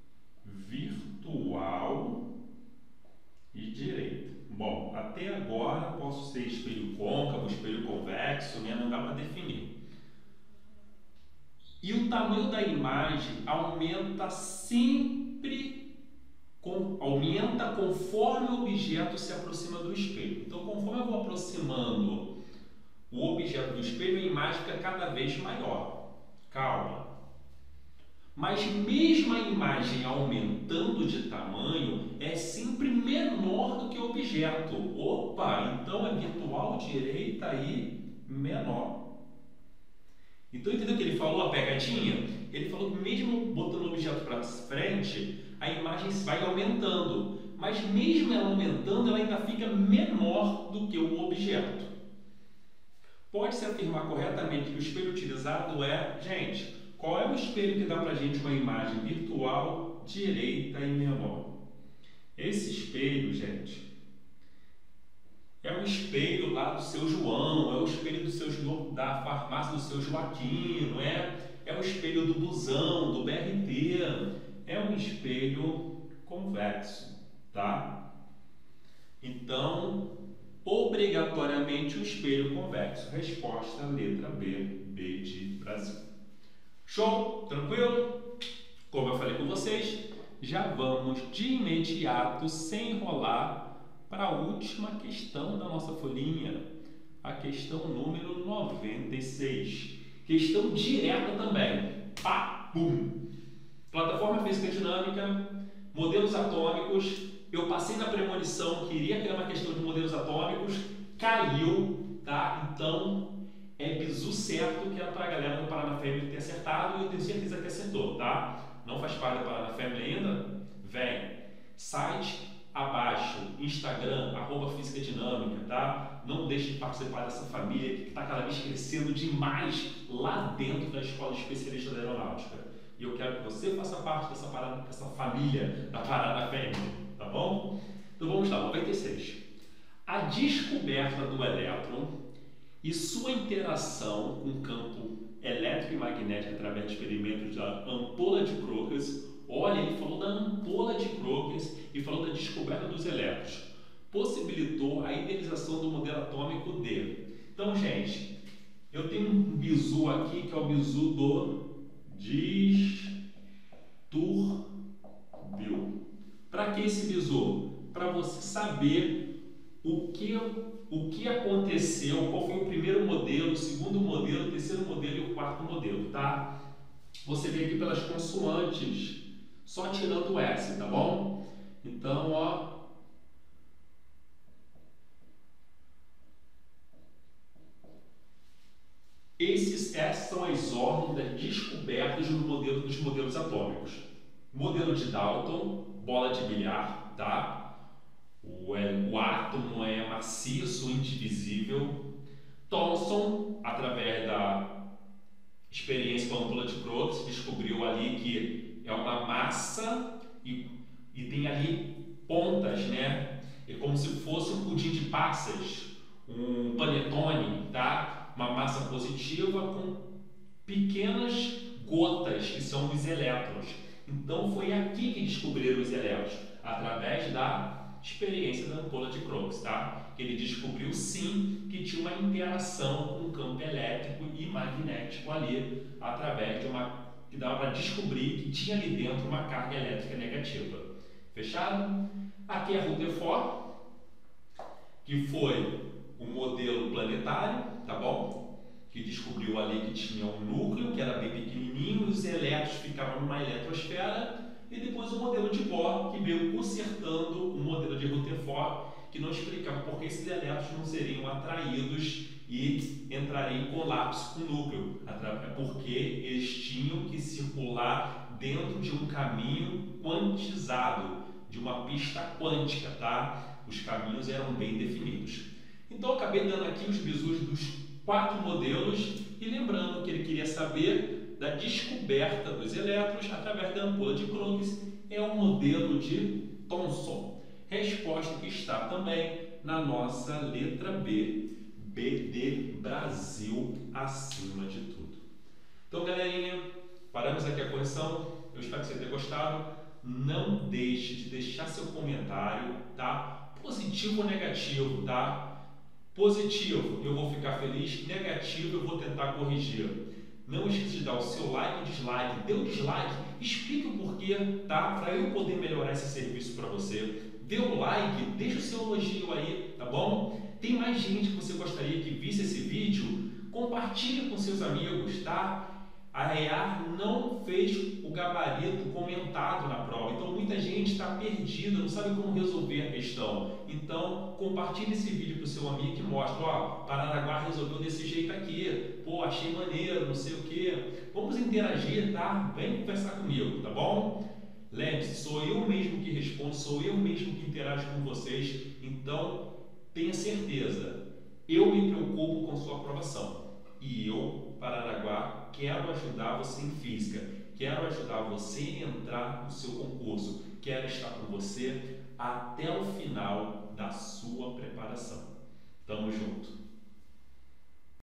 virtual e direita. Bom, até agora posso ser espelho côncavo, espelho convexo, né? Não dá para definir. E o tamanho da imagem aumenta sempre com, aumenta conforme o objeto se aproxima do espelho. Então, conforme eu vou aproximando o objeto do espelho, a imagem fica cada vez maior. Calma. Mas mesmo a imagem aumentando de tamanho, é sempre menor do que o objeto. Opa, então a virtual direita aí menor. Então entendeu o que ele falou, a pegadinha? Ele falou que mesmo botando o objeto para frente, a imagem vai aumentando. Mas mesmo ela aumentando, ela ainda fica menor do que o objeto. Pode-se afirmar corretamente que o espelho utilizado é, gente, qual é o espelho que dá para a gente uma imagem virtual direita e menor? Esse espelho, gente, é o espelho lá do seu João, é o espelho do seu, da farmácia do seu Joaquim, não é? É o espelho do busão, do B R T, é um espelho convexo, tá? Então, obrigatoriamente o espelho convexo. Resposta, letra B, B de Brasil. Show? Tranquilo? Como eu falei com vocês, já vamos de imediato, sem enrolar, para a última questão da nossa folhinha, a questão número noventa e seis. Questão direta também. Pá, pum! Plataforma física dinâmica, modelos atômicos. Eu passei na premonição que iria ter uma questão de modelos atômicos, caiu, tá? Então, é bizu certo que era para a galera do Paraná Family ter acertado e eu tenho certeza que acertou, tá? Não faz parte da Paraná Family ainda? Vem. Site abaixo, Instagram, arroba Física Dinâmica, tá? Não deixe de participar dessa família que está cada vez crescendo demais lá dentro da Escola de Especialista da Aeronáutica. E eu quero que você faça parte dessa, parada, dessa família da Paraná Family, tá bom? Então vamos lá, noventa e seis. A descoberta do elétron e sua interação com o campo elétrico e magnético através de experimentos da ampola de Crocus. Olha, ele falou da ampola de Crocus e falou da descoberta dos elétrons. Possibilitou a idealização do modelo atômico D. Então, gente, eu tenho um bizu aqui que é o bizu do distúrbio. Para que esse bizu? Para você saber o que, o que aconteceu, qual foi o primeiro modelo, o segundo modelo, o terceiro modelo e o quarto modelo, tá? Você vê aqui pelas consoantes, só tirando o S, tá bom? Então, ó. Esses, essas são as ordens das descobertas do modelo, dos modelos atômicos. Modelo de Dalton, bola de bilhar, tá? O, é, o átomo é maciço, indivisível. Thomson, através da experiência com a ampola de Crocus, descobriu ali que é uma massa e, e tem ali pontas, né? É como se fosse um pudim de passas, um panetone, tá? Uma massa positiva com pequenas gotas que são os elétrons. Então foi aqui que descobriram os elétrons, através da experiência da ampola de Crocus, tá? Ele descobriu sim que tinha uma interação com o campo elétrico e magnético ali, através de uma que dava para descobrir que tinha ali dentro uma carga elétrica negativa. Fechado? Aqui é Rutherford, que foi um modelo planetário, tá bom? Que descobriu ali que tinha um núcleo que era bem pequenininho, os elétrons ficavam numa eletrosfera, e depois o modelo de Bohr, que veio consertando o modelo de Rutherford, que não explicava por que esses elétrons não seriam atraídos e entrariam em colapso com o núcleo, porque eles tinham que circular dentro de um caminho quantizado, de uma pista quântica, tá? Os caminhos eram bem definidos. Então eu acabei dando aqui os bizus dos quatro modelos e lembrando que ele queria saber da descoberta dos elétrons através da ampola de Crocus, é o modelo de Thomson. Resposta que está também na nossa letra B, B de Brasil, acima de tudo. Então, galerinha, paramos aqui a correção. Eu espero que você tenha gostado. Não deixe de deixar seu comentário, tá? Positivo ou negativo, tá? Positivo, eu vou ficar feliz. Negativo, eu vou tentar corrigir. Não esqueça de dar o seu like e dislike. Deu dislike, explique o porquê, tá? Para eu poder melhorar esse serviço para você. Deu like, deixa o seu elogio aí, tá bom? Tem mais gente que você gostaria que visse esse vídeo? Compartilhe com seus amigos, tá? A E A R não fez o gabarito comentado na prova, então muita gente está perdida, não sabe como resolver a questão. Então compartilhe esse vídeo para o seu amigo que mostra, ó, Paranaguá resolveu desse jeito aqui, pô, achei maneiro, não sei o que. Vamos interagir, tá? Vem conversar comigo, tá bom? Lembre-se, sou eu mesmo que respondo, sou eu mesmo que interajo com vocês, então tenha certeza, eu me preocupo com sua aprovação. E eu, Paranaguá, quero ajudar você em física, quero ajudar você a entrar no seu concurso, quero estar com você até o final da sua preparação. Tamo junto!